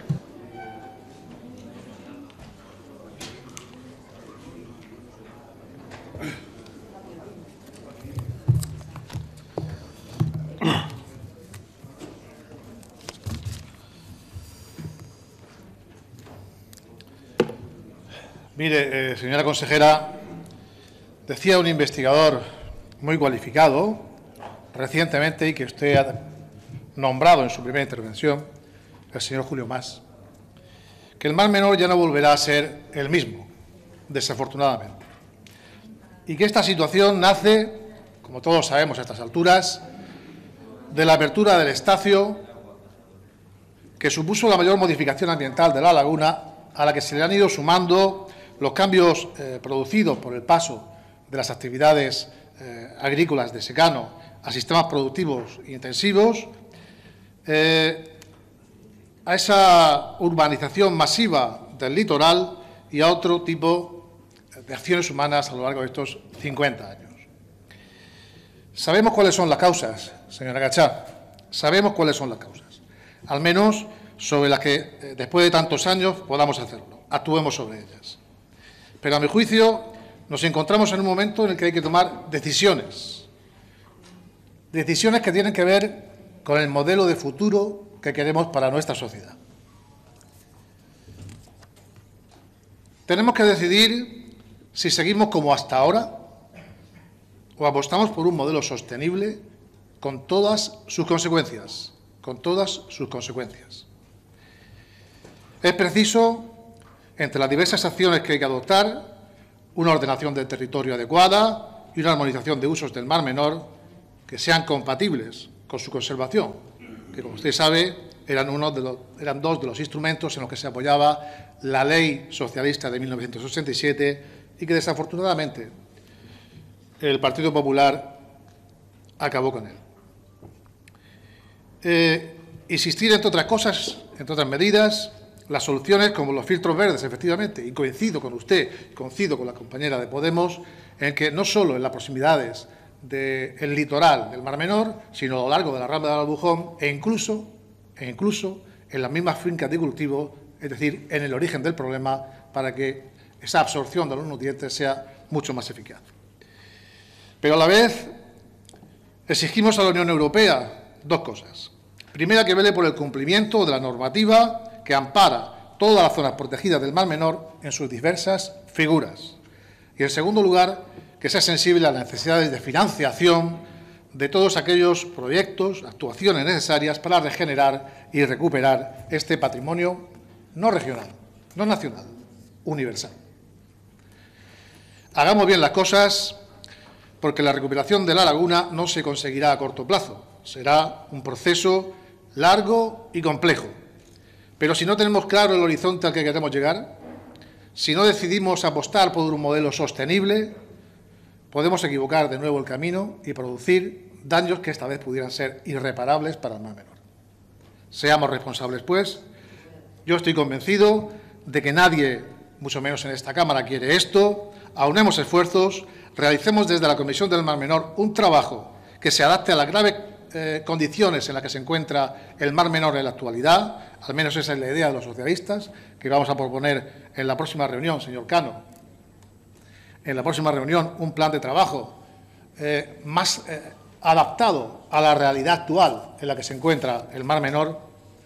Mire, señora consejera, decía un investigador muy cualificado recientemente y que usted ha nombrado en su primera intervención, el señor Julio Mas, que el Mar Menor ya no volverá a ser el mismo, desafortunadamente, y que esta situación nace, como todos sabemos a estas alturas, de la apertura del Estacio, que supuso la mayor modificación ambiental de la laguna, a la que se le han ido sumando los cambios producidos por el paso de las actividades agrícolas de secano a sistemas productivos intensivos, a esa urbanización masiva del litoral y a otro tipo de acciones humanas a lo largo de estos 50 años. Sabemos cuáles son las causas, señora Gachá, sabemos cuáles son las causas, al menos sobre las que, después de tantos años, podamos hacerlo, actuemos sobre ellas. Pero, a mi juicio, nos encontramos en un momento en el que hay que tomar decisiones que tienen que ver con el modelo de futuro que queremos para nuestra sociedad. Tenemos que decidir si seguimos como hasta ahora o apostamos por un modelo sostenible con todas sus consecuencias, con todas sus consecuencias. Es preciso, entre las diversas acciones que hay que adoptar, una ordenación del territorio adecuada y una armonización de usos del Mar Menor que sean compatibles con su conservación, que, como usted sabe, eran dos de los instrumentos en los que se apoyaba la Ley Socialista de 1987 y que, desafortunadamente, el Partido Popular acabó con él. Insistir, entre otras cosas, entre otras medidas, las soluciones como los filtros verdes, efectivamente, y coincido con usted, coincido con la compañera de Podemos, en que no solo en las proximidades del litoral del Mar Menor, sino a lo largo de la Rambla del Albujón e incluso en las mismas fincas de cultivo, es decir, en el origen del problema, para que esa absorción de los nutrientes sea mucho más eficaz. Pero a la vez exigimos a la Unión Europea dos cosas. Primera, que vele por el cumplimiento de la normativa que ampara todas las zonas protegidas del Mar Menor en sus diversas figuras. Y, en segundo lugar, que sea sensible a las necesidades de financiación de todos aquellos proyectos, actuaciones necesarias para regenerar y recuperar este patrimonio no regional, no nacional, universal. Hagamos bien las cosas, porque la recuperación de la laguna no se conseguirá a corto plazo. Será un proceso largo y complejo. Pero si no tenemos claro el horizonte al que queremos llegar, si no decidimos apostar por un modelo sostenible, podemos equivocar de nuevo el camino y producir daños que esta vez pudieran ser irreparables para el Mar Menor. Seamos responsables, pues. Yo estoy convencido de que nadie, mucho menos en esta Cámara, quiere esto. Aunemos esfuerzos, realicemos desde la Comisión del Mar Menor un trabajo que se adapte a las graves condiciones en las que se encuentra el Mar Menor en la actualidad. Al menos esa es la idea de los socialistas, que vamos a proponer en la próxima reunión, señor Cano. En la próxima reunión, un plan de trabajo más adaptado a la realidad actual en la que se encuentra el Mar Menor.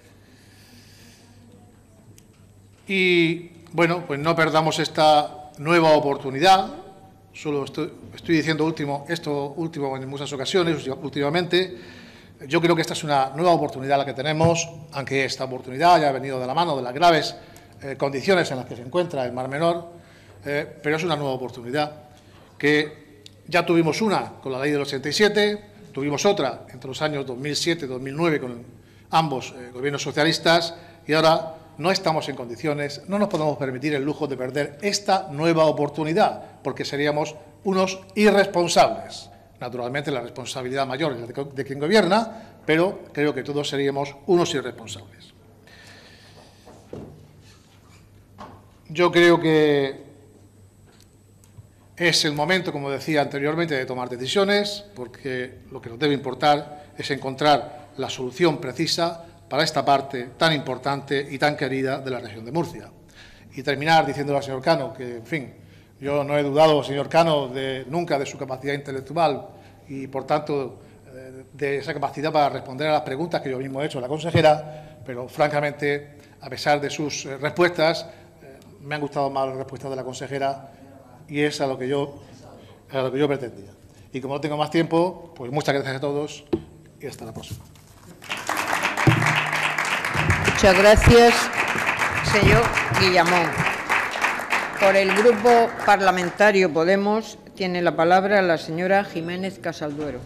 Y, bueno, pues no perdamos esta nueva oportunidad. Solo estoy diciendo esto último en muchas ocasiones, últimamente. Yo creo que esta es una nueva oportunidad la que tenemos, aunque esta oportunidad haya venido de la mano de las graves condiciones en las que se encuentra el Mar Menor, pero es una nueva oportunidad que ya tuvimos una con la Ley del 87, tuvimos otra entre los años 2007 y 2009 con ambos gobiernos socialistas, y ahora no estamos en condiciones, no nos podemos permitir el lujo de perder esta nueva oportunidad, porque seríamos unos irresponsables. Naturalmente, la responsabilidad mayor es de quien gobierna, pero creo que todos seríamos unos irresponsables. Yo creo que es el momento, como decía anteriormente, de tomar decisiones, porque lo que nos debe importar es encontrar la solución precisa para esta parte tan importante y tan querida de la región de Murcia. Y terminar diciéndole al señor Cano que, en fin, yo no he dudado, señor Cano, nunca de su capacidad intelectual y, por tanto, de esa capacidad para responder a las preguntas que yo mismo he hecho a la consejera, pero, francamente, a pesar de sus respuestas, me han gustado más las respuestas de la consejera y es a lo que yo pretendía. Y como no tengo más tiempo, pues muchas gracias a todos y hasta la próxima. Muchas gracias, señor Guillamón. Por el Grupo Parlamentario Podemos tiene la palabra la señora Jiménez Casalduero.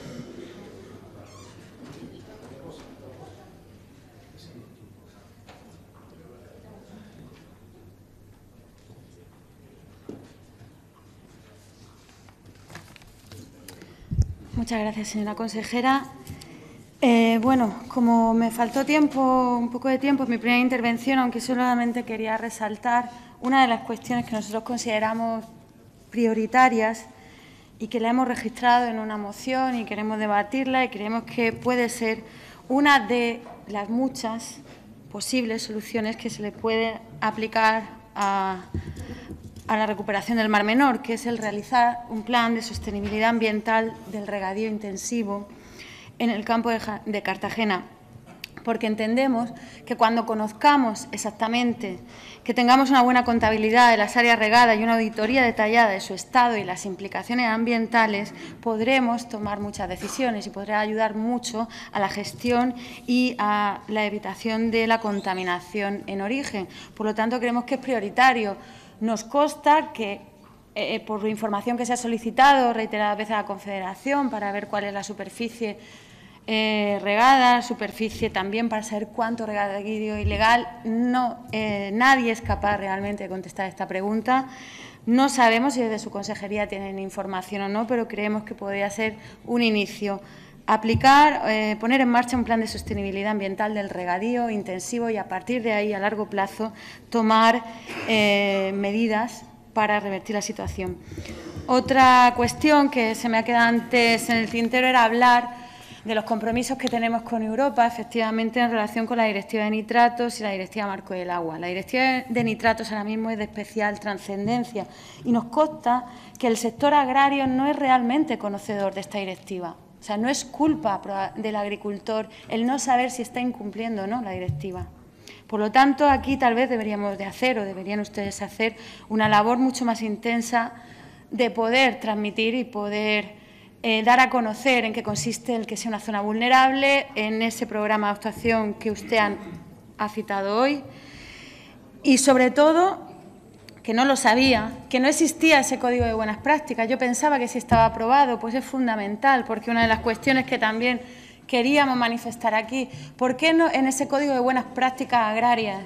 Muchas gracias, señora consejera. Bueno, como me faltó un poco de tiempo en mi primera intervención, aunque solamente quería resaltar una de las cuestiones que nosotros consideramos prioritarias y que la hemos registrado en una moción y queremos debatirla y creemos que puede ser una de las muchas posibles soluciones que se le puede aplicar a la recuperación del Mar Menor, que es el realizar un plan de sostenibilidad ambiental del regadío intensivo en el campo de Cartagena, porque entendemos que cuando conozcamos exactamente, que tengamos una buena contabilidad de las áreas regadas y una auditoría detallada de su estado y las implicaciones ambientales, podremos tomar muchas decisiones y podrá ayudar mucho a la gestión y a la evitación de la contaminación en origen. Por lo tanto, creemos que es prioritario. Nos consta que, por la información que se ha solicitado reiteradas veces a la Confederación para ver cuál es la superficie regada, superficie también para saber cuánto regadío ilegal, nadie es capaz realmente de contestar esta pregunta. No sabemos si desde su consejería tienen información o no, pero creemos que podría ser un inicio. Aplicar, poner en marcha un plan de sostenibilidad ambiental del regadío intensivo y a partir de ahí, a largo plazo, tomar medidas para revertir la situación. Otra cuestión que se me ha quedado antes en el tintero era hablar de los compromisos que tenemos con Europa, efectivamente, en relación con la Directiva de Nitratos y la Directiva Marco del Agua. La Directiva de Nitratos ahora mismo es de especial trascendencia y nos consta que el sector agrario no es realmente conocedor de esta directiva. O sea, no es culpa del agricultor el no saber si está incumpliendo o no la directiva. Por lo tanto, aquí tal vez deberíamos de hacer, o deberían ustedes hacer, una labor mucho más intensa de poder transmitir y poder dar a conocer en qué consiste el que sea una zona vulnerable en ese programa de actuación que usted ha citado hoy y, sobre todo, que no lo sabía, que no existía ese código de buenas prácticas. Yo pensaba que sí estaba aprobado, pues es fundamental, porque una de las cuestiones que también queríamos manifestar aquí, ¿por qué no en ese código de buenas prácticas agrarias?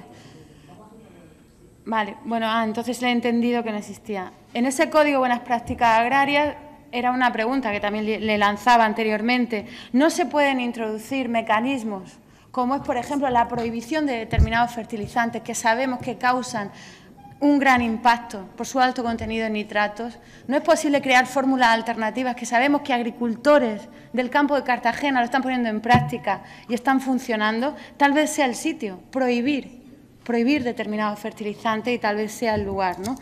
Vale, bueno, entonces le he entendido que no existía. En ese código de buenas prácticas agrarias era una pregunta que también le lanzaba anteriormente. No se pueden introducir mecanismos como es, por ejemplo, la prohibición de determinados fertilizantes que sabemos que causan un gran impacto por su alto contenido en nitratos. No es posible crear fórmulas alternativas que sabemos que agricultores del campo de Cartagena lo están poniendo en práctica y están funcionando. Tal vez sea el sitio, prohibir determinados fertilizantes y tal vez sea el lugar, ¿no?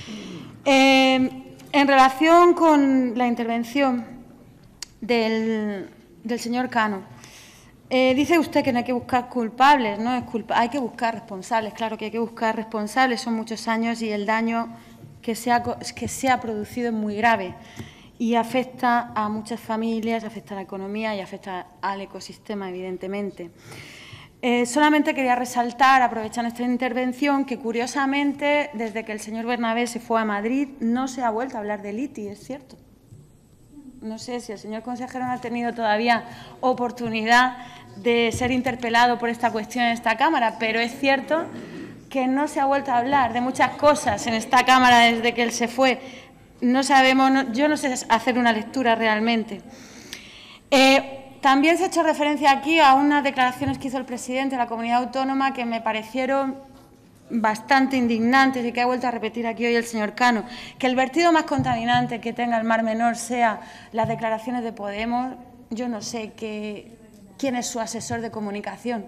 En relación con la intervención del señor Cano, dice usted que no hay que buscar culpables, no es hay que buscar responsables. Claro que hay que buscar responsables, son muchos años y el daño que se ha producido es muy grave y afecta a muchas familias, afecta a la economía y afecta al ecosistema, evidentemente. Solamente quería resaltar, aprovechando esta intervención, que curiosamente, desde que el señor Bernabé se fue a Madrid, no se ha vuelto a hablar del ITI, ¿es cierto? No sé si el señor consejero no ha tenido todavía oportunidad de ser interpelado por esta cuestión en esta Cámara, pero es cierto que no se ha vuelto a hablar de muchas cosas en esta Cámara desde que él se fue. No sabemos, yo no sé hacer una lectura realmente. También se ha hecho referencia aquí a unas declaraciones que hizo el presidente de la comunidad autónoma que me parecieron bastante indignantes y que ha vuelto a repetir aquí hoy el señor Cano. Que el vertido más contaminante que tenga el Mar Menor sea las declaraciones de Podemos, yo no sé quién es su asesor de comunicación.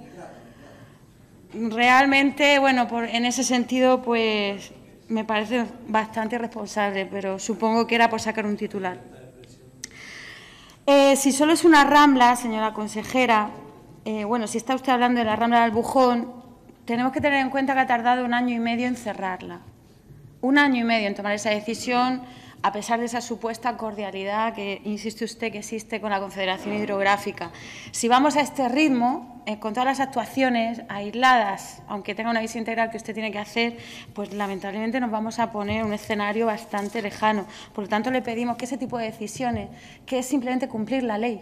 Realmente, bueno, en ese sentido, pues me parece bastante irresponsable, pero supongo que era por sacar un titular. Si solo es una rambla, señora consejera, bueno, si está usted hablando de la rambla del Albujón, tenemos que tener en cuenta que ha tardado 1 año y medio en cerrarla. 1 año y medio en tomar esa decisión, a pesar de esa supuesta cordialidad que insiste usted que existe con la Confederación Hidrográfica. Si vamos a este ritmo, con todas las actuaciones aisladas, aunque tenga una visión integral que usted tiene que hacer, pues lamentablemente nos vamos a poner en un escenario bastante lejano. Por lo tanto, le pedimos que ese tipo de decisiones, que es simplemente cumplir la ley,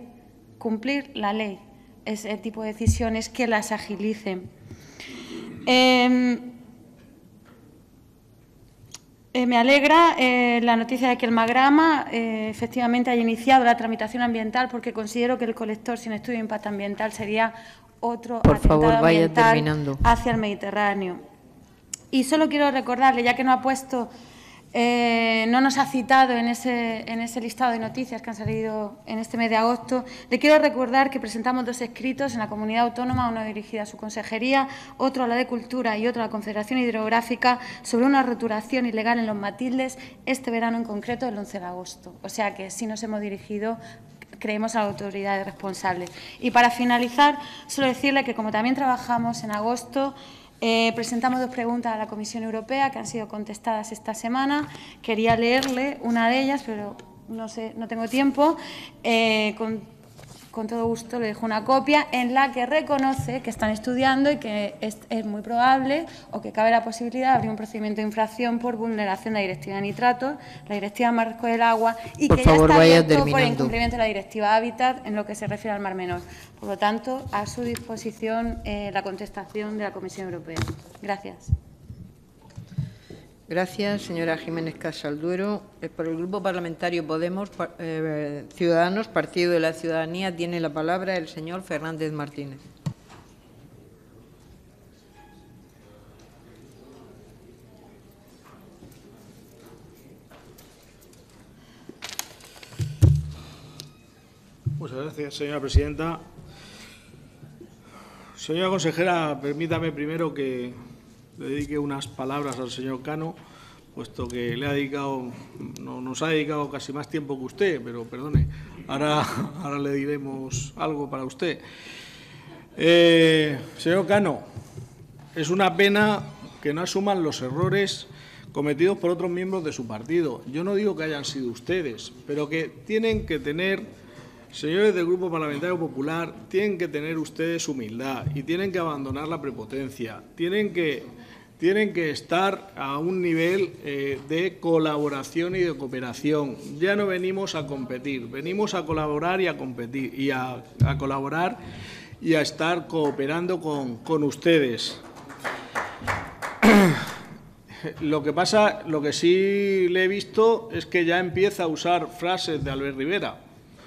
ese tipo de decisiones que las agilicen. Me alegra la noticia de que el Magrama efectivamente haya iniciado la tramitación ambiental, porque considero que el colector sin estudio de impacto ambiental sería otro atentado ambiental hacia el Mediterráneo. Y solo quiero recordarle, ya que no ha puesto, no nos ha citado en ese listado de noticias que han salido en este mes de agosto, le quiero recordar que presentamos 2 escritos en la comunidad autónoma, uno dirigido a su consejería, otro a la de Cultura y otro a la Confederación Hidrográfica, sobre una roturación ilegal en los Matildes, este verano en concreto, el 11 de agosto. O sea que sí nos hemos dirigido creemos a las autoridades responsables. Y para finalizar, solo decirle que como también trabajamos en agosto, presentamos 2 preguntas a la Comisión Europea que han sido contestadas esta semana. Quería leerle una de ellas, pero no tengo tiempo. Con todo gusto le dejo una copia en la que reconoce que están estudiando y que es muy probable o que cabe la posibilidad de abrir un procedimiento de infracción por vulneración de la Directiva de Nitratos, la Directiva Marco del Agua y que ya está abierto por incumplimiento de la Directiva Hábitat en lo que se refiere al Mar Menor. Por lo tanto, a su disposición la contestación de la Comisión Europea. Gracias. Gracias, señora Jiménez Casalduero. Por el Grupo Parlamentario Podemos, Ciudadanos, Partido de la Ciudadanía, tiene la palabra el señor Fernández Martínez. Muchas gracias, señora presidenta. Señora consejera, permítame primero que le dedique unas palabras al señor Cano, puesto que nos ha dedicado casi más tiempo que usted, pero perdone, ahora le diremos algo para usted. Señor Cano, es una pena que no asuman los errores cometidos por otros miembros de su partido. Yo no digo que hayan sido ustedes, pero que tienen que tener, señores del Grupo Parlamentario Popular, tienen que tener ustedes humildad y tienen que abandonar la prepotencia, tienen que estar a un nivel de colaboración y de cooperación. Ya no venimos a competir, venimos a colaborar y a competir, y a colaborar y a estar cooperando con ustedes. Lo que sí le he visto es que ya empieza a usar frases de Albert Rivera.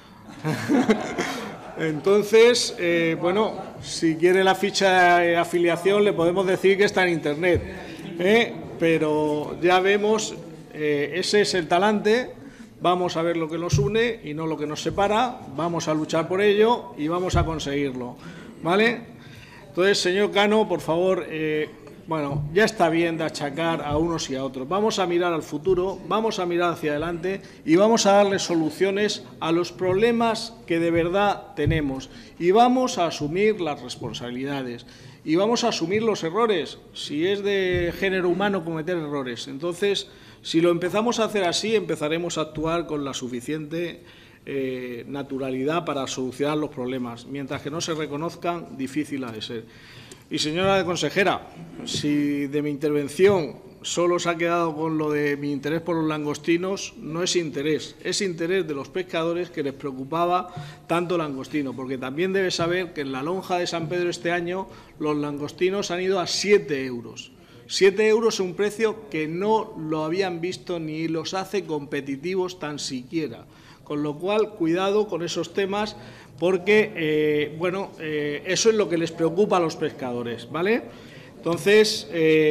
Entonces, bueno, si quiere la ficha de afiliación le podemos decir que está en Internet, pero ya vemos, ese es el talante, vamos a ver lo que nos une y no lo que nos separa, vamos a luchar por ello y vamos a conseguirlo, ¿vale? Entonces, señor Cano, por favor, bueno, ya está bien de achacar a unos y a otros. Vamos a mirar al futuro, vamos a mirar hacia adelante y vamos a darle soluciones a los problemas que de verdad tenemos. Y vamos a asumir las responsabilidades y vamos a asumir los errores, si es de género humano cometer errores. Entonces, si lo empezamos a hacer así, empezaremos a actuar con la suficiente naturalidad para solucionar los problemas. Mientras que no se reconozcan, difícil ha de ser. Y, señora consejera, si de mi intervención solo se ha quedado con lo de mi interés por los langostinos, no es interés de los pescadores que les preocupaba tanto el langostino, porque también debe saber que en la lonja de San Pedro este año los langostinos han ido a 7 euros. 7 euros es un precio que no lo habían visto ni los hace competitivos tan siquiera. Con lo cual, cuidado con esos temas, porque, bueno, eso es lo que les preocupa a los pescadores, ¿vale? Entonces,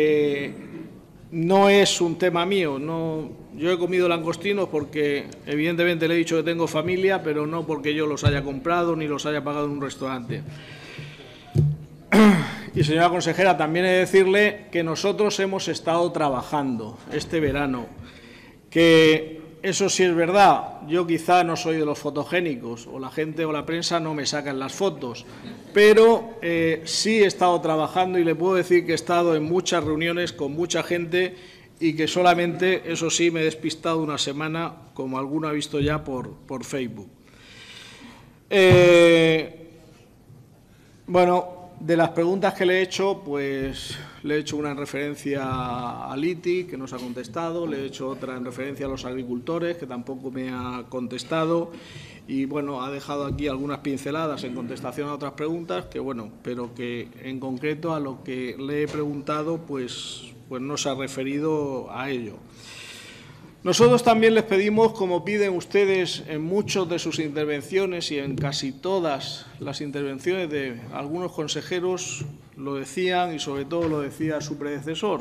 no es un tema mío, no, yo he comido langostinos porque, evidentemente, le he dicho que tengo familia, pero no porque yo los haya comprado ni los haya pagado en un restaurante. Y, señora consejera, también he de decirle que nosotros hemos estado trabajando este verano, que eso sí es verdad, yo quizá no soy de los fotogénicos, o la gente o la prensa no me sacan las fotos, pero sí he estado trabajando y le puedo decir que he estado en muchas reuniones con mucha gente y que solamente, eso sí, me he despistado una semana, como alguno ha visto ya por Facebook. Bueno, de las preguntas que le he hecho, pues le he hecho una en referencia al ITI, que nos ha contestado, le he hecho otra en referencia a los agricultores, que tampoco me ha contestado, y bueno, ha dejado aquí algunas pinceladas en contestación a otras preguntas, que bueno, pero que en concreto a lo que le he preguntado, pues no se ha referido a ello. Nosotros también les pedimos, como piden ustedes en muchas de sus intervenciones y en casi todas las intervenciones de algunos consejeros, lo decían y sobre todo lo decía su predecesor.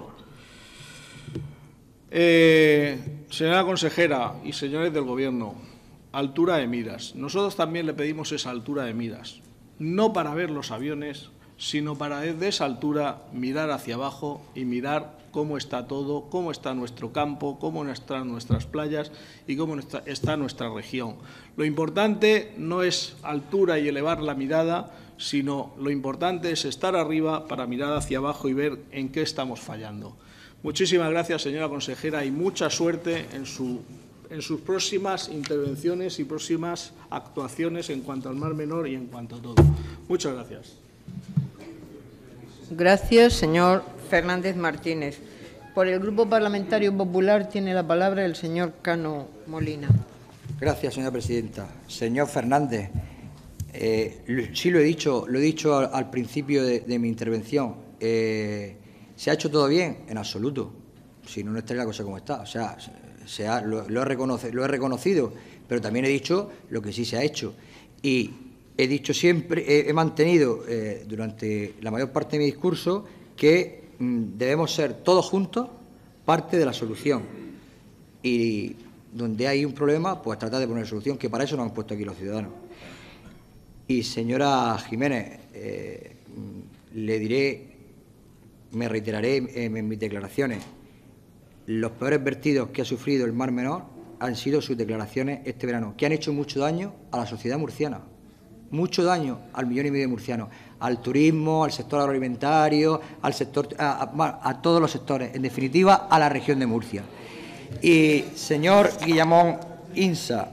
Señora consejera y señores del Gobierno, altura de miras. Nosotros también le pedimos esa altura de miras, no para ver los aviones, sino para desde esa altura mirar hacia abajo y mirar cómo está todo, cómo está nuestro campo, cómo están nuestras playas y cómo está nuestra región. Lo importante no es altura y elevar la mirada, sino lo importante es estar arriba para mirar hacia abajo y ver en qué estamos fallando. Muchísimas gracias, señora consejera, y mucha suerte en sus próximas intervenciones y próximas actuaciones en cuanto al Mar Menor y en cuanto a todo. Muchas gracias. Gracias, señor Fernández Martínez. Por el Grupo Parlamentario Popular tiene la palabra el señor Cano Molina. Gracias, señora presidenta. Señor Fernández, sí lo he dicho al principio de mi intervención. ¿Se ha hecho todo bien? En absoluto. Si no, no estaría la cosa como está. O sea, lo he reconocido, pero también he dicho lo que sí se ha hecho. Y he dicho siempre, he mantenido durante la mayor parte de mi discurso que debemos ser todos juntos parte de la solución. Y donde hay un problema, pues tratar de poner solución, que para eso nos han puesto aquí los ciudadanos. Y, señora Jiménez, le diré, me reiteraré en mis declaraciones, los peores vertidos que ha sufrido el Mar Menor han sido sus declaraciones este verano, que han hecho mucho daño a la sociedad murciana, mucho daño al 1,5 millones de murcianos, al turismo, al sector agroalimentario, al sector, a todos los sectores, en definitiva, a la región de Murcia. Y, señor Guillamón Insa,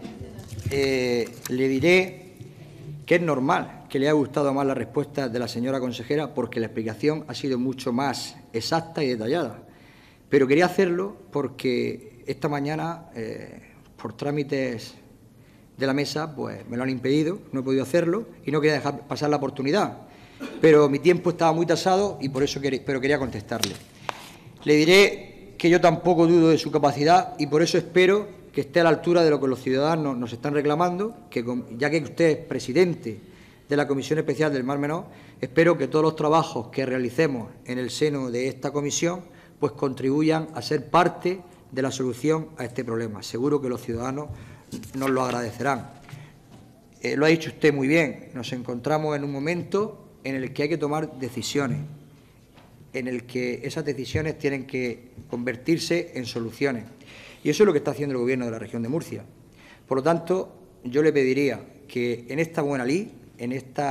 le diré que es normal que le haya gustado más la respuesta de la señora consejera, porque la explicación ha sido mucho más exacta y detallada. Pero quería hacerlo porque esta mañana, por trámites de la mesa, pues me lo han impedido, no he podido hacerlo y no quería dejar pasar la oportunidad. Pero mi tiempo estaba muy tasado y por eso quería contestarle. Le diré que yo tampoco dudo de su capacidad y por eso espero que esté a la altura de lo que los ciudadanos nos están reclamando, que ya que usted es presidente de la Comisión Especial del Mar Menor, espero que todos los trabajos que realicemos en el seno de esta comisión pues contribuyan a ser parte de la solución a este problema. Seguro que los ciudadanos nos lo agradecerán. Lo ha dicho usted muy bien, nos encontramos en un momento en el que hay que tomar decisiones, en el que esas decisiones tienen que convertirse en soluciones. Y eso es lo que está haciendo el Gobierno de la región de Murcia. Por lo tanto, yo le pediría que en esta buena lid, en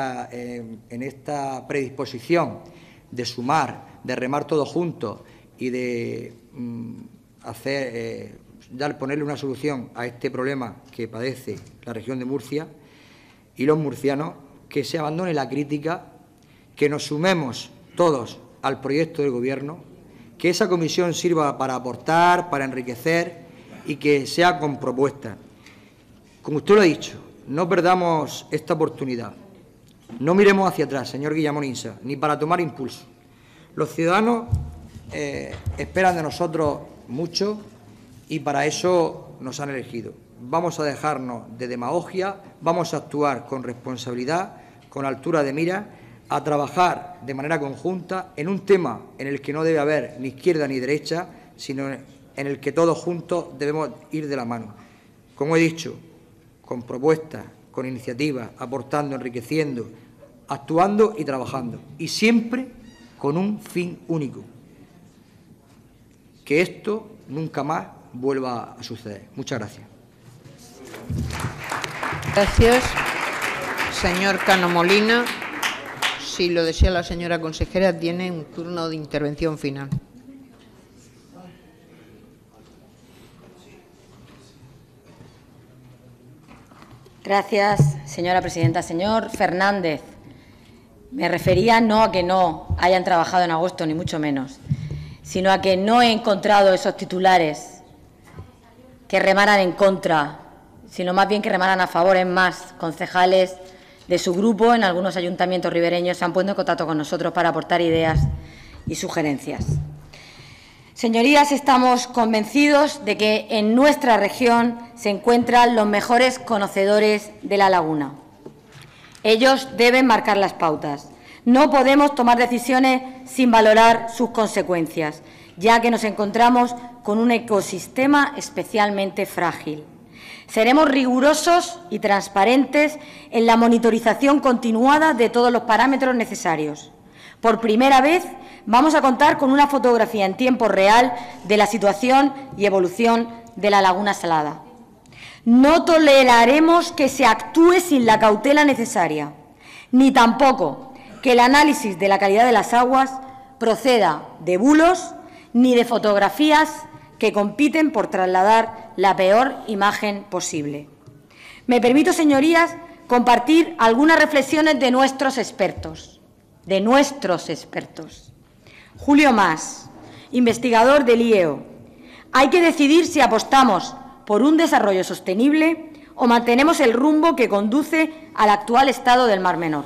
esta predisposición de sumar, de remar todos juntos y de ponerle una solución a este problema que padece la región de Murcia y los murcianos, que se abandone la crítica, que nos sumemos todos al proyecto del Gobierno, que esa comisión sirva para aportar, para enriquecer y que sea con propuestas. Como usted lo ha dicho, no perdamos esta oportunidad. No miremos hacia atrás, señor Guillamón Insa, ni para tomar impulso. Los ciudadanos esperan de nosotros mucho y para eso nos han elegido. Vamos a dejarnos de demagogia, vamos a actuar con responsabilidad, con altura de mira, a trabajar de manera conjunta en un tema en el que no debe haber ni izquierda ni derecha, sino en el que todos juntos debemos ir de la mano. Como he dicho, con propuestas, con iniciativas, aportando, enriqueciendo, actuando y trabajando. Y siempre con un fin único, que esto nunca más vuelva a suceder. Muchas gracias. Gracias, señor Cano Molina. Si lo desea la señora consejera, tiene un turno de intervención final. Gracias, señora presidenta. Señor Fernández, me refería no a que no hayan trabajado en agosto, ni mucho menos, sino a que no he encontrado esos titulares que remaran en contra, sino más bien que remaran a favor. Es más, concejales de su grupo en algunos ayuntamientos ribereños se han puesto en contacto con nosotros para aportar ideas y sugerencias. Señorías, estamos convencidos de que en nuestra región se encuentran los mejores conocedores de la laguna. Ellos deben marcar las pautas. No podemos tomar decisiones sin valorar sus consecuencias, ya que nos encontramos con un ecosistema especialmente frágil. Seremos rigurosos y transparentes en la monitorización continuada de todos los parámetros necesarios. Por primera vez, vamos a contar con una fotografía en tiempo real de la situación y evolución de la laguna salada. No toleraremos que se actúe sin la cautela necesaria, ni tampoco que el análisis de la calidad de las aguas proceda de bulos ni de fotografías que compiten por trasladar la peor imagen posible. Me permito, señorías, compartir algunas reflexiones de nuestros expertos. Julio Mas, investigador del IEO. Hay que decidir si apostamos por un desarrollo sostenible o mantenemos el rumbo que conduce al actual estado del Mar Menor.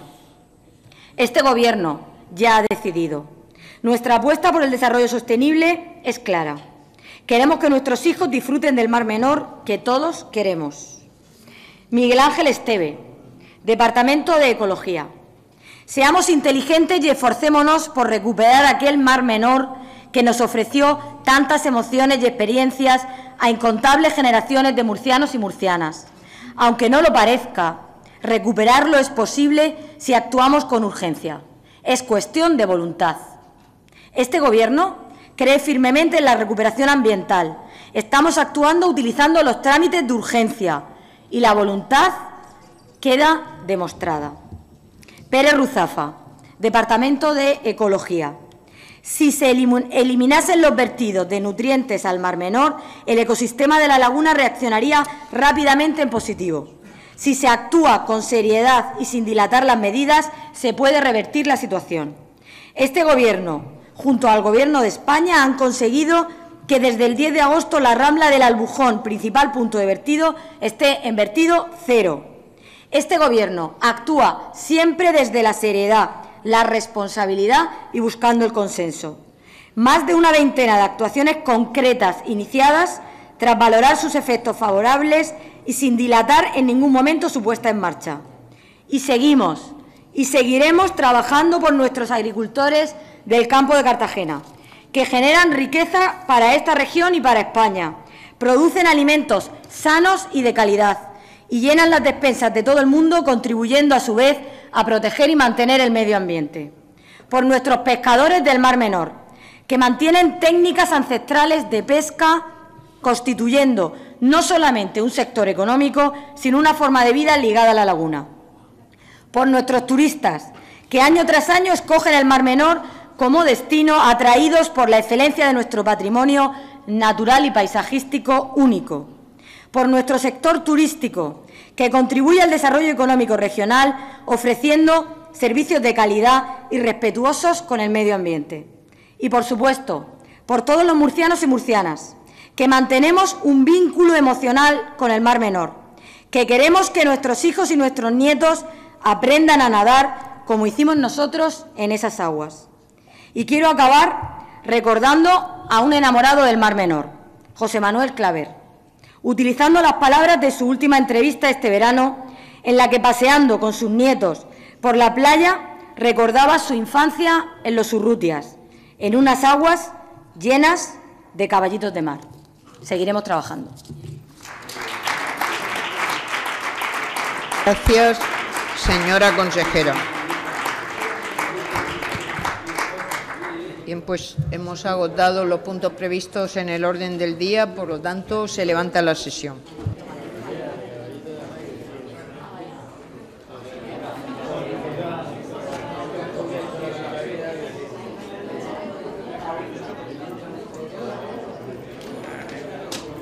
Este Gobierno ya ha decidido. Nuestra apuesta por el desarrollo sostenible es clara. Queremos que nuestros hijos disfruten del Mar Menor que todos queremos. Miguel Ángel Esteve, Departamento de Ecología. Seamos inteligentes y esforcémonos por recuperar aquel Mar Menor que nos ofreció tantas emociones y experiencias a incontables generaciones de murcianos y murcianas. Aunque no lo parezca, recuperarlo es posible si actuamos con urgencia. Es cuestión de voluntad. Este Gobierno cree firmemente en la recuperación ambiental. Estamos actuando utilizando los trámites de urgencia y la voluntad queda demostrada. Pérez Ruzafa, Departamento de Ecología. Si se eliminasen los vertidos de nutrientes al Mar Menor, el ecosistema de la laguna reaccionaría rápidamente en positivo. Si se actúa con seriedad y sin dilatar las medidas, se puede revertir la situación. Este Gobierno, junto al Gobierno de España, han conseguido que desde el 10 de agosto la Rambla del Albujón, principal punto de vertido, esté en vertido cero. Este Gobierno actúa siempre desde la seriedad, la responsabilidad y buscando el consenso. Más de una veintena de actuaciones concretas iniciadas tras valorar sus efectos favorables y sin dilatar en ningún momento su puesta en marcha. Y seguimos y seguiremos trabajando por nuestros agricultores del campo de Cartagena, que generan riqueza para esta región y para España, producen alimentos sanos y de calidad y llenan las despensas de todo el mundo, contribuyendo a su vez a proteger y mantener el medio ambiente. Por nuestros pescadores del Mar Menor, que mantienen técnicas ancestrales de pesca, constituyendo no solamente un sector económico, sino una forma de vida ligada a la laguna. Por nuestros turistas, que año tras año escogen el Mar Menor como destino, atraídos por la excelencia de nuestro patrimonio natural y paisajístico único. Por nuestro sector turístico, que contribuye al desarrollo económico regional, ofreciendo servicios de calidad y respetuosos con el medio ambiente. Y, por supuesto, por todos los murcianos y murcianas, que mantenemos un vínculo emocional con el Mar Menor, que queremos que nuestros hijos y nuestros nietos aprendan a nadar como hicimos nosotros en esas aguas. Y quiero acabar recordando a un enamorado del Mar Menor, José Manuel Claver, utilizando las palabras de su última entrevista este verano, en la que, paseando con sus nietos por la playa, recordaba su infancia en los Urrutias, en unas aguas llenas de caballitos de mar. Seguiremos trabajando. Gracias, señora consejera. Bien, pues hemos agotado los puntos previstos en el orden del día, por lo tanto, se levanta la sesión.